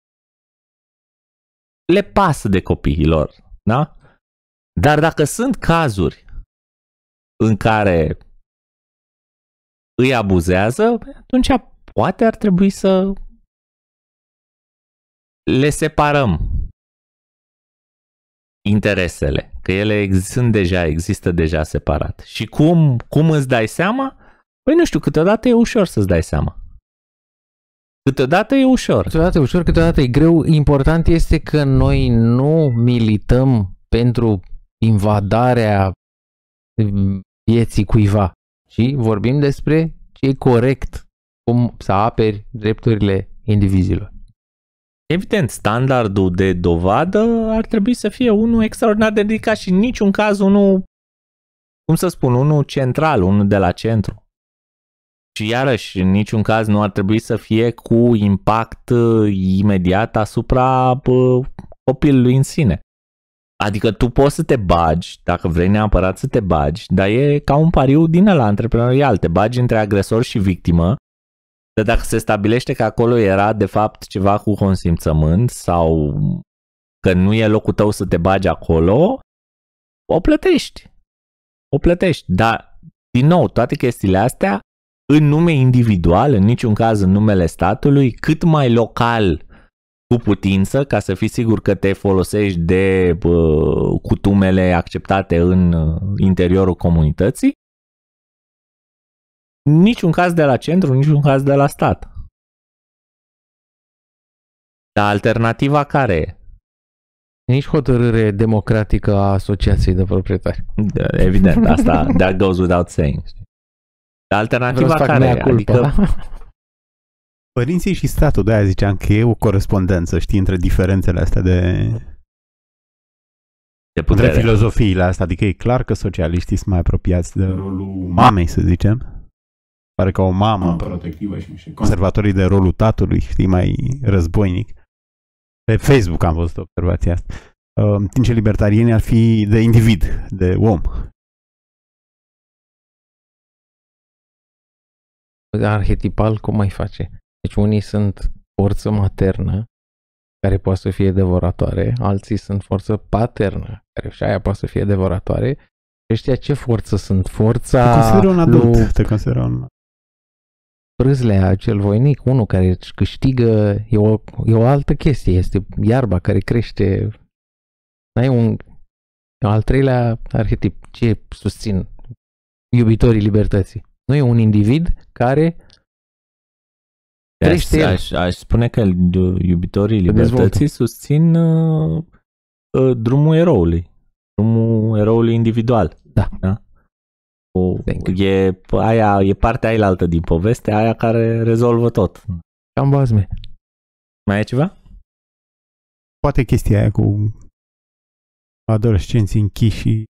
le pasă de copiilor, da? Dar dacă sunt cazuri în care îi abuzează, atunci poate ar trebui să le separăm interesele, că ele există deja separat. Și cum îți dai seama? Păi nu știu, câteodată e ușor să-ți dai seama. Câteodată e ușor, câteodată e greu. Important este că noi nu milităm pentru invadarea vieții cuiva, ci vorbim despre ce e corect, cum să aperi drepturile indivizilor. Evident, standardul de dovadă ar trebui să fie unul extraordinar de ridicat și în niciun caz unul, unul central, unul de la centru. Și iarăși, în niciun caz nu ar trebui să fie cu impact imediat asupra copilului în sine. Adică tu poți să te bagi, dacă vrei neapărat să te bagi, dar e ca un pariu din ăla antreprenorial. Te bagi între agresor și victimă, dar dacă se stabilește că acolo era de fapt ceva cu consimțământ sau că nu e locul tău să te bagi acolo, o plătești. Dar, din nou, toate chestiile astea în nume individual, în niciun caz în numele statului, cât mai local cu putință, ca să fii sigur că te folosești de cutumele acceptate în interiorul comunității. Niciun caz de la centru, niciun caz de la stat. Dar alternativa care e? Nici hotărâre democratică a asociației de proprietari. Evident, asta that goes without saying. Dar alternativa care e? Adică... Părinții și statul, de-aia ziceam că e o corespondență, știi, între diferențele astea de putere. Între filozofiile astea, adică e clar că socialiștii sunt mai apropiați de rolul mamei, să zicem. Pare că o mamă protectivă și conservatorii de rolul tatălui, știi, mai războinic. Pe Facebook am văzut observația asta. În timp ce libertarienii ar fi de individ, de om. arhetipal cum mai face? Deci unii sunt forță maternă, care poate să fie devoratoare, alții sunt forță paternă, care și aia poate să fie devoratoare. Ăștia ce forță sunt? Forța Te consideră un adult. Te consideră un... Prâzlea, cel voinic, unul care își câștigă, e o altă chestie, este iarba care crește. N-ai un al treilea arhetip, ce susțin iubitorii libertății? Nu e un individ care crește. Aș spune că iubitorii libertății susțin drumul eroului. Drumul eroului individual. Da. E partea ailaltă din poveste, aia care rezolvă tot. Cam bazme. Mai e ceva? Poate chestia aia cu adolescenții închiși și...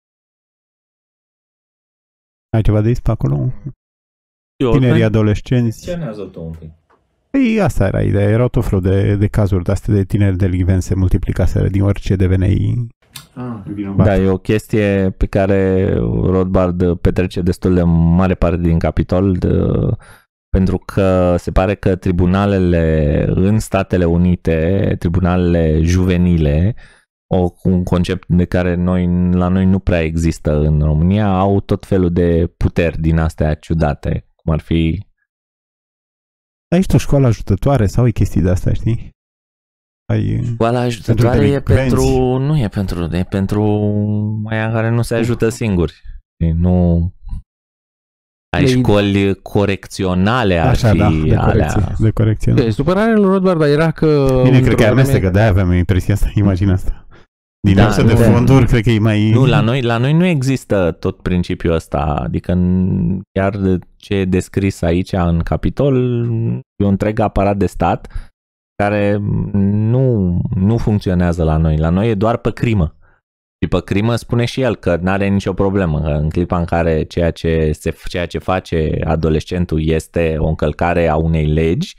Ai ceva de zis pe acolo? Tinerii adolescenți. Menționează-o un pic. Păi asta era ideea. Erau tot felul de cazuri de-astea de tineri delicvenți se multiplicaseră din orice deveneai vinovat. Da, e o chestie pe care Rothbard petrece destul de mare parte din capitol pentru că se pare că tribunalele în Statele Unite, tribunalele juvenile, un concept de care la noi nu prea există în România, au tot felul de puteri din astea ciudate, cum ar fi... Ai și o școală ajutătoare sau ai chestii de astea, știi? Școala ajutătoare e pentru aia care nu se ajută singuri. Nu... Ai școli corecționale ar așa, fi da, de corecție. Supărarea lui Rothbard era că... Bine, cred că e amestecă, de-aia aveam impresia asta, imagina asta. Din lipsă de fonduri, cred că e mai... Nu, la noi nu există tot principiul ăsta, adică chiar ce e descris aici în capitol e un întreg aparat de stat care nu funcționează la noi. La noi e doar pe crimă. Și pe crimă spune și el că nu are nicio problemă. Că în clipa în care ceea ce face adolescentul este o încălcare a unei legi,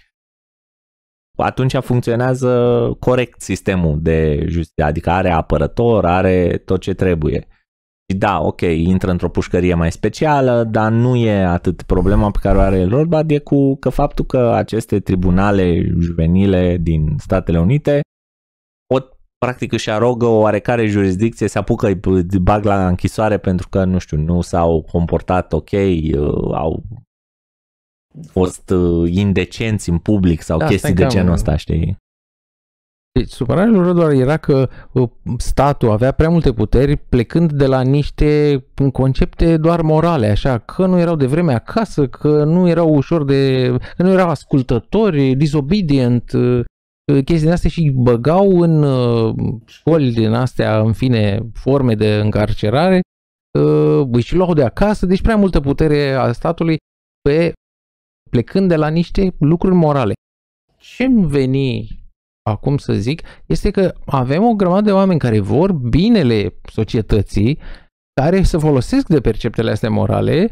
atunci funcționează corect sistemul de justiție, adică are apărător, are tot ce trebuie. Și da, ok, intră într-o pușcărie mai specială, dar nu e atât problema pe care o are Rothbard, e cu faptul că aceste tribunale juvenile din Statele Unite practic își arogă o oarecare jurisdicție, se apucă, îi bag la închisoare pentru că, nu știu, nu s-au comportat ok, au fost indecenți în public sau chestii de genul ăsta, știi? Deci, supărarea lui Rothbard era că statul avea prea multe puteri plecând de la niște concepte doar morale, așa, că nu erau de vreme acasă, că nu erau că nu erau ascultători, disobedient, chestii din astea și băgau în școli din astea, în fine, forme de încarcerare, și luau de acasă, deci prea multă putere a statului plecând de la niște lucruri morale. Ce-mi veni acum să zic este că avem o grămadă de oameni care vor binele societății, care se folosesc de perceptele astea morale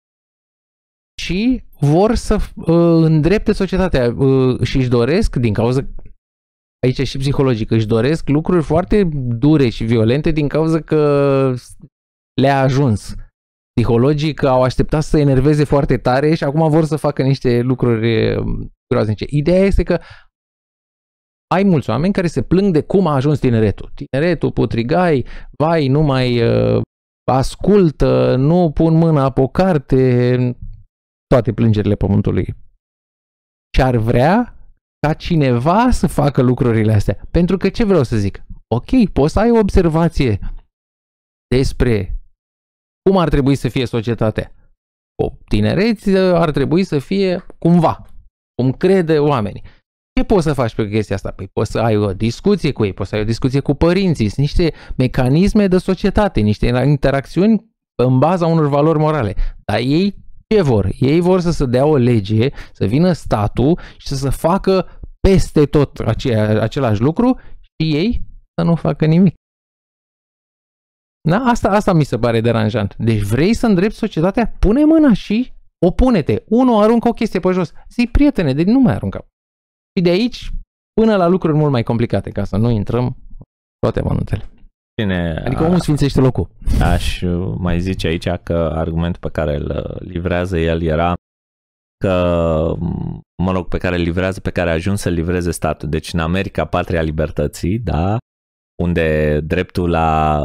și vor să îndrepte societatea și își doresc, din cauza, aici e și psihologic, își doresc lucruri foarte dure și violente din cauza că le-a ajuns. Psihologic au așteptat să se enerveze foarte tare și acum vor să facă niște lucruri groaznice. Ideea este că ai mulți oameni care se plâng de cum a ajuns tineretul. Tineretul, putrigai, vai, nu mai ascultă, nu pun mâna pe o carte, toate plângerile pământului. Și ar vrea ca cineva să facă lucrurile astea. Pentru că ce vreau să zic? Ok, poți să ai o observație despre cum ar trebui să fie societatea. O tinerețe ar trebui să fie cumva, cum crede oamenii. Ce poți să faci pe chestia asta? Păi poți să ai o discuție cu ei, poți să ai o discuție cu părinții. Sunt niște mecanisme de societate, niște interacțiuni în baza unor valori morale. Dar ei ce vor? Ei vor să se dea o lege, să vină statul și să se facă peste tot același lucru și ei să nu facă nimic. Da? Asta mi se pare deranjant. Deci vrei să îndrepți societatea? Pune mâna și opune-te. Unul aruncă o chestie pe jos. Zic, prietene, deci nu mai arunca. Și de aici până la lucruri mult mai complicate, ca să nu intrăm toate amănuntele. Adică omul sfințește locul. Aș mai zice aici că argumentul pe care îl livrează el era că, mă rog, pe care a ajuns să livreze statul. Deci în America, patria libertății, da, unde dreptul la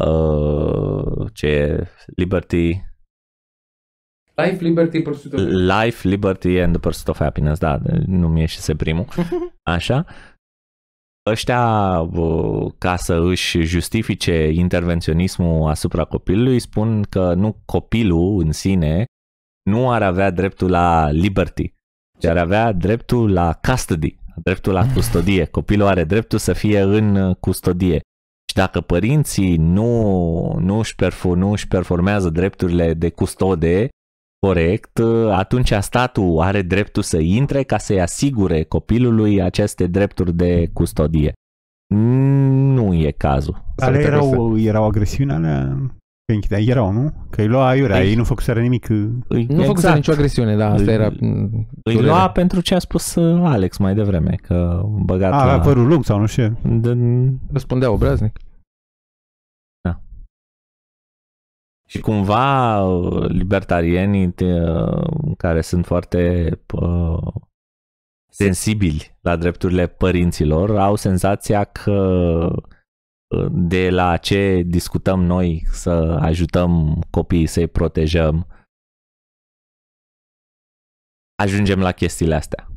liberty... Life, liberty, pursuit of happiness. Life, liberty and the pursuit of happiness, da, nu mi ieșise primul. Așa. Ăștia, ca să își justifice intervenționismul asupra copilului, spun că nu, copilul în sine nu ar avea dreptul la liberty, ci ar avea dreptul la custody, dreptul la custodie. Copilul are dreptul să fie în custodie. Și dacă părinții nu își performează drepturile de custode corect, atunci statul are dreptul să intre ca să-i asigure copilului aceste drepturi de custodie. Nu e cazul. Ale erau agresiuni alea? Erau, nu? Că îi lua aiurea, ei nu făcuseră nimic. Nu făcuseră nicio agresiune, da, asta era... Îi lua pentru ce a spus Alex mai devreme, că băgat la... Avea părul lung sau nu știu. Răspundea obraznic. Da. Și cumva libertarienii care sunt foarte sensibili la drepturile părinților au senzația că de la ce discutăm noi să ajutăm copiii, să-i protejăm, ajungem la chestiile astea.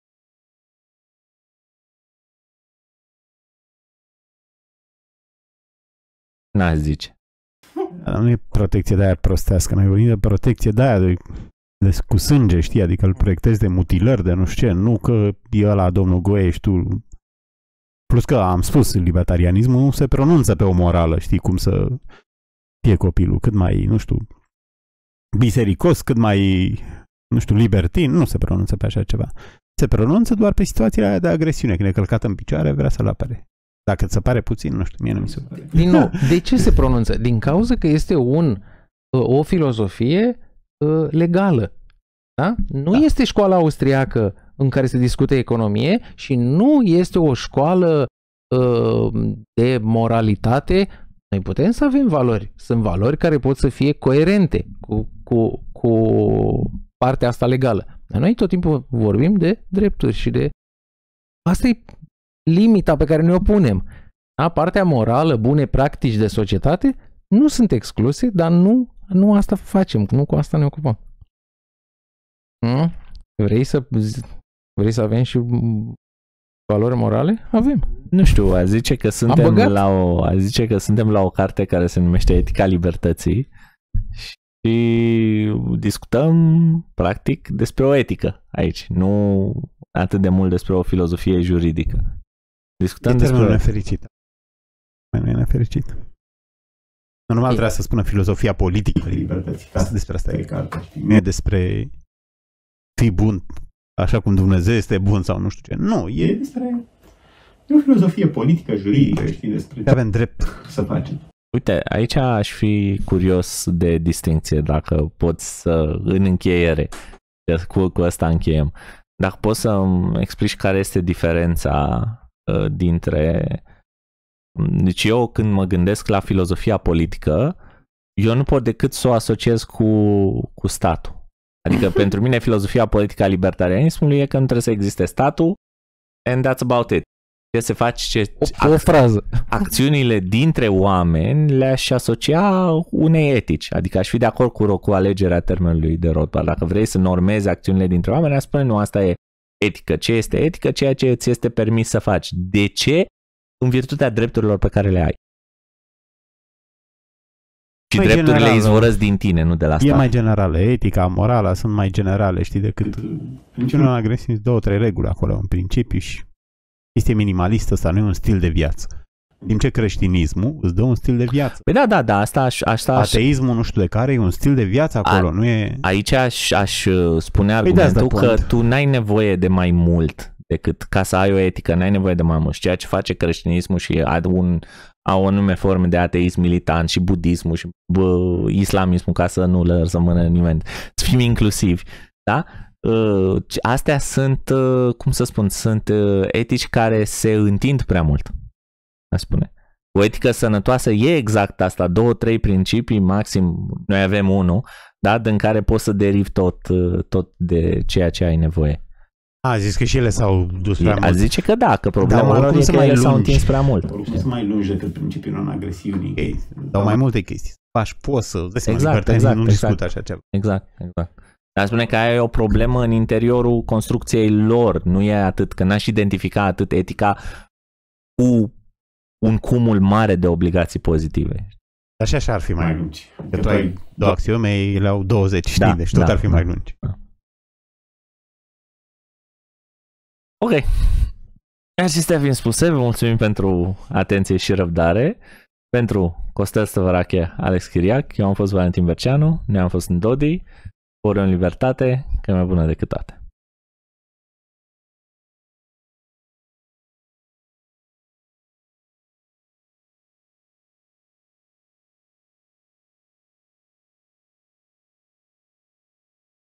N-aș zice. Nu e protecție de aia prostească, noi vorbim de protecție de aia de cu sânge, știi, adică îl proiectezi de mutilări, de nu știu ce, nu că e ăla domnul Goe și tu. Plus că am spus, libertarianismul nu se pronunță pe o morală, știi, cum să fie copilul cât mai, nu știu, bisericos, cât mai, nu știu, libertin, nu se pronunță pe așa ceva. Se pronunță doar pe situațiile aia de agresiune, când e călcat în picioare, vrea să-l apere. Dacă ți se pare puțin, nu știu, mie nu mi se pare. Din nou, de ce se pronunță? Din cauza că este o filozofie legală. Da? Nu este școala austriacă în care se discută economie și nu este o școală de moralitate. Noi putem să avem valori. Sunt valori care pot să fie coerente cu partea asta legală. Dar noi tot timpul vorbim de drepturi și de... Asta e limita pe care ne o punem. Da? Partea morală, bune practici de societate nu sunt excluse, dar nu asta facem, nu cu asta ne ocupăm. Vrei să avem și valori morale? Avem. Nu știu, a zice că suntem la o carte care se numește Etica Libertății și discutăm practic despre o etică aici, nu atât de mult despre o filozofie juridică. Discutăm despre... nefericit. Nu e nefericit. Normal trebuia să spună filozofia politică libertății. Asta despre asta e cartea. Nu e despre fi bun așa cum Dumnezeu este bun sau nu știu ce. Nu, e despre o filozofie politică, juridică, știi, despre ce avem drept să facem. Uite, aici aș fi curios de distincție, dacă poți să, în încheiere, cu asta încheiem, dacă poți să-mi explici care este diferența dintre... Deci eu când mă gândesc la filozofia politică, eu nu pot decât să o asociez cu statul. Adică pentru mine filozofia politică a libertarianismului e că nu trebuie să existe statul and that's about it. Ce se face, o frază. Acțiunile dintre oameni le-aș asocia unei etici. Adică aș fi de acord cu alegerea termenului de Rothbard. Dacă vrei să normezi acțiunile dintre oameni, aș spune nu, asta e etică. Ce este etică? Ceea ce ți este permis să faci. De ce? În virtutea drepturilor pe care le ai. Și mai drepturile generală, izvorăsc din tine, nu de la stat. E mai generală. Etica, morala sunt mai generale, știi, decât principiul agresiv, 2-3 reguli acolo, în principiu, și este minimalist, ăsta nu e un stil de viață. În timp ce creștinismul îți dă un stil de viață. Păi da, asta ateismul, nu știu de care, e un stil de viață acolo, nu e... Aici aș spune argumentul că tu n-ai nevoie de mai mult decât ca să ai o etică, n-ai nevoie de mai mult. Și ceea ce face creștinismul și au anume forme de ateism militant și budismul și islamismul, ca să nu le rămână nimeni, să fim inclusivi, da? Astea sunt, cum să spun, sunt etici care se întind prea mult, aș spune. O etică sănătoasă e exact asta, 2-3 principii, maxim, noi avem unul, da, din care poți să derivi tot de ceea ce ai nevoie. A zis că și ele s-au dus prea mult. Zice că da, că problema lor e că ele s-au întins prea mult. Să mai lungi decât principiul non-agresiunii. Dau mai multe chestii. Faci, poți să... Exact. Nu discută așa ceva. Exact. Dar spune că aia e o problemă în interiorul construcției lor. Nu e atât, că n-aș identifica atât etica cu un cumul mare de obligații pozitive. Dar și așa ar fi mai lungi. Că tu ai două axiome, ele au 20, știi? Da, deci tot ar fi mai lungi. Da. Ok. Acestea fiind spuse, vă mulțumim pentru atenție și răbdare. Pentru Costel Stăvărache, Alex Chiriac, eu am fost Valentin Berceanu, ne-am fost în Dodi, ori în libertate, că e mai bună decât toate.